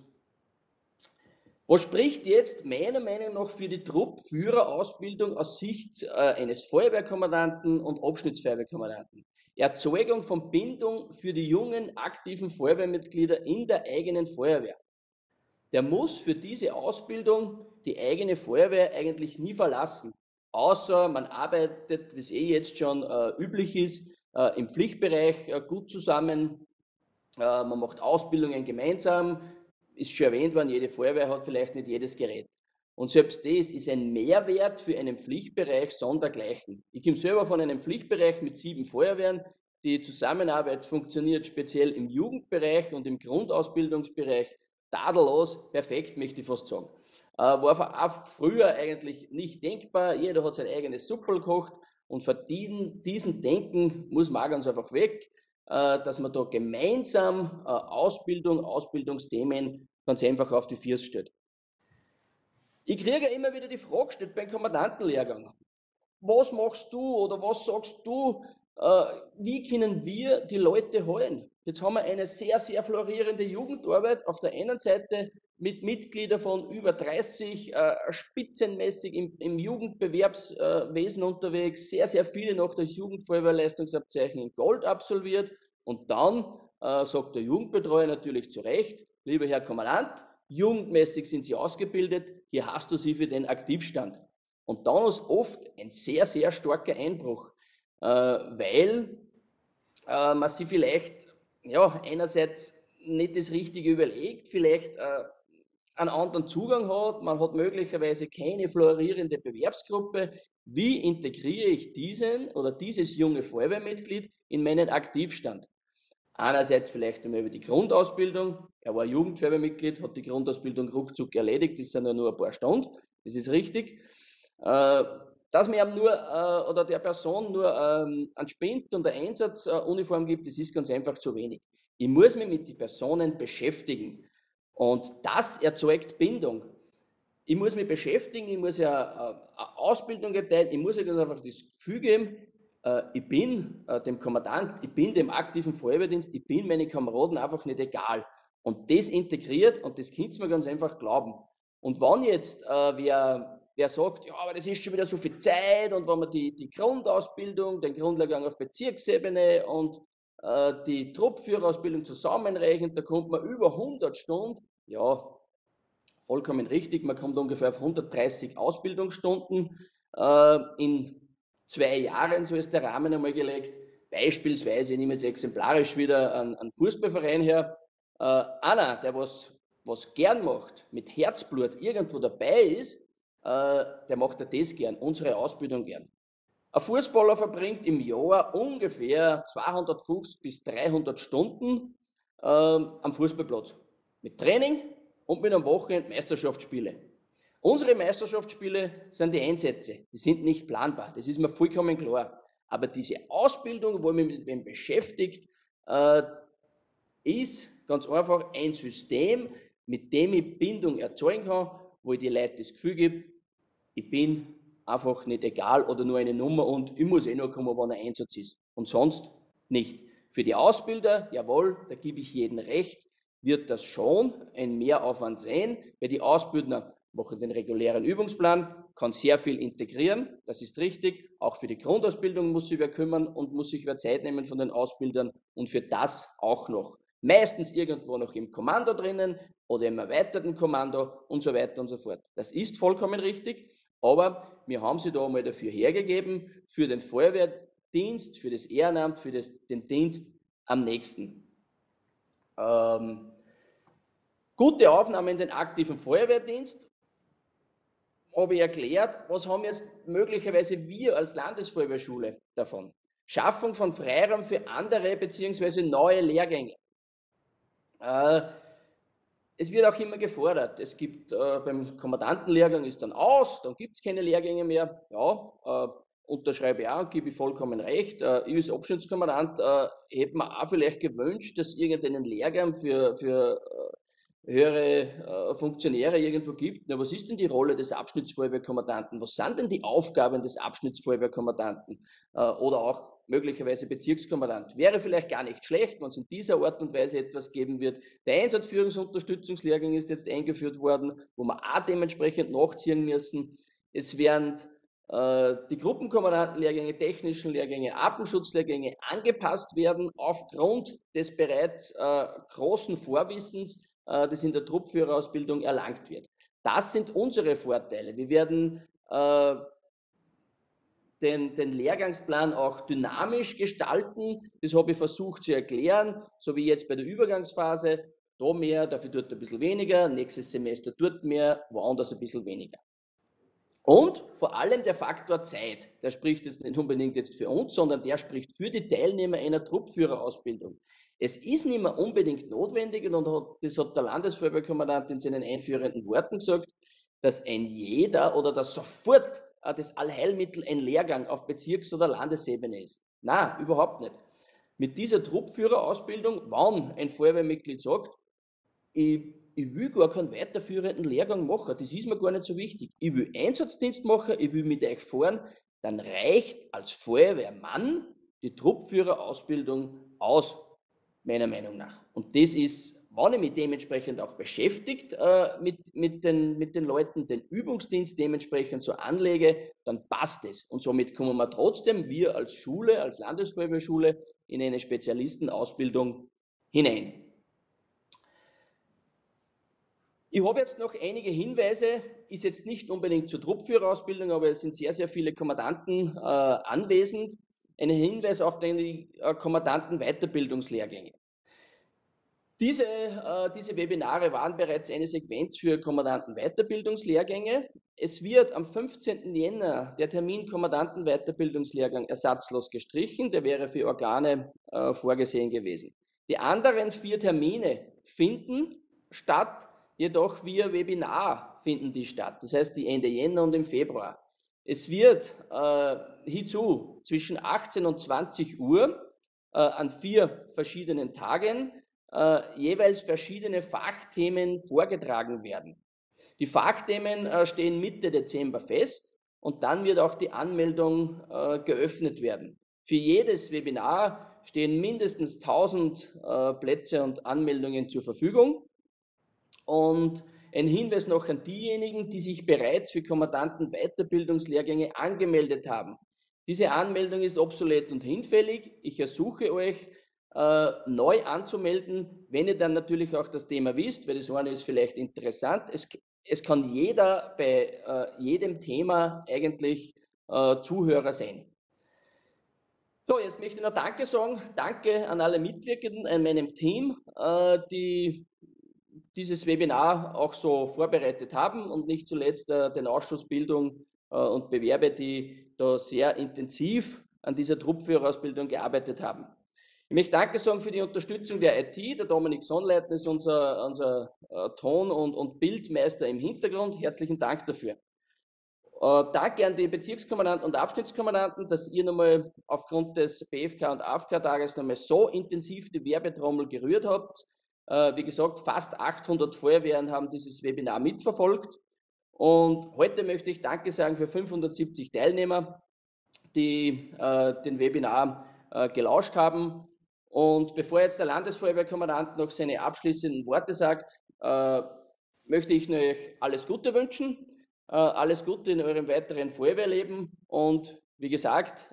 Was spricht jetzt meiner Meinung nach für die Truppführerausbildung aus Sicht eines Feuerwehrkommandanten und Abschnittsfeuerwehrkommandanten? Erzeugung von Bindung für die jungen, aktiven Feuerwehrmitglieder in der eigenen Feuerwehr. Der muss für diese Ausbildung die eigene Feuerwehr eigentlich nie verlassen, außer man arbeitet, wie es jetzt schon üblich ist, im Pflichtbereich gut zusammen, man macht Ausbildungen gemeinsam, ist schon erwähnt worden, jede Feuerwehr hat vielleicht nicht jedes Gerät. Und selbst das ist ein Mehrwert für einen Pflichtbereich sondergleichen. Ich komme selber von einem Pflichtbereich mit 7 Feuerwehren. Die Zusammenarbeit funktioniert speziell im Jugendbereich und im Grundausbildungsbereich tadellos, perfekt, möchte ich fast sagen. War auch früher eigentlich nicht denkbar. Jeder hat sein eigenes Suppel gekocht und von diesen Denken muss man auch ganz einfach weg, dass man da gemeinsam Ausbildungsthemen ganz einfach auf die Füße stellt. Ich kriege immer wieder die Frage gestellt beim Kommandantenlehrgang. Was machst du oder was sagst du, wie können wir die Leute holen? Jetzt haben wir eine sehr, sehr florierende Jugendarbeit auf der einen Seite mit Mitgliedern von über 30, spitzenmäßig im Jugendbewerbswesen unterwegs, sehr, sehr viele noch das Jugendfeuerwehrleistungsabzeichen in Gold absolviert und dann sagt der Jugendbetreuer natürlich zu Recht, lieber Herr Kommandant, jugendmäßig sind Sie ausgebildet, hier hast du sie für den Aktivstand. Und dann ist oft ein sehr, sehr starker Einbruch, weil man sich vielleicht ja, einerseits nicht das Richtige überlegt, vielleicht einen anderen Zugang hat, man hat möglicherweise keine florierende Bewerbsgruppe. Wie integriere ich diesen oder dieses junge Feuerwehrmitglied in meinen Aktivstand? Einerseits vielleicht einmal über die Grundausbildung. Er war Jugendfeuerwehrmitglied, hat die Grundausbildung ruckzuck erledigt, das sind ja nur ein paar Stunden, das ist richtig. Dass man ihm nur oder der Person nur einen Spind und eine Einsatzuniform gibt, das ist ganz einfach zu wenig. Ich muss mich mit den Personen beschäftigen und das erzeugt Bindung. Ich muss mich beschäftigen, ich muss ja eine Ausbildung erteilen, ich muss ja ganz einfach das Gefühl geben, ich bin dem Kommandant, ich bin dem aktiven Feuerwehrdienst, ich bin meinen Kameraden einfach nicht egal. Und das integriert und das könnt ihr mir ganz einfach glauben. Und wenn jetzt wer sagt, ja, aber das ist schon wieder so viel Zeit und wenn man die Grundausbildung, den Grundlehrgang auf Bezirksebene und die Truppführerausbildung zusammenrechnet, da kommt man über 100 Stunden, ja, vollkommen richtig, man kommt ungefähr auf 130 Ausbildungsstunden in 2 Jahren, so ist der Rahmen einmal gelegt. Beispielsweise, ich nehme jetzt exemplarisch wieder einen Fußballverein her, einer, der was gern macht, mit Herzblut irgendwo dabei ist, der macht das gern, unsere Ausbildung gern. Ein Fußballer verbringt im Jahr ungefähr 250 bis 300 Stunden am Fußballplatz. Mit Training und mit einem Wochenende Meisterschaftsspiele. Unsere Meisterschaftsspiele sind die Einsätze, die sind nicht planbar, das ist mir vollkommen klar. Aber diese Ausbildung, wo man mit dem beschäftigt, ist ganz einfach ein System, mit dem ich Bindung erzeugen kann, wo ich die Leute das Gefühl gebe, ich bin einfach nicht egal oder nur eine Nummer und ich muss nur kommen, wann ein Einsatz ist. Und sonst nicht. Für die Ausbilder, jawohl, da gebe ich jedem recht, wird das schon ein Mehraufwand sein, weil die Ausbildner machen den regulären Übungsplan, kann sehr viel integrieren, das ist richtig. Auch für die Grundausbildung muss sich wer kümmern und muss sich wer Zeit nehmen von den Ausbildern und für das auch noch. Meistens irgendwo noch im Kommando drinnen oder im erweiterten Kommando und so weiter und so fort. Das ist vollkommen richtig, aber wir haben sie da mal dafür hergegeben, für den Feuerwehrdienst, für das Ehrenamt, für den Dienst am nächsten. Gute Aufnahme in den aktiven Feuerwehrdienst. Habe ich erklärt, was haben jetzt möglicherweise wir als Landesfeuerwehrschule davon? Schaffung von Freiraum für andere bzw. neue Lehrgänge. Es wird auch immer gefordert. Es gibt beim Kommandantenlehrgang ist dann aus, dann gibt es keine Lehrgänge mehr. Ja, unterschreibe ich auch und gebe ich vollkommen recht. Ich als Abschnittskommandant hätte mir auch vielleicht gewünscht, dass irgendeinen Lehrgang für höhere Funktionäre irgendwo gibt. Na, was ist denn die Rolle des Abschnittsfeuerwehrkommandanten? Was sind denn die Aufgaben des Abschnittsfeuerwehrkommandanten oder auch möglicherweise Bezirkskommandant? Wäre vielleicht gar nicht schlecht, wenn es in dieser Art und Weise etwas geben wird. Der Einsatzführungsunterstützungslehrgang ist jetzt eingeführt worden, wo wir auch dementsprechend nachziehen müssen. Es werden die Gruppenkommandantenlehrgänge, technischen Lehrgänge, Artenschutzlehrgänge angepasst werden aufgrund des bereits großen Vorwissens, das in der Truppführerausbildung erlangt wird. Das sind unsere Vorteile. Wir werden den Lehrgangsplan auch dynamisch gestalten. Das habe ich versucht zu erklären, so wie jetzt bei der Übergangsphase. Da mehr, dafür dort ein bisschen weniger, nächstes Semester dort mehr, woanders ein bisschen weniger. Und vor allem der Faktor Zeit, der spricht jetzt nicht unbedingt jetzt für uns, sondern der spricht für die Teilnehmer einer Truppführerausbildung. Es ist nicht mehr unbedingt notwendig, und das hat der Landesfeuerwehrkommandant in seinen einführenden Worten gesagt, dass ein jeder oder dass sofort das Allheilmittel ein Lehrgang auf Bezirks- oder Landesebene ist. Nein, überhaupt nicht. Mit dieser Truppführerausbildung, wenn ein Feuerwehrmitglied sagt, ich will gar keinen weiterführenden Lehrgang machen, das ist mir gar nicht so wichtig. Ich will Einsatzdienst machen, ich will mit euch fahren, dann reicht als Feuerwehrmann die Truppführerausbildung aus, meiner Meinung nach. Und das ist, wenn ich mich dementsprechend auch beschäftigt mit den Leuten, den Übungsdienst dementsprechend so anlege, dann passt es. Und somit kommen wir trotzdem, wir als Schule, als Landesfeuerwehrschule, in eine Spezialistenausbildung hinein. Ich habe jetzt noch einige Hinweise, ist jetzt nicht unbedingt zur Truppführerausbildung, aber es sind sehr, sehr viele Kommandanten anwesend. Ein Hinweis auf die Kommandanten-Weiterbildungslehrgänge. Diese Webinare waren bereits eine Sequenz für Kommandanten-Weiterbildungslehrgänge. Es wird am 15. Jänner der Termin Kommandanten-Weiterbildungslehrgang ersatzlos gestrichen, der wäre für Organe vorgesehen gewesen. Die anderen 4 Termine finden statt, jedoch via Webinar finden die statt, das heißt die Ende Jänner und im Februar. Es wird hierzu zwischen 18 und 20 Uhr an 4 verschiedenen Tagen jeweils verschiedene Fachthemen vorgetragen werden. Die Fachthemen stehen Mitte Dezember fest und dann wird auch die Anmeldung geöffnet werden. Für jedes Webinar stehen mindestens 1000 Plätze und Anmeldungen zur Verfügung. Und ein Hinweis noch an diejenigen, die sich bereits für Kommandanten-Weiterbildungslehrgänge angemeldet haben. Diese Anmeldung ist obsolet und hinfällig. Ich ersuche euch, neu anzumelden, wenn ihr dann natürlich auch das Thema wisst, weil das eine ist vielleicht interessant. Es kann jeder bei jedem Thema eigentlich Zuhörer sein. So, jetzt möchte ich noch Danke sagen. Danke an alle Mitwirkenden, an meinem Team, die dieses Webinar auch so vorbereitet haben und nicht zuletzt den Ausschuss Bildung und Bewerbe, die da sehr intensiv an dieser Truppführerausbildung gearbeitet haben. Ich möchte Danke sagen für die Unterstützung der IT. Der Dominik Sonnleitner ist unser Ton- und Bildmeister im Hintergrund. Herzlichen Dank dafür. Danke an die Bezirkskommandanten und Abschnittskommandanten, dass ihr nochmal aufgrund des BFK und AFK-Tages nochmal so intensiv die Werbetrommel gerührt habt. Wie gesagt, fast 800 Feuerwehren haben dieses Webinar mitverfolgt. Und heute möchte ich Danke sagen für 570 Teilnehmer, die den Webinar gelauscht haben. Und bevor jetzt der Landesfeuerwehrkommandant noch seine abschließenden Worte sagt, möchte ich euch alles Gute wünschen. Alles Gute in eurem weiteren Feuerwehrleben und wie gesagt,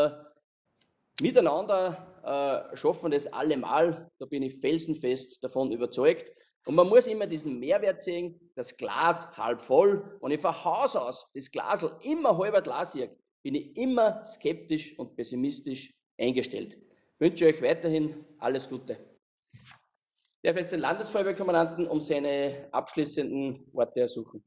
miteinander schaffen wir das allemal, da bin ich felsenfest davon überzeugt. Und man muss immer diesen Mehrwert sehen, das Glas halb voll. Und ich von Haus aus das Glas immer halber Glas sehe, bin ich immer skeptisch und pessimistisch eingestellt. Ich wünsche euch weiterhin alles Gute. Ich darf jetzt den Landesfeuerwehrkommandanten um seine abschließenden Worte ersuchen.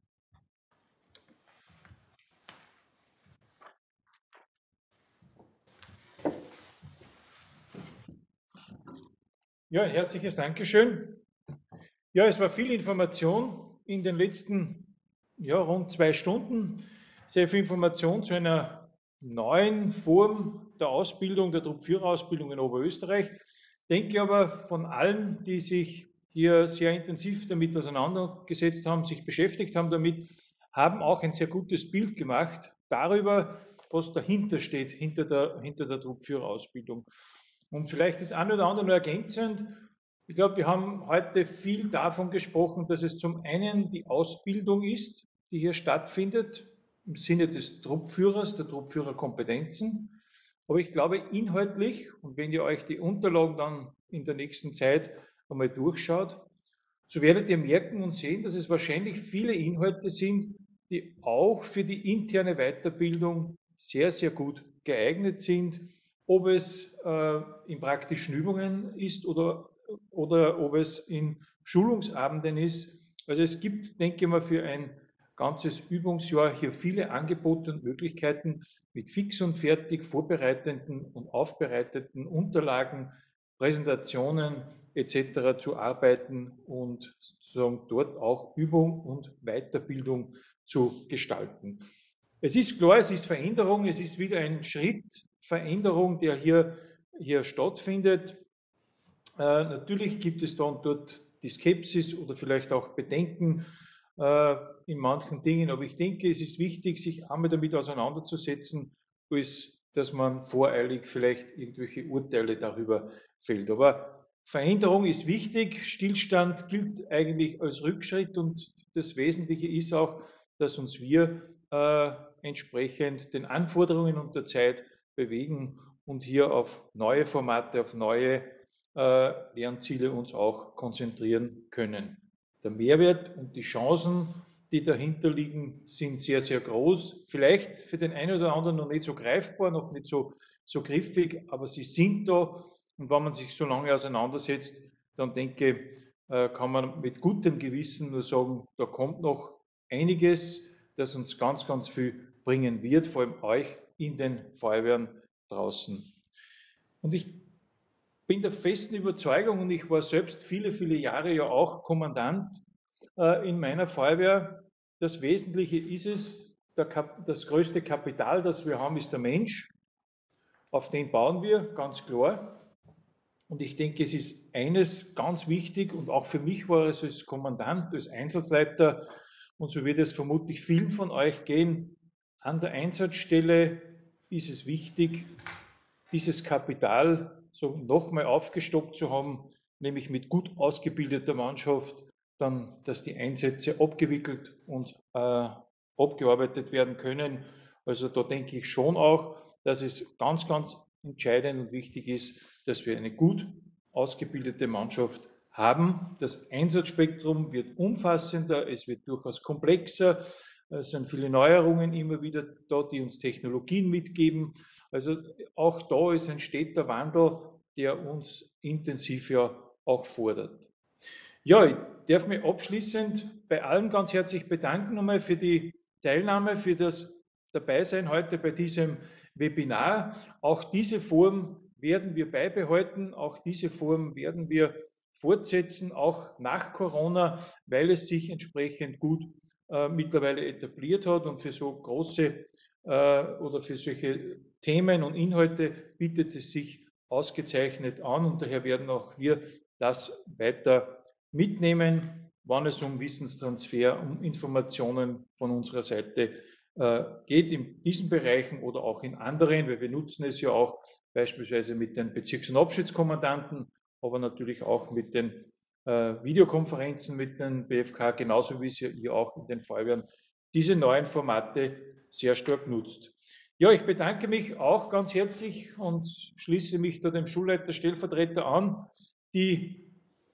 Ja, ein herzliches Dankeschön. Ja, es war viel Information in den letzten rund 2 Stunden. Sehr viel Information zu einer neuen Form der Ausbildung, der Truppführerausbildung in Oberösterreich. Ich denke aber von allen, die sich hier sehr intensiv damit auseinandergesetzt haben, sich beschäftigt haben damit, haben auch ein sehr gutes Bild gemacht darüber, was dahinter steht, hinter der Truppführerausbildung. Und vielleicht das eine oder andere nur ergänzend. Ich glaube, wir haben heute viel davon gesprochen, dass es zum einen die Ausbildung ist, die hier stattfindet, im Sinne des Truppführers, der Truppführerkompetenzen. Aber ich glaube inhaltlich, und wenn ihr euch die Unterlagen dann in der nächsten Zeit einmal durchschaut, so werdet ihr merken und sehen, dass es wahrscheinlich viele Inhalte sind, die auch für die interne Weiterbildung sehr, sehr gut geeignet sind. Ob es in praktischen Übungen ist oder ob es in Schulungsabenden ist. Also es gibt, denke ich mal, für ein ganzes Übungsjahr hier viele Angebote und Möglichkeiten, mit fix und fertig vorbereitenden und aufbereiteten Unterlagen, Präsentationen etc. zu arbeiten und sozusagen dort auch Übung und Weiterbildung zu gestalten. Es ist klar, es ist Veränderung, es ist wieder ein Schritt Veränderung, der hier stattfindet. Natürlich gibt es da und dort die Skepsis oder vielleicht auch Bedenken in manchen Dingen, aber ich denke, es ist wichtig, sich einmal damit auseinanderzusetzen, als dass man voreilig vielleicht irgendwelche Urteile darüber fällt. Aber Veränderung ist wichtig, Stillstand gilt eigentlich als Rückschritt und das Wesentliche ist auch, dass uns wir entsprechend den Anforderungen und der Zeit bewegen und hier auf neue Formate, auf neue Lernziele uns auch konzentrieren können. Der Mehrwert und die Chancen, die dahinter liegen, sind sehr, sehr groß. Vielleicht für den einen oder anderen noch nicht so greifbar, noch nicht so griffig, aber sie sind da. Und wenn man sich so lange auseinandersetzt, dann denke ich, kann man mit gutem Gewissen nur sagen, da kommt noch einiges, das uns ganz, ganz viel bringen wird, vor allem euch in den Feuerwehren draußen. Und ich bin der festen Überzeugung, und ich war selbst viele, viele Jahre ja auch Kommandant in meiner Feuerwehr, das Wesentliche ist es, das größte Kapital, das wir haben, ist der Mensch. Auf den bauen wir, ganz klar. Und ich denke, es ist eines ganz wichtig, und auch für mich war es als Kommandant, als Einsatzleiter, und so wird es vermutlich vielen von euch gehen, an der Einsatzstelle ist es wichtig, dieses Kapital so nochmal aufgestockt zu haben, nämlich mit gut ausgebildeter Mannschaft, dann, dass die Einsätze abgewickelt und abgearbeitet werden können. Also da denke ich schon auch, dass es ganz, ganz entscheidend und wichtig ist, dass wir eine gut ausgebildete Mannschaft haben. Das Einsatzspektrum wird umfassender, es wird durchaus komplexer. Es sind viele Neuerungen immer wieder da, die uns Technologien mitgeben. Also auch da ist ein steter Wandel, der uns intensiv ja auch fordert. Ja, ich darf mich abschließend bei allen ganz herzlich bedanken nochmal für die Teilnahme, für das Dabeisein heute bei diesem Webinar. Auch diese Form werden wir beibehalten, auch diese Form werden wir fortsetzen, auch nach Corona, weil es sich entsprechend gut mittlerweile etabliert hat und für so große oder für solche Themen und Inhalte bietet es sich ausgezeichnet an und daher werden auch wir das weiter mitnehmen, wann es um Wissenstransfer, um Informationen von unserer Seite geht, in diesen Bereichen oder auch in anderen, weil wir nutzen es ja auch beispielsweise mit den Bezirks- und Abschnittskommandanten, aber natürlich auch mit den Videokonferenzen mit den BFK, genauso wie sie ihr auch in den Feuerwehren diese neuen Formate sehr stark nutzt. Ja, ich bedanke mich auch ganz herzlich und schließe mich da dem Schulleiter Stellvertreter an, die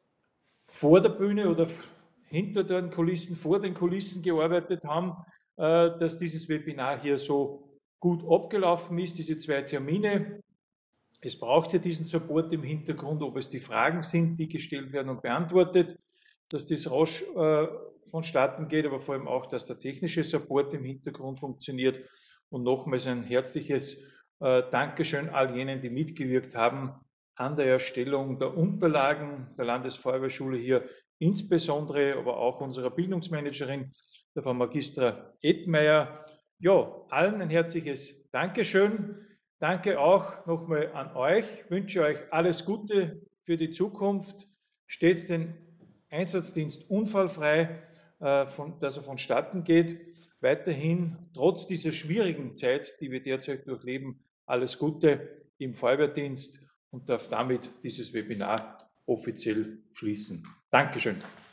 vor der Bühne oder hinter den Kulissen, vor den Kulissen gearbeitet haben, dass dieses Webinar hier so gut abgelaufen ist, diese 2 Termine. Es braucht ja diesen Support im Hintergrund, ob es die Fragen sind, die gestellt werden und beantwortet, dass das rasch vonstatten geht, aber vor allem auch, dass der technische Support im Hintergrund funktioniert. Und nochmals ein herzliches Dankeschön all jenen, die mitgewirkt haben an der Erstellung der Unterlagen der Landesfeuerwehrschule hier, insbesondere aber auch unserer Bildungsmanagerin, der Frau Magistra Edmeier. Ja, allen ein herzliches Dankeschön. Danke auch nochmal an euch. Ich wünsche euch alles Gute für die Zukunft. Stets den Einsatzdienst unfallfrei, dass er vonstatten geht. Weiterhin, trotz dieser schwierigen Zeit, die wir derzeit durchleben, alles Gute im Feuerwehrdienst und darf damit dieses Webinar offiziell schließen. Dankeschön.